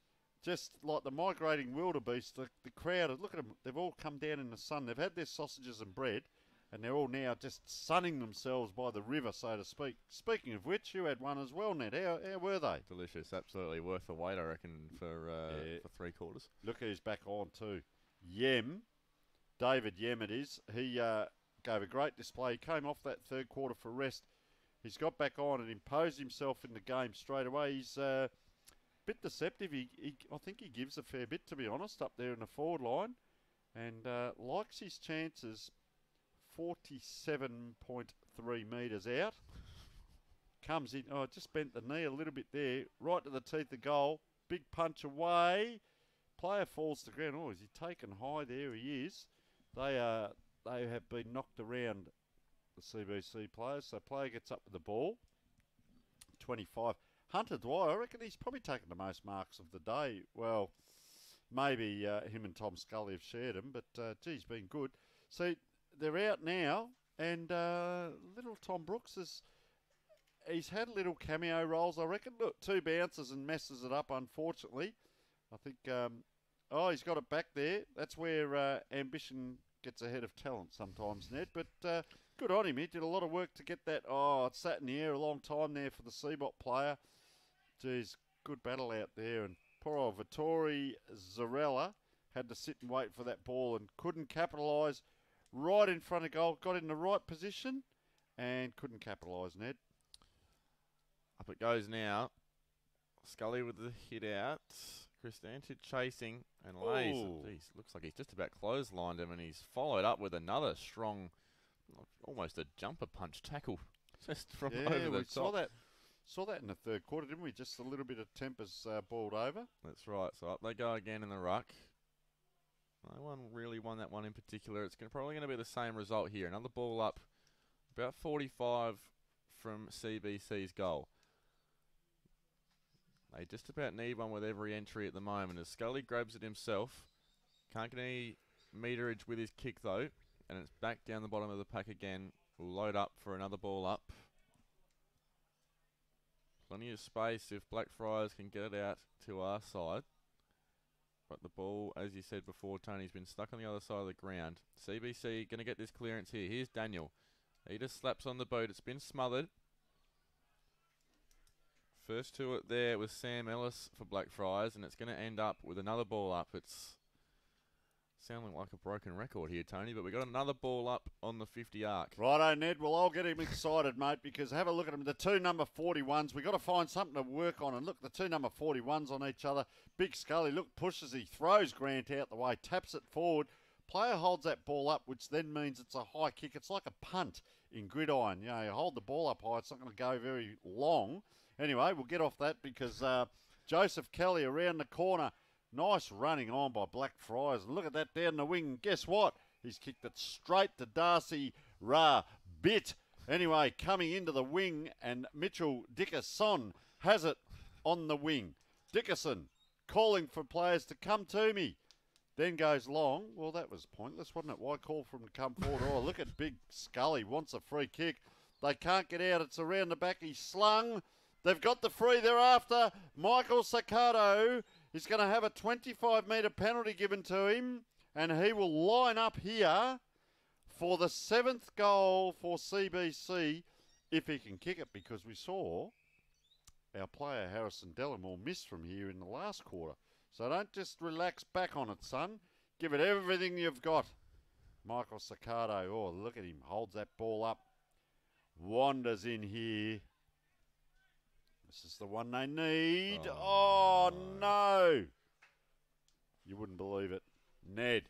just like the migrating wildebeest, the, the crowd, look at them, they've all come down in the sun. They've had their sausages and bread, and they're all now just sunning themselves by the river, so to speak. Speaking of which, you had one as well, Ned. How, how were they? Delicious, absolutely worth the wait, I reckon, for uh, Yeah. for three quarters. Look who's back on too. Yem, David Yem it is. He uh, gave a great display. He came off that third quarter for rest. He's got back on and imposed himself in the game straight away. He's uh, a bit deceptive. He, he, I think he gives a fair bit, to be honest, up there in the forward line. And uh, likes his chances. forty-seven point three metres out. Comes in. Oh, just bent the knee a little bit there. Right to the teeth of goal. Big punch away. Player falls to the ground. Oh, is he taken high? There he is. They are. They have been knocked around, the C B C players. So player gets up with the ball. twenty-five. Hunter Dwyer, I reckon he's probably taken the most marks of the day. Well, maybe uh, him and Tom Scully have shared them, but uh, geez, been good. See, they're out now, and uh, little Tom Brooks is. He's had little cameo roles, I reckon. Look, two bounces and messes it up, unfortunately. I think, um, oh, he's got it back there. That's where uh, ambition gets ahead of talent sometimes, Ned. But uh, good on him. He did a lot of work to get that. Oh, it sat in the air a long time there for the Seabot player. Geez, good battle out there. And poor old Vittori Zarella had to sit and wait for that ball and couldn't capitalise. Right in front of goal, got in the right position and couldn't capitalise, Ned. Up it goes now. Scully with the hit out. Christantic chasing and lays. Ooh. Jeez, looks like he's just about clotheslined him, and he's followed up with another strong, almost a jumper punch tackle, just from Yeah, over the we top. saw that. Saw that in the third quarter, didn't we? Just a little bit of tempers uh, boiled over. That's right. So up they go again in the ruck. No one really won that one in particular. It's gonna, probably going to be the same result here. Another ball up, about forty-five from C B C's goal. They just about need one with every entry at the moment. As Scully grabs it himself. Can't get any meterage with his kick, though. And it's back down the bottom of the pack again. We'll load up for another ball up. Plenty of space if Blackfriars can get it out to our side. But the ball, as you said before, Tony's been stuck on the other side of the ground. C B C going to get this clearance here. Here's Daniel. He just slaps on the boot. It's been smothered. First to it there was Sam Ellis for Blackfriars, and it's going to end up with another ball up. It's sounding like a broken record here, Tony, but we got another ball up on the fifty arc. Righto, Ned. Well, I'll get him excited, mate, because have a look at him. The two number forty-ones, we've got to find something to work on. And look, the two number forty-ones on each other. Big Scully, look, pushes, he throws Grant out the way, taps it forward. Player holds that ball up, which then means it's a high kick. It's like a punt in gridiron. You know, you hold the ball up high, it's not going to go very long. Anyway, we'll get off that because uh, Joseph Kelly around the corner. Nice running on by Blackfriars. Look at that down the wing. Guess what? He's kicked it straight to Darcy Ra Bit. Anyway, coming into the wing, and Mitchell Dickerson has it on the wing. Dickerson calling for players to come to me. Then goes long. Well, that was pointless, wasn't it? Why call for him to come forward? Oh, look at Big Scully. Wants a free kick. They can't get out. It's around the back. He's slung. They've got the free thereafter. Michael Saccato is going to have a twenty-five metre penalty given to him, and he will line up here for the seventh goal for C B C if he can kick it, because we saw our player Harrison Delamore miss from here in the last quarter. So don't just relax back on it, son. Give it everything you've got. Michael Saccato, oh, look at him. Holds that ball up. Wanders in here. This is the one they need. Oh, oh no. You wouldn't believe it. Ned.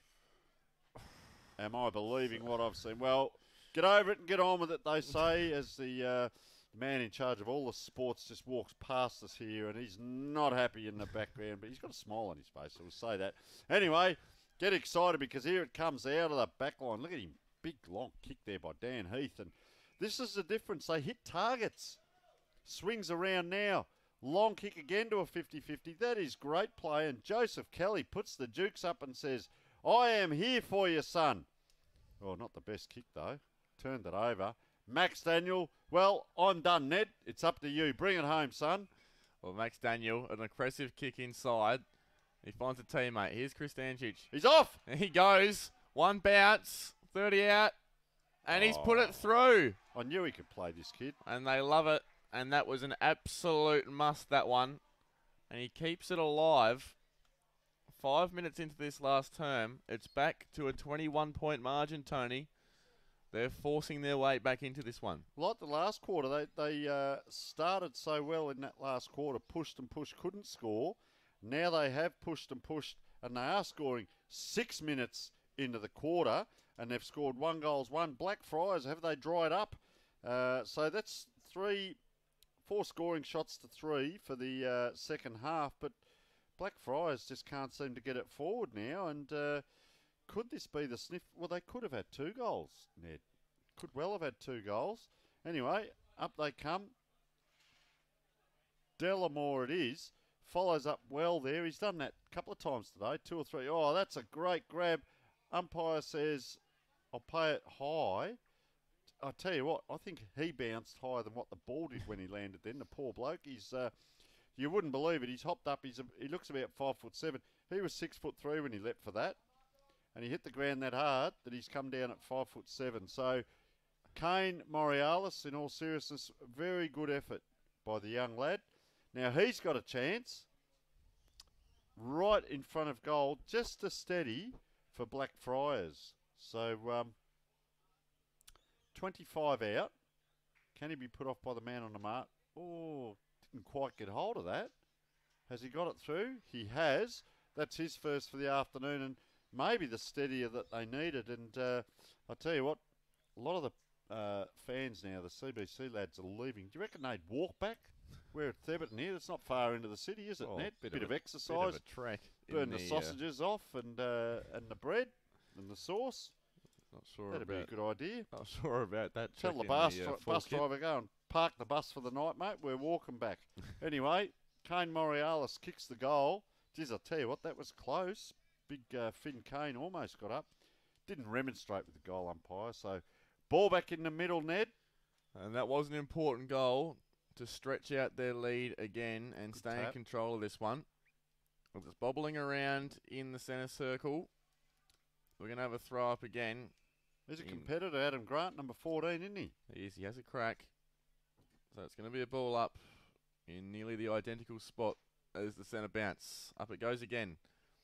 Am I believing what I've seen? Well, get over it and get on with it, they say, as the uh, man in charge of all the sports just walks past us here, and he's not happy in the background, but he's got a smile on his face, so we'll say that. Anyway, get excited because here it comes out of the back line. Look at him. Big, long kick there by Dan Heath. And this is the difference. They hit targets. Swings around now. Long kick again to a fifty fifty. That is great play. And Joseph Kelly puts the jukes up and says, I am here for you, son. Oh, not the best kick, though. Turned it over. Max Daniel, well, I'm done, Ned. It's up to you. Bring it home, son. Well, Max Daniel, an aggressive kick inside. He finds a teammate. Here's Chris Stanchich. He's off. And he goes. One bounce. thirty out. And oh. he's put it through. I knew he could play, this kid. And they love it. And that was an absolute must, that one. And he keeps it alive. Five minutes into this last term, it's back to a twenty-one point margin, Tony. They're forcing their way back into this one. Like the last quarter, they, they uh, started so well in that last quarter, pushed and pushed, couldn't score. Now they have pushed and pushed, and they are scoring six minutes into the quarter, and they've scored one goals, one. Blackfriars, have they dried up? Uh, so that's three... Four scoring shots to three for the uh, second half, but Blackfriars just can't seem to get it forward now. And uh, could this be the sniff? Well, they could have had two goals, Ned. Could well have had two goals. Anyway, up they come. Delamore it is. Follows up well there. He's done that a couple of times today, two or three. Oh, that's a great grab. Umpire says, I'll pay it high. I tell you what, I think he bounced higher than what the ball did when he landed then, the poor bloke. He's, uh, you wouldn't believe it, he's hopped up, he's a, he looks about five foot seven. He was six foot three when he leapt for that. And he hit the ground that hard that he's come down at five foot seven. So, Kane Morialis, in all seriousness, very good effort by the young lad. Now, he's got a chance right in front of goal, just a steady for Blackfriars. So, um... twenty-five out. Can he be put off by the man on the mark? Oh, didn't quite get hold of that. Has he got it through? He has. That's his first for the afternoon, and maybe the steadier that they needed. And uh, I tell you what, a lot of the uh, fans now, the C B C lads, are leaving. Do you reckon they'd walk back? We're at Theberton here. It's not far into the city, is it, oh, Ned? Bit, bit of, of a, exercise. Bit of a trek. Burn the, the sausages uh, off and uh, and the bread and the sauce. Not sure That'd about, be a good idea. Not sure about that. Tell the bus, the, uh, bus driver, go and park the bus for the night, mate. We're walking back. Anyway, Kane Morialis kicks the goal. Geez, I'll tell you what, that was close. Big uh, Finn Kane almost got up. Didn't remonstrate with the goal umpire. So, ball back in the middle, Ned. And that was an important goal to stretch out their lead again and Good stay tap. in control of this one. It's bobbling around in the centre circle. We're going to have a throw up again. He's a in- competitor, Adam Grant, number fourteen, isn't he? He is. He has a crack. So it's going to be a ball up in nearly the identical spot as the centre bounce. Up it goes again.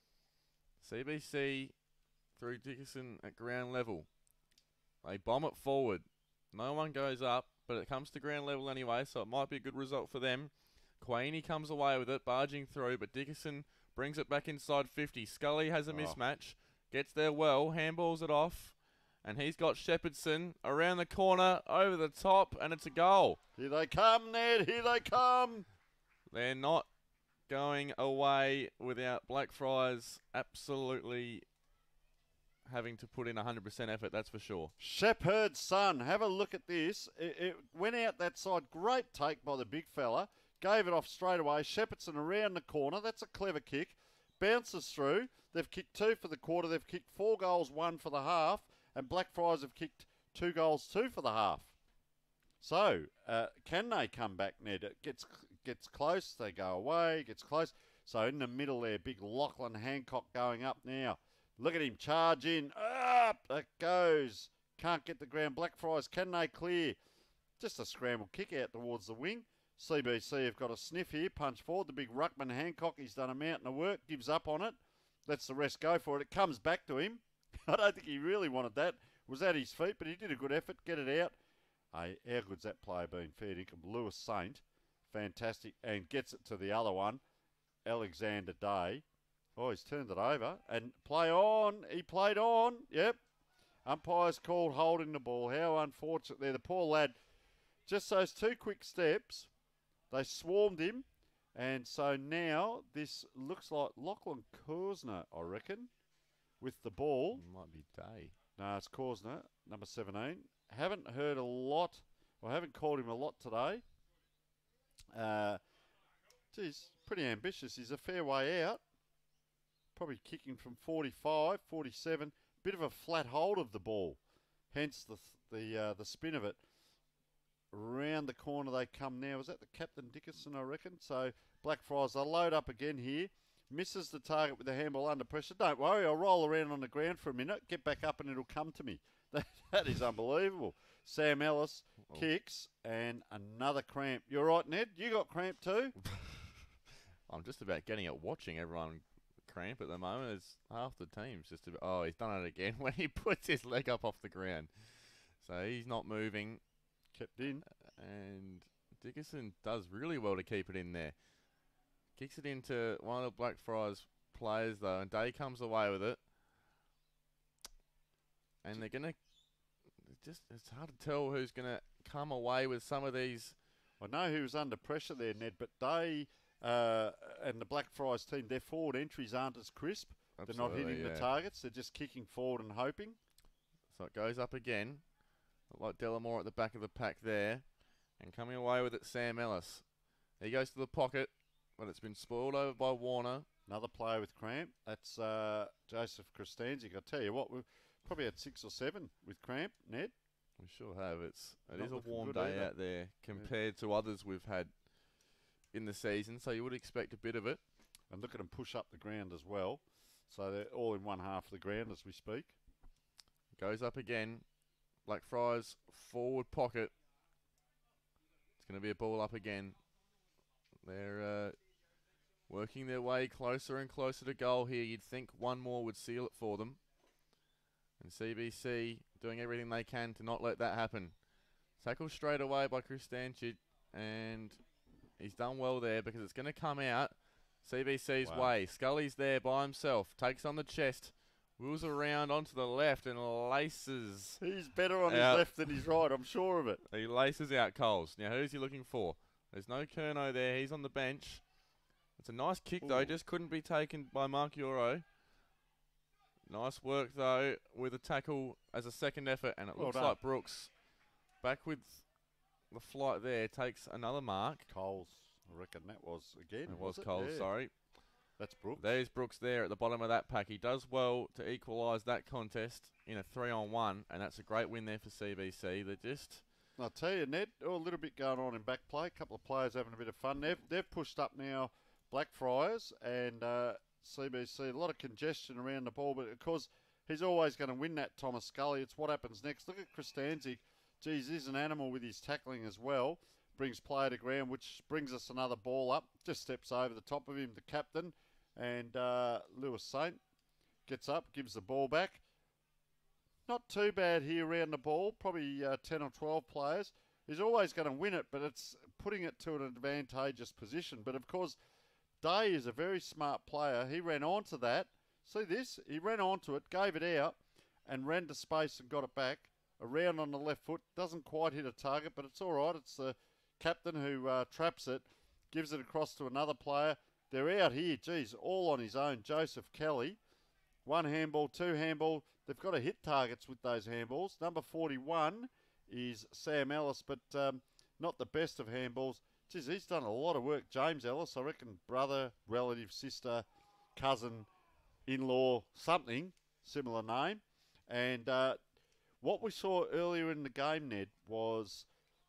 C B C through Dickinson at ground level. They bomb it forward. No one goes up, but it comes to ground level anyway, so it might be a good result for them. Queenie comes away with it, barging through, but Dickinson brings it back inside fifty. Scully has a Oh. mismatch, gets there well, handballs it off, and he's got Shepherdson around the corner, over the top, and it's a goal. Here they come, Ned. Here they come. They're not going away without Blackfriars absolutely having to put in one hundred percent effort, that's for sure. Shepherd's son. Have a look at this. It, it went out that side. Great take by the big fella. Gave it off straight away. Shepherdson around the corner. That's a clever kick. Bounces through. They've kicked two for the quarter. They've kicked four goals, one for the half. And Blackfriars have kicked two goals, two for the half. So, uh, can they come back, Ned? It gets gets close. They go away. Gets close. So, in the middle there, big Lachlan Hancock going up now. Look at him charge in. Up it goes. Can't get the ground. Blackfriars, can they clear? Just a scramble kick out towards the wing. C B C have got a sniff here. Punch forward. The big ruckman Hancock, he's done a mountain of work. Gives up on it. Lets the rest go for it. It comes back to him. I don't think he really wanted that. It was at his feet, but he did a good effort. Get it out. Hey, how good's that player been? Fair dinkum. Lewis Saint. Fantastic. And gets it to the other one. Alexander Day. Oh, he's turned it over. And play on. He played on. Yep. Umpire's called holding the ball. How unfortunate there. The poor lad. Just those two quick steps. They swarmed him. And so now this looks like Lachlan Korsner, I reckon, with the ball. Might be Day. No, it's Korsner, number seventeen. Haven't heard a lot, or haven't called him a lot today. Uh, geez, pretty ambitious. He's a fair way out. Probably kicking from forty-five, forty-seven. Bit of a flat hold of the ball. Hence the the uh, the spin of it. Round the corner they come now. Is that the Captain Dickinson, I reckon? So Blackfriars, they'll load up again here. Misses the target with the handball under pressure. Don't worry, I'll roll around on the ground for a minute, get back up and it'll come to me. That, that is unbelievable. Sam Ellis Oh. kicks and another cramp. You're right, Ned? You got cramp too? I'm just about getting it watching everyone cramp at the moment. It's half the team's just about, oh, he's done it again when he puts his leg up off the ground. So he's not moving. Kept in. And Dickinson does really well to keep it in there. Kicks it into one of the Blackfriars players, though, and Day comes away with it. And they're going to... just It's hard to tell who's going to come away with some of these. I know he was under pressure there, Ned, but they uh, and the Blackfriars team, their forward entries aren't as crisp. They're not Absolutely, hitting yeah. the targets. They're just kicking forward and hoping. So it goes up again. Like Delamore at the back of the pack there. And coming away with it, Sam Ellis. He goes to the pocket, but it's been spoiled over by Warner. Another player with cramp. That's uh, Joseph Kristanzik. I tell you what, we've probably had six or seven with cramp, Ned. We sure have. It's it Not is a looking warm good day either. out there compared to others we've had in the season, so you would expect a bit of it. And look at them push up the ground as well. So they're all in one half of the ground as we speak. Goes up again. Blackfriars forward pocket. It's going to be a ball up again. They're uh, working their way closer and closer to goal here. You'd think one more would seal it for them. And C B C doing everything they can to not let that happen. Tackled straight away by Chris Stanchik, and he's done well there because it's going to come out C B C's Wow. way. Scully's there by himself, takes on the chest, wheels around onto the left and laces. He's better on Out. his left than his right, I'm sure of it. He laces out Coles. Now, who's he looking for? There's no Kerno there. He's on the bench. It's a nice kick, though. Ooh. Just couldn't be taken by Mark Euro. Nice work, though, with a tackle as a second effort. And it Well looks done. like Brooks, back with the flight there, takes another mark. Coles. I reckon that was again. It was, was Coles, yeah. sorry. That's Brooks. There's Brooks there at the bottom of that pack. He does well to equalise that contest in a three-on-one, and that's a great win there for C B C. They're just... I'll tell you, Ned, oh, a little bit going on in back play. A couple of players having a bit of fun. They've, they've pushed up now Blackfriars and uh, C B C. A lot of congestion around the ball, but of course, he's always going to win that, Thomas Scully. It's what happens next. Look at Kristanzik. Geez, he's an animal with his tackling as well. Brings play to ground, which brings us another ball up. Just steps over the top of him, the captain. And uh, Lewis Saint gets up, gives the ball back. Not too bad here around the ball, probably uh, ten or twelve players. He's always going to win it, but it's putting it to an advantageous position. But of course, Day is a very smart player. He ran onto that. See this? He ran onto it, gave it out, and ran to space and got it back. Around on the left foot. Doesn't quite hit a target, but it's all right. It's the captain who uh, traps it, gives it across to another player. They're out here, geez, all on his own. Joseph Kelly. One handball, two handball. They've got to hit targets with those handballs. Number forty-one is Sam Ellis, but um, not the best of handballs. Geez, he's done a lot of work. James Ellis, I reckon brother, relative, sister, cousin, in-law, something, similar name. And uh, what we saw earlier in the game, Ned, was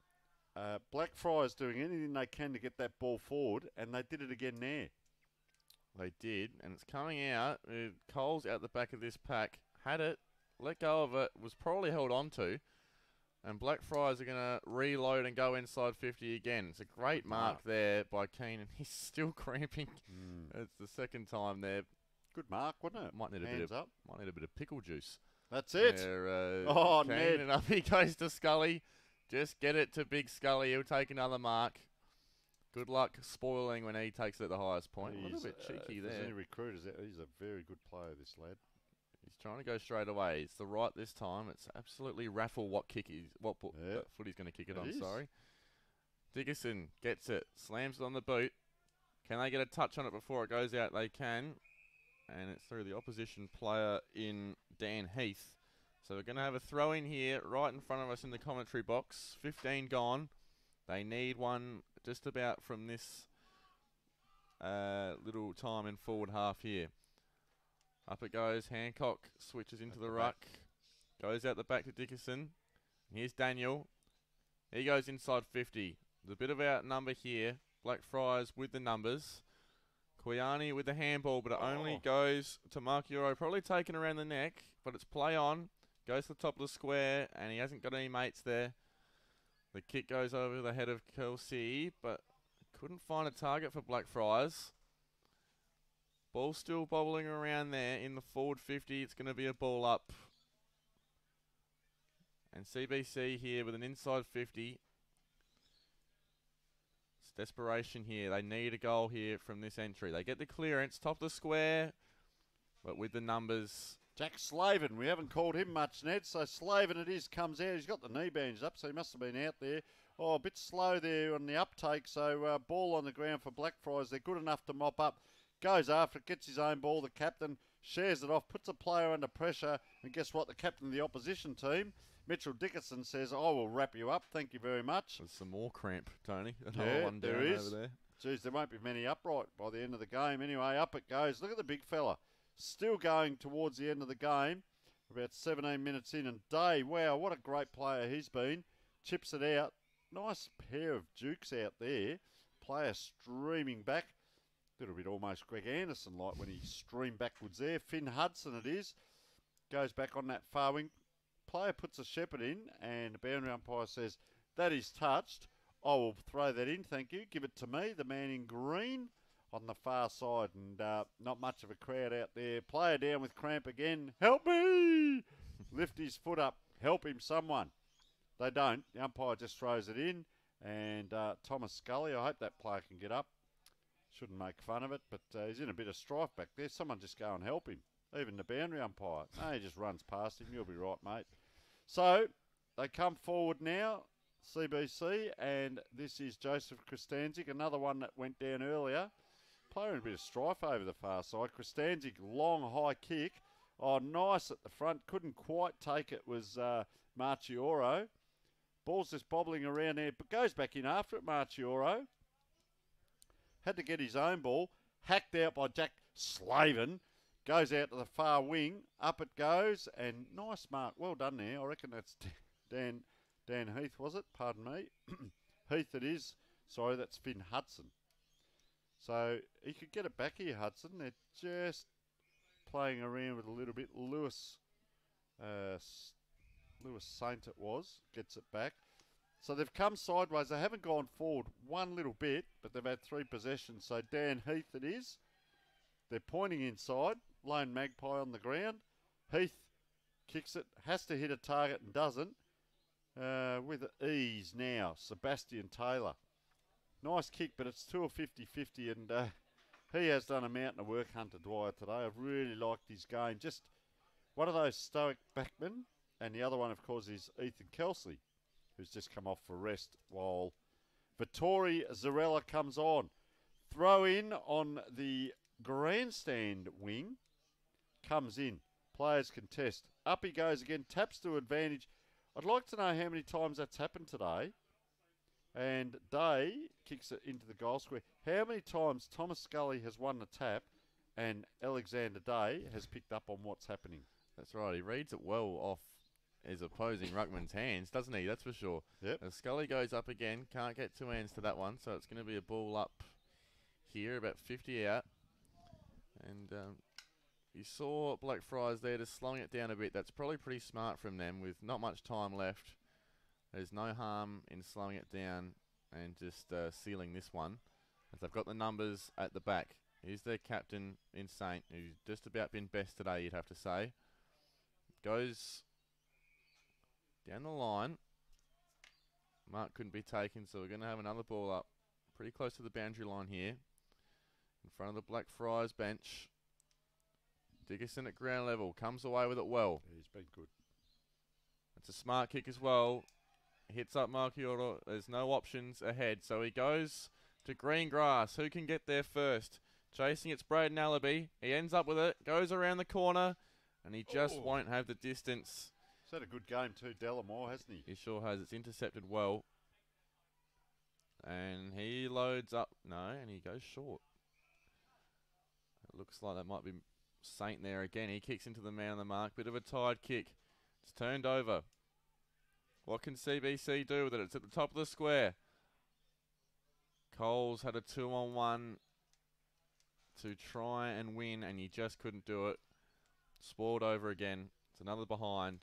uh, Blackfriars doing anything they can to get that ball forward, and they did it again there. They did, and it's coming out. Uh, Coles out the back of this pack. Had it, let go of it, was probably held on to. And Blackfriars are going to reload and go inside fifty again. It's a great mark, mark there by Keenan. He's still cramping. Mm. It's the second time there. Good mark, wasn't it? Might need a Hands bit of up. Might need a bit of pickle juice. That's it. There, uh, oh, Keenan, Ned. And up he goes to Scully. Just get it to Big Scully. He'll take another mark. Good luck spoiling when he takes it at the highest point. He's, a little bit cheeky uh, there. Any recruiters, he's a very good player, this lad. He's trying to go straight away. It's the right this time. It's absolutely raffle what kick he's, what yep. uh, foot he's going to kick it, it on. Is. Sorry. Dickerson gets it, slams it on the boot. Can they get a touch on it before it goes out? They can, and it's through the opposition player in Dan Heath. So we're going to have a throw in here, right in front of us in the commentary box. fifteen gone. They need one just about from this uh, little time in forward half here. Up it goes. Hancock switches into the ruck. Goes out the back to Dickerson. Here's Daniel. He goes inside fifty. There's a bit of outnumber here. Blackfriars with the numbers. Koyani with the handball, but it oh. only goes to Mark Euro. Probably taken around the neck, but it's play on. Goes to the top of the square, and he hasn't got any mates there. The kick goes over the head of Kelsey, but couldn't find a target for Blackfriars. Ball still bobbling around there in the forward fifty. It's going to be a ball up. And C B C here with an inside fifty. It's desperation here. They need a goal here from this entry. They get the clearance, top of the square, but with the numbers. Jack Slavin, we haven't called him much, Ned, so Slavin it is, comes out. He's got the knee bandaged up, so he must have been out there. Oh, a bit slow there on the uptake, so uh, ball on the ground for Blackfriars. They're good enough to mop up. Goes after it, gets his own ball. The captain shares it off, puts a player under pressure, and guess what? The captain of the opposition team, Mitchell Dickerson, says, I will wrap you up. Thank you very much. There's some more cramp, Tony. Another yeah, one there down is. Over there. Geez, there won't be many upright by the end of the game. Anyway, up it goes. Look at the big fella. Still going towards the end of the game. About seventeen minutes in. And Day, wow, what a great player he's been. Chips it out. Nice pair of dukes out there. Player streaming back. A little bit almost Greg Anderson-like when he streamed backwards there. Finn Hudson it is. Goes back on that far wing. Player puts a shepherd in, and the boundary umpire says, that is touched. I will throw that in, thank you. Give it to me, the man in green on the far side. And uh, not much of a crowd out there. Player down with cramp again. Help me! Lift his foot up. Help him, someone. They don't. The umpire just throws it in. And uh, Thomas Scully, I hope that player can get up. Shouldn't make fun of it, but uh, he's in a bit of strife back there. Someone just go and help him. Even the boundary umpire. No, he just runs past him. You'll be right, mate. So, they come forward now, C B C, and this is Joseph Kristanzik, another one that went down earlier. Player in a bit of strife over the far side. Kristanzik, long, high kick. Oh, nice at the front. Couldn't quite take it, was uh, Marchioro. Ball's just bobbling around there, but goes back in after it, Marchioro. had to get his own ball, hacked out by Jack Slavin, goes out to the far wing, up it goes, and nice mark. Well done there. I reckon that's Dan Dan Heath, was it? Pardon me. Heath it is. Sorry, that's Finn Hudson. So he could get it back here, Hudson. They're just playing around with a little bit. Lewis, uh, Lewis Saint it was, gets it back. So they've come sideways. They haven't gone forward one little bit, but they've had three possessions. So Dan Heath it is. They're pointing inside. Lone Magpie on the ground. Heath kicks it, has to hit a target and doesn't. Uh, with ease now, Sebastian Taylor. Nice kick, but it's two fifty-fifty, and uh, he has done a mountain of work, Hunter Dwyer, today. I've really liked his game. Just one of those stoic backmen, and the other one, of course, is Ethan Kelsey, who's just come off for rest while Vittori Zarella comes on. Throw in on the grandstand wing, comes in. Players contest. Up he goes again, taps to advantage. I'd like to know how many times that's happened today. And Day kicks it into the goal square. How many times Thomas Scully has won the tap and Alexander Day has picked up on what's happening? That's right. He reads it well off his opposing ruckman's hands, doesn't he? That's for sure. Yep. As Scully goes up again, can't get two hands to that one, so it's going to be a ball up here, about fifty out. And um, you saw Blackfriars there just slowing it down a bit. That's probably pretty smart from them with not much time left. There's no harm in slowing it down and just uh, sealing this one, as they've got the numbers at the back. Here's their captain in Saint, who's just about been best today, you'd have to say. Goes down the line. Mark couldn't be taken, so we're going to have another ball up pretty close to the boundary line here, in front of the Blackfriars bench. Dickerson at ground level, comes away with it well. Yeah, he's been good. It's a smart kick as well. Hits up Marchioro. There's no options ahead, so he goes to green grass. Who can get there first? Chasing it's Braden Allaby. He ends up with it, goes around the corner, and he just oh. won't have the distance. He's had a good game too, Delamore, hasn't he? He sure has. It's intercepted well. And he loads up. No, and he goes short. It looks like that might be Saint there again. He kicks into the man on the mark. Bit of a tired kick. It's turned over. What can C B C do with it? It's at the top of the square. Coles had a two-on-one to try and win, and he just couldn't do it. Spoiled over again. It's another behind.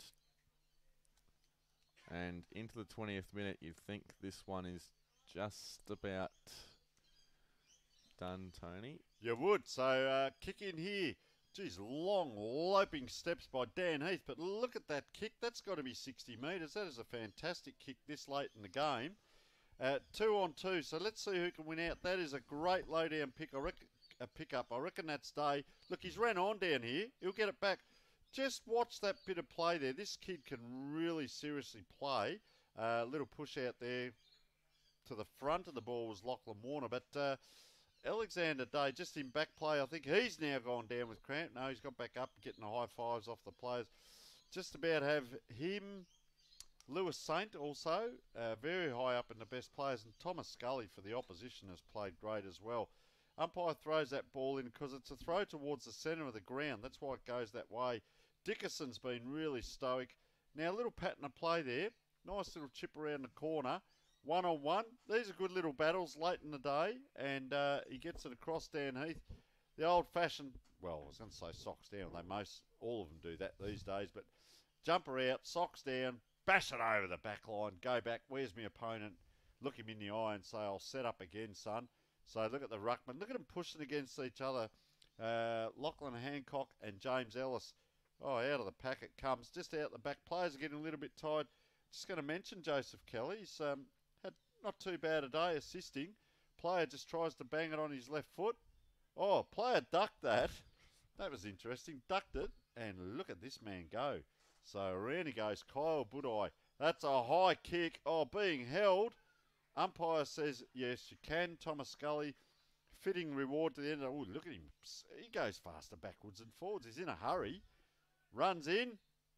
And into the twentieth minute, you'd think this one is just about done, Tony. You would. So uh, kick in here. Geez, long loping steps by Dan Heath, but look at that kick. That's got to be sixty metres. That is a fantastic kick this late in the game. Uh, two on two, so let's see who can win out. That is a great low-down pick. I reckon, a pick-up. I reckon that's Day. Look, he's ran on down here. He'll get it back. Just watch that bit of play there. This kid can really seriously play. A uh, little push out there to the front of the ball was Lachlan Warner, but... Uh, Alexander Day, just in back play, I think he's now gone down with cramp. No, he's got back up, getting the high fives off the players. Just about have him, Lewis Saint also, uh, very high up in the best players, and Thomas Scully for the opposition has played great as well. Umpire throws that ball in because it's a throw towards the centre of the ground. That's why it goes that way. Dickerson's been really stoic. Now, a little pattern of play there. Nice little chip around the corner. One on one. These are good little battles late in the day, and uh, he gets it across Dan Heath. The old-fashioned, well, I was going to say socks down. They most, all of them do that these days, but jumper out, socks down, bash it over the back line, go back. Where's my opponent? Look him in the eye and say, I'll set up again, son. So look at the ruckman. Look at them pushing against each other. Uh, Lachlan Hancock and James Ellis. Oh, out of the pack it comes. Just out the back. Players are getting a little bit tired. Just going to mention Joseph Kelly. He's um, had not too bad a day assisting. Player just tries to bang it on his left foot. Oh, player ducked that. That was interesting. Ducked it. And look at this man go. So around he goes. Kyle Budai. That's a high kick. Oh, being held. Umpire says, yes, you can. Thomas Scully, fitting reward to the end. Oh, look at him. He goes faster backwards and forwards. He's in a hurry. Runs in.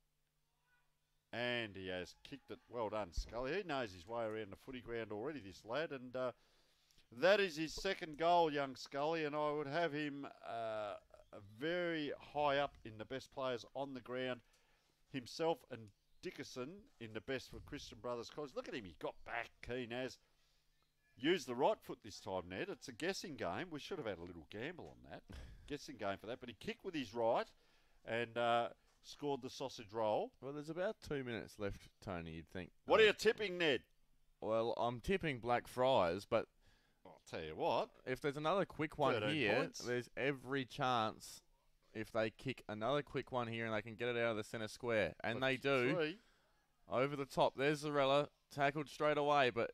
And he has kicked it. Well done, Scully. He knows his way around the footy ground already, this lad. And uh, That is his second goal, young Scully, and I would have him uh, very high up in the best players on the ground. Himself and Dickerson in the best for Christian Brothers College. Look at him, he got back, keen as. Used the right foot this time, Ned. It's a guessing game. We should have had a little gamble on that. Guessing game for that. But he kicked with his right and uh, scored the sausage roll. Well, there's about two minutes left, Tony, you'd think. What are you tipping, Ned? Well, I'm tipping Blackfriars, but I'll tell you what. if there's another quick one here, points. There's every chance if they kick another quick one here and they can get it out of the centre square. And But they do. Three. Over the top. There's Zarella, tackled straight away, but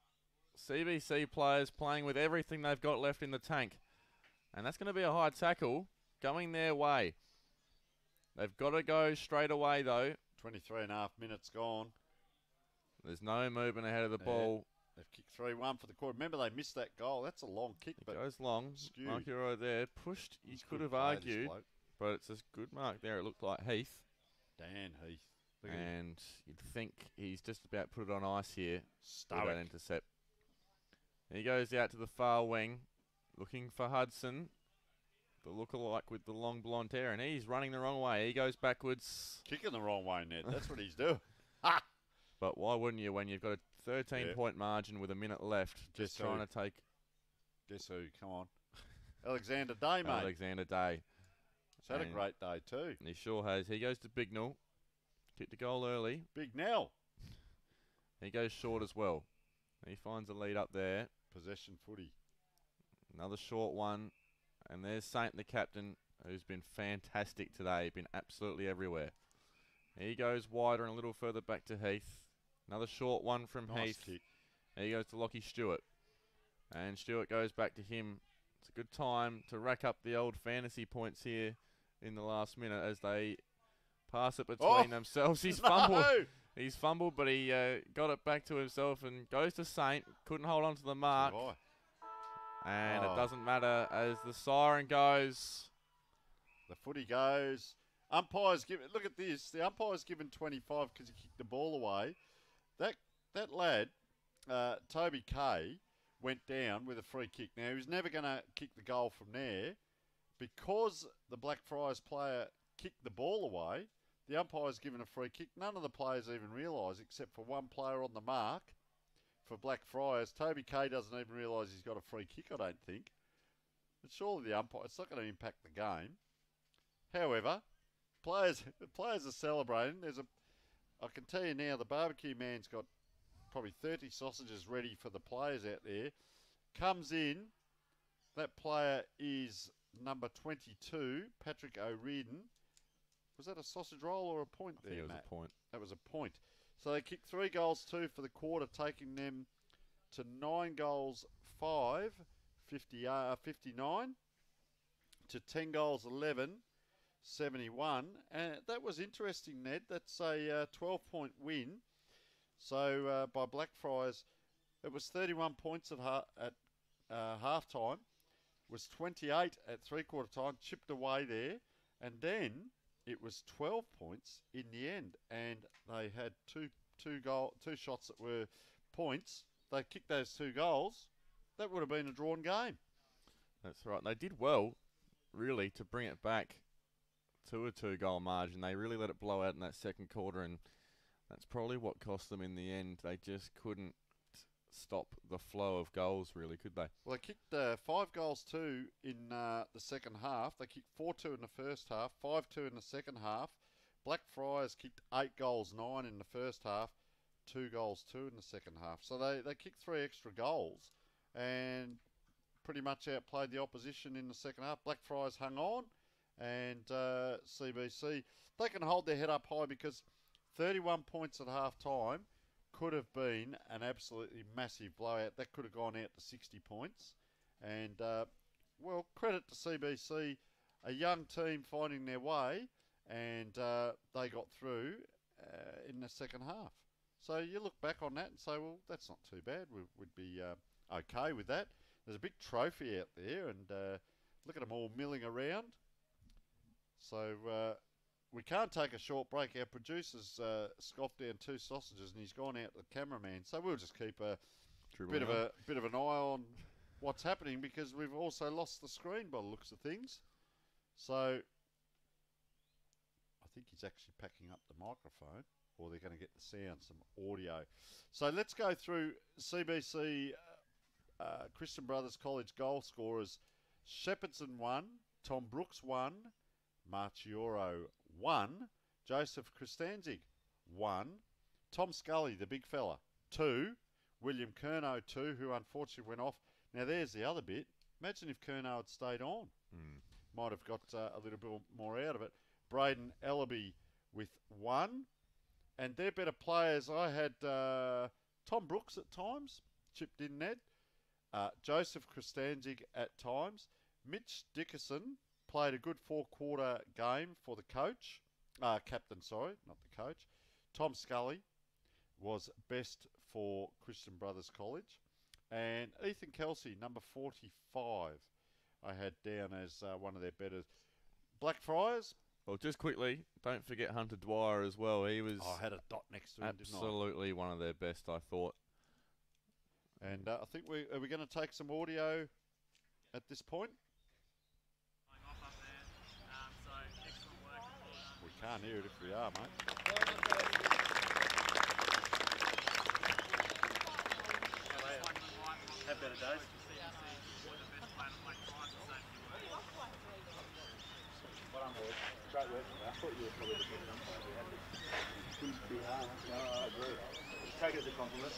C B C players playing with everything they've got left in the tank. And that's going to be a high tackle going their way. They've got to go straight away, though. twenty-three and a half minutes gone. There's no movement ahead of the Yeah. ball. They've kicked three one for the quarter. Remember, they missed that goal. That's a long kick, It but goes long. skewed. Mark you right there. Pushed, you he's could good have player, this argued, bloke. but it's a good mark there. It looked like Heath. Dan Heath. Look at him. And you'd think he's just about put it on ice here with that Stoic. intercept. He goes out to the far wing, looking for Hudson, the lookalike with the long blonde hair, and he's running the wrong way. He goes backwards. Kicking the wrong way, Ned. That's what he's doing. Ha! But why wouldn't you when you've got a thirteen-point Yeah. margin with a minute left, just Guess trying who? to take Guess who? Come on. Alexander Day, mate. Alexander Day. He's had a and- great day too. And he sure has. He goes to Bignell. Kicked a goal early. Big Nell. He goes short as well. He finds a lead up there. Possession footy. Another short one. And there's Saint, the captain, who's been fantastic today. Been absolutely everywhere. He goes wider and a little further back to Heath. Another short one from Nice Heath. kick. He goes to Lockie Stewart. And Stewart goes back to him. It's a good time to rack up the old fantasy points here in the last minute as they pass it between Oh! themselves. He's No! fumbled. He's fumbled, but he uh, got it back to himself and goes to Saint. Couldn't hold on to the mark. Too high. And Oh. it doesn't matter as the siren goes. The footy goes. Umpire's given. Look at this. The umpire's given twenty-five because he kicked the ball away. That that lad, uh, Toby Kay, went down with a free kick. Now he was never going to kick the goal from there because the Blackfriars player kicked the ball away. The umpire's given a free kick. None of the players even realise, except for one player on the mark for Blackfriars. Toby Kay doesn't even realise he's got a free kick, I don't think. But surely the umpire, it's not going to impact the game. However, players players are celebrating. There's a, I can tell you now, the barbecue man's got probably thirty sausages ready for the players out there. Comes in, that player is number twenty-two, Patrick O'Riordan. Was that a sausage roll or a point I there, think it was Matt? a point. That was a point. So they kicked three goals, two for the quarter, taking them to nine goals, five, fifty, uh, fifty-nine, to ten goals, eleven, seventy-one. And that was interesting, Ned. That's a uh, twelve-point win. So uh, by Blackfriars, it was thirty-one points at, ha- at uh, half-time, was twenty-eight at three-quarter time, chipped away there, and then it was twelve points in the end, and they had two two goal two shots that were points. They kicked those two goals. That would have been a drawn game. That's right. They did well, really, to bring it back to a two-goal margin. They really let it blow out in that second quarter, and that's probably what cost them in the end. They just couldn't stop the flow of goals, really, could they? Well, they kicked uh, five goals two in uh, the second half. They kicked four two in the first half, five two in the second half. Blackfriars kicked eight goals nine in the first half, two goals two in the second half. So they, they kicked three extra goals and pretty much outplayed the opposition in the second half. Blackfriars hung on, and uh, C B C, they can hold their head up high because thirty-one points at half time could have been an absolutely massive blowout. That could have gone out to sixty points. And, uh, well, credit to C B C, a young team finding their way, and uh, they got through uh, in the second half. So you look back on that and say, well, that's not too bad. We would be uh, okay with that. There's a big trophy out there, and uh, look at them all milling around. So uh, we can't take a short break. Our producer's uh, scoffed down two sausages, and he's gone out to the cameraman. So we'll just keep a Dribbling bit of on. a bit of an eye on what's happening because we've also lost the screen by the looks of things. So I think he's actually packing up the microphone, or they're going to get the sound, some audio. So let's go through C B C uh, uh, Christian Brothers College goal scorers. Shepherdson one, Tom Brooks one, Marchioro one, Joseph Christanzig one, Tom Scully, the big fella, two, William Curnow two, who unfortunately went off. Now there's the other bit. Imagine if Curnow had stayed on. Mm. Might have got uh, a little bit more out of it. Braden Ellaby with one. And they're better players. I had uh, Tom Brooks at times, chipped in Ned. Uh, Joseph Christanzig at times. Mitch Dickerson played a good four-quarter game for the coach. Uh, captain, sorry, not the coach. Tom Scully was best for Christian Brothers College. And Ethan Kelsey, number forty-five, I had down as uh, one of their better. Blackfriars. Well, just quickly, don't forget Hunter Dwyer as well. He was Oh, I had a dot next to him, didn't I? absolutely one of their best, I thought. And uh, I think we are we going to take some audio at this point? We can't hear it if we are, mate. Have better days. Well done, boys. Great work. I thought you were probably the best umpire we had. Couldn't be hard. No, I agree. Take it as a compliment.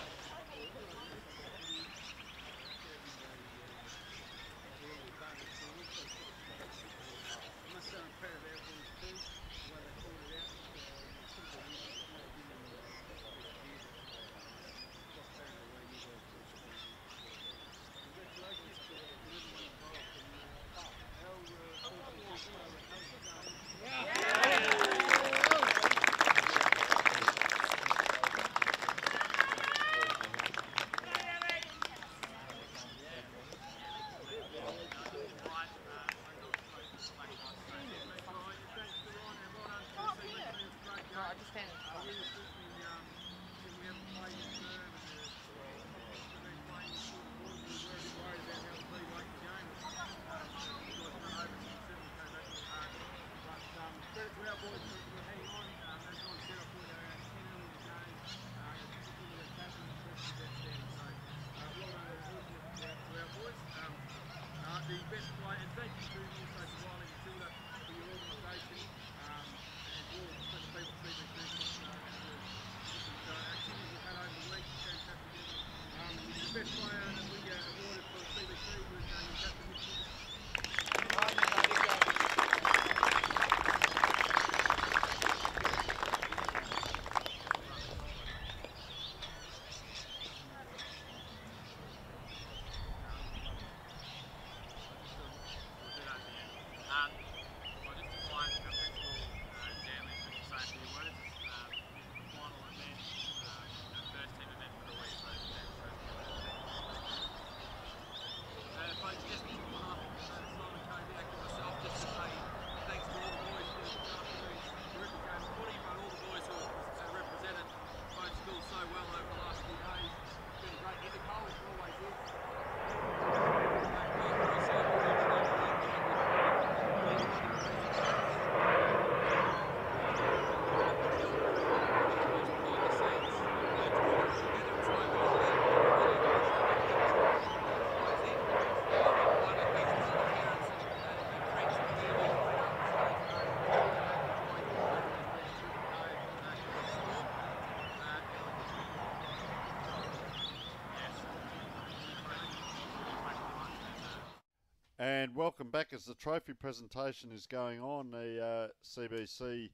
And welcome back as the trophy presentation is going on. The uh, C B C,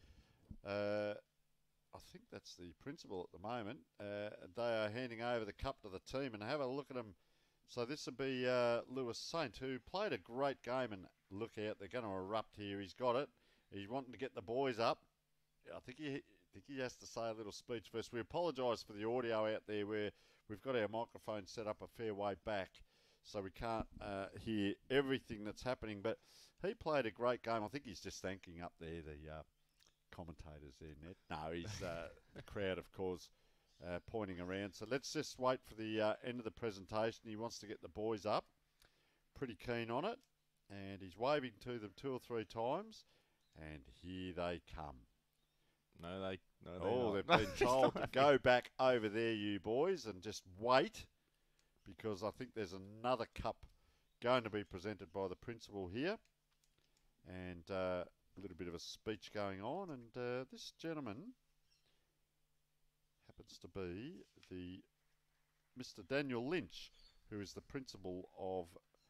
uh, I think that's the principal at the moment. Uh, they are handing over the cup to the team and have a look at them. So this will be uh, Lewis Saint, who played a great game, and look out, they're going to erupt here. He's got it. He's wanting to get the boys up. I think he, I think he has to say a little speech first. We apologise for the audio out there where we've got our microphone set up a fair way back, so we can't uh, hear everything that's happening. But he played a great game. I think he's just thanking up there the uh, commentators there, Ned. No, he's uh, the crowd, of course, uh, pointing around. So let's just wait for the uh, end of the presentation. He wants to get the boys up. Pretty keen on it. And he's waving to them two or three times. And here they come. No, they. No, Oh, they're they've not. been He's told to not go back over there, you boys, and just wait, because I think there's another cup going to be presented by the principal here, and uh, a little bit of a speech going on. And uh, this gentleman happens to be the Mister Daniel Lynch, who is the principal of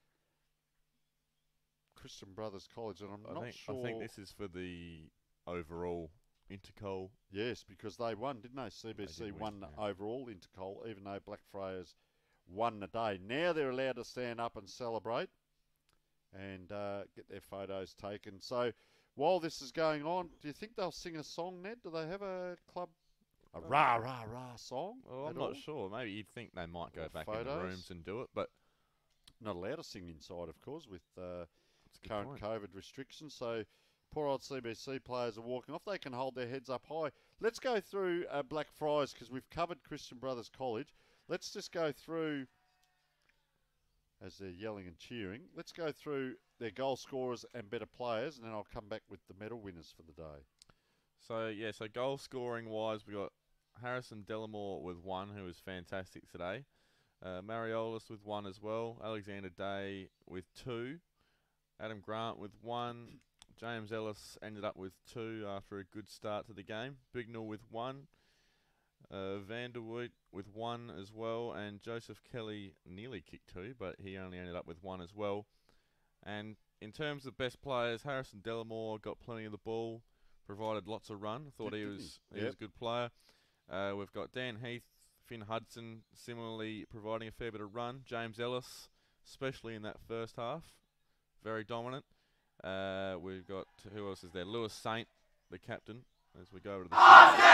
Christian Brothers College, and I'm I not think, sure. I think this is for the overall Intercol. Yes, because they won, didn't they? C B C did win, won yeah. overall Intercol, even though Blackfriars won the day. Now they're allowed to stand up and celebrate and uh, get their photos taken. So while this is going on, do you think they'll sing a song, Ned? Do they have a club, a Uh, rah, rah, rah song? Well, I'm at not all? sure. Maybe you'd think they might go Or back in the photos? rooms and do it, but Not allowed to sing inside, of course, with uh, it's a good current point. COVID restrictions. So poor old C B C players are walking off. They can hold their heads up high. Let's go through uh, Blackfriars, because we've covered Christian Brothers College. Let's just go through, as they're yelling and cheering, let's go through their goal scorers and better players, and then I'll come back with the medal winners for the day. So yeah, so goal scoring wise, we got Harrison Delamore with one, who was fantastic today. Uh, Mariolis with one as well. Alexander Day with two. Adam Grant with one. James Ellis ended up with two after a good start to the game. Bignell with one. Uh, Vanderwood with one as well. And Joseph Kelly nearly kicked two, but he only ended up with one as well. And in terms of best players, Harrison Delamore got plenty of the ball, provided lots of run. Thought Did- he didn't was he? he was Yep. a good player. Uh, we've got Dan Heath, Finn Hudson, similarly providing a fair bit of run. James Ellis, especially in that first half, very dominant. Uh, we've got, who else is there? Lewis Saint, the captain, as we go over to the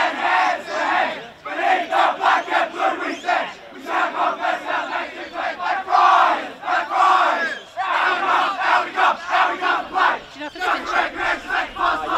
Do you know if it's been checked?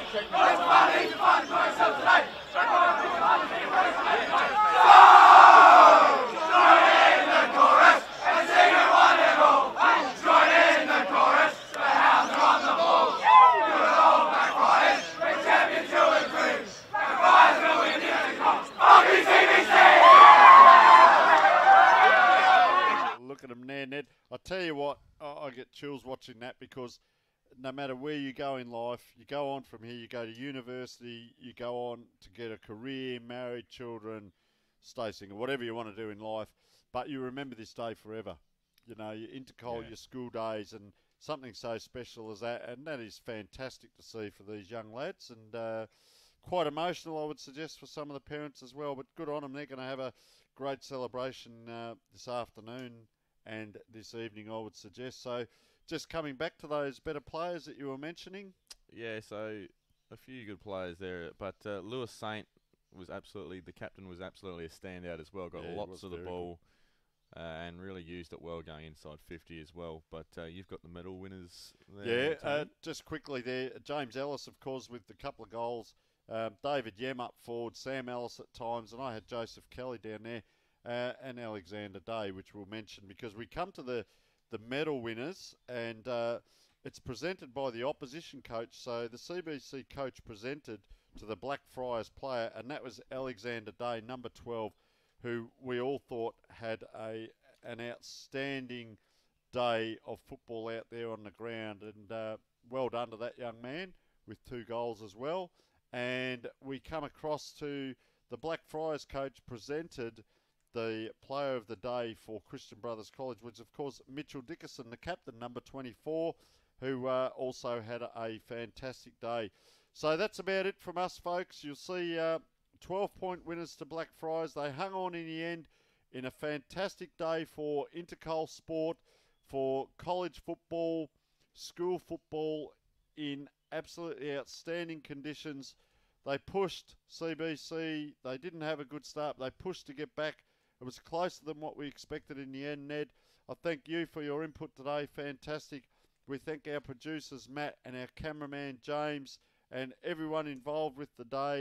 Look at them there, Ned. I tell you what, I, I get chills watching that, because no matter where you go in life, you go on from here, you go to university, you go on to get a career, married, children, stay single, whatever you want to do in life, but you remember this day forever. You know, your intercol, Yeah. your school days, and something so special as that, and that is fantastic to see for these young lads, and uh, quite emotional, I would suggest, for some of the parents as well, but good on them. They're going to have a great celebration uh, this afternoon and this evening, I would suggest. So just coming back to those better players that you were mentioning. Yeah, so a few good players there, but uh, Lewis Saint was absolutely, the captain was absolutely a standout as well. Got Yeah, he lots was of the very ball uh, and really used it well going inside fifty as well. But uh, you've got the medal winners there. Yeah, uh, Tony. just quickly there, James Ellis, of course, with a couple of goals. Um, David Yem up forward, Sam Ellis at times, and I had Joseph Kelly down there, uh, and Alexander Day, which we'll mention, because we come to the, the medal winners, and uh, it's presented by the opposition coach. So the C B C coach presented to the Blackfriars player, and that was Alexander Day, number twelve, who we all thought had a an outstanding day of football out there on the ground, and uh, well done to that young man with two goals as well. And we come across to the Blackfriars coach presented the player of the day for Christian Brothers College, which of course Mitchell Dickerson, the captain, number twenty-four, who uh, also had a fantastic day. So that's about it from us, folks. You'll see uh, twelve-point winners to Blackfriars. They hung on in the end in a fantastic day for intercol sport, for college football, school football, in absolutely outstanding conditions. They pushed C B C. They didn't have a good start. They pushed to get back. It was closer than what we expected in the end, Ned. I thank you for your input today. Fantastic. We thank our producers, Matt, and our cameraman, James, and everyone involved with the day.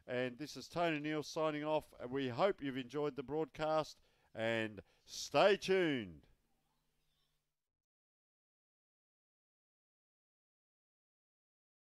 And this is Tony Neal signing off. And we hope you've enjoyed the broadcast. And stay tuned.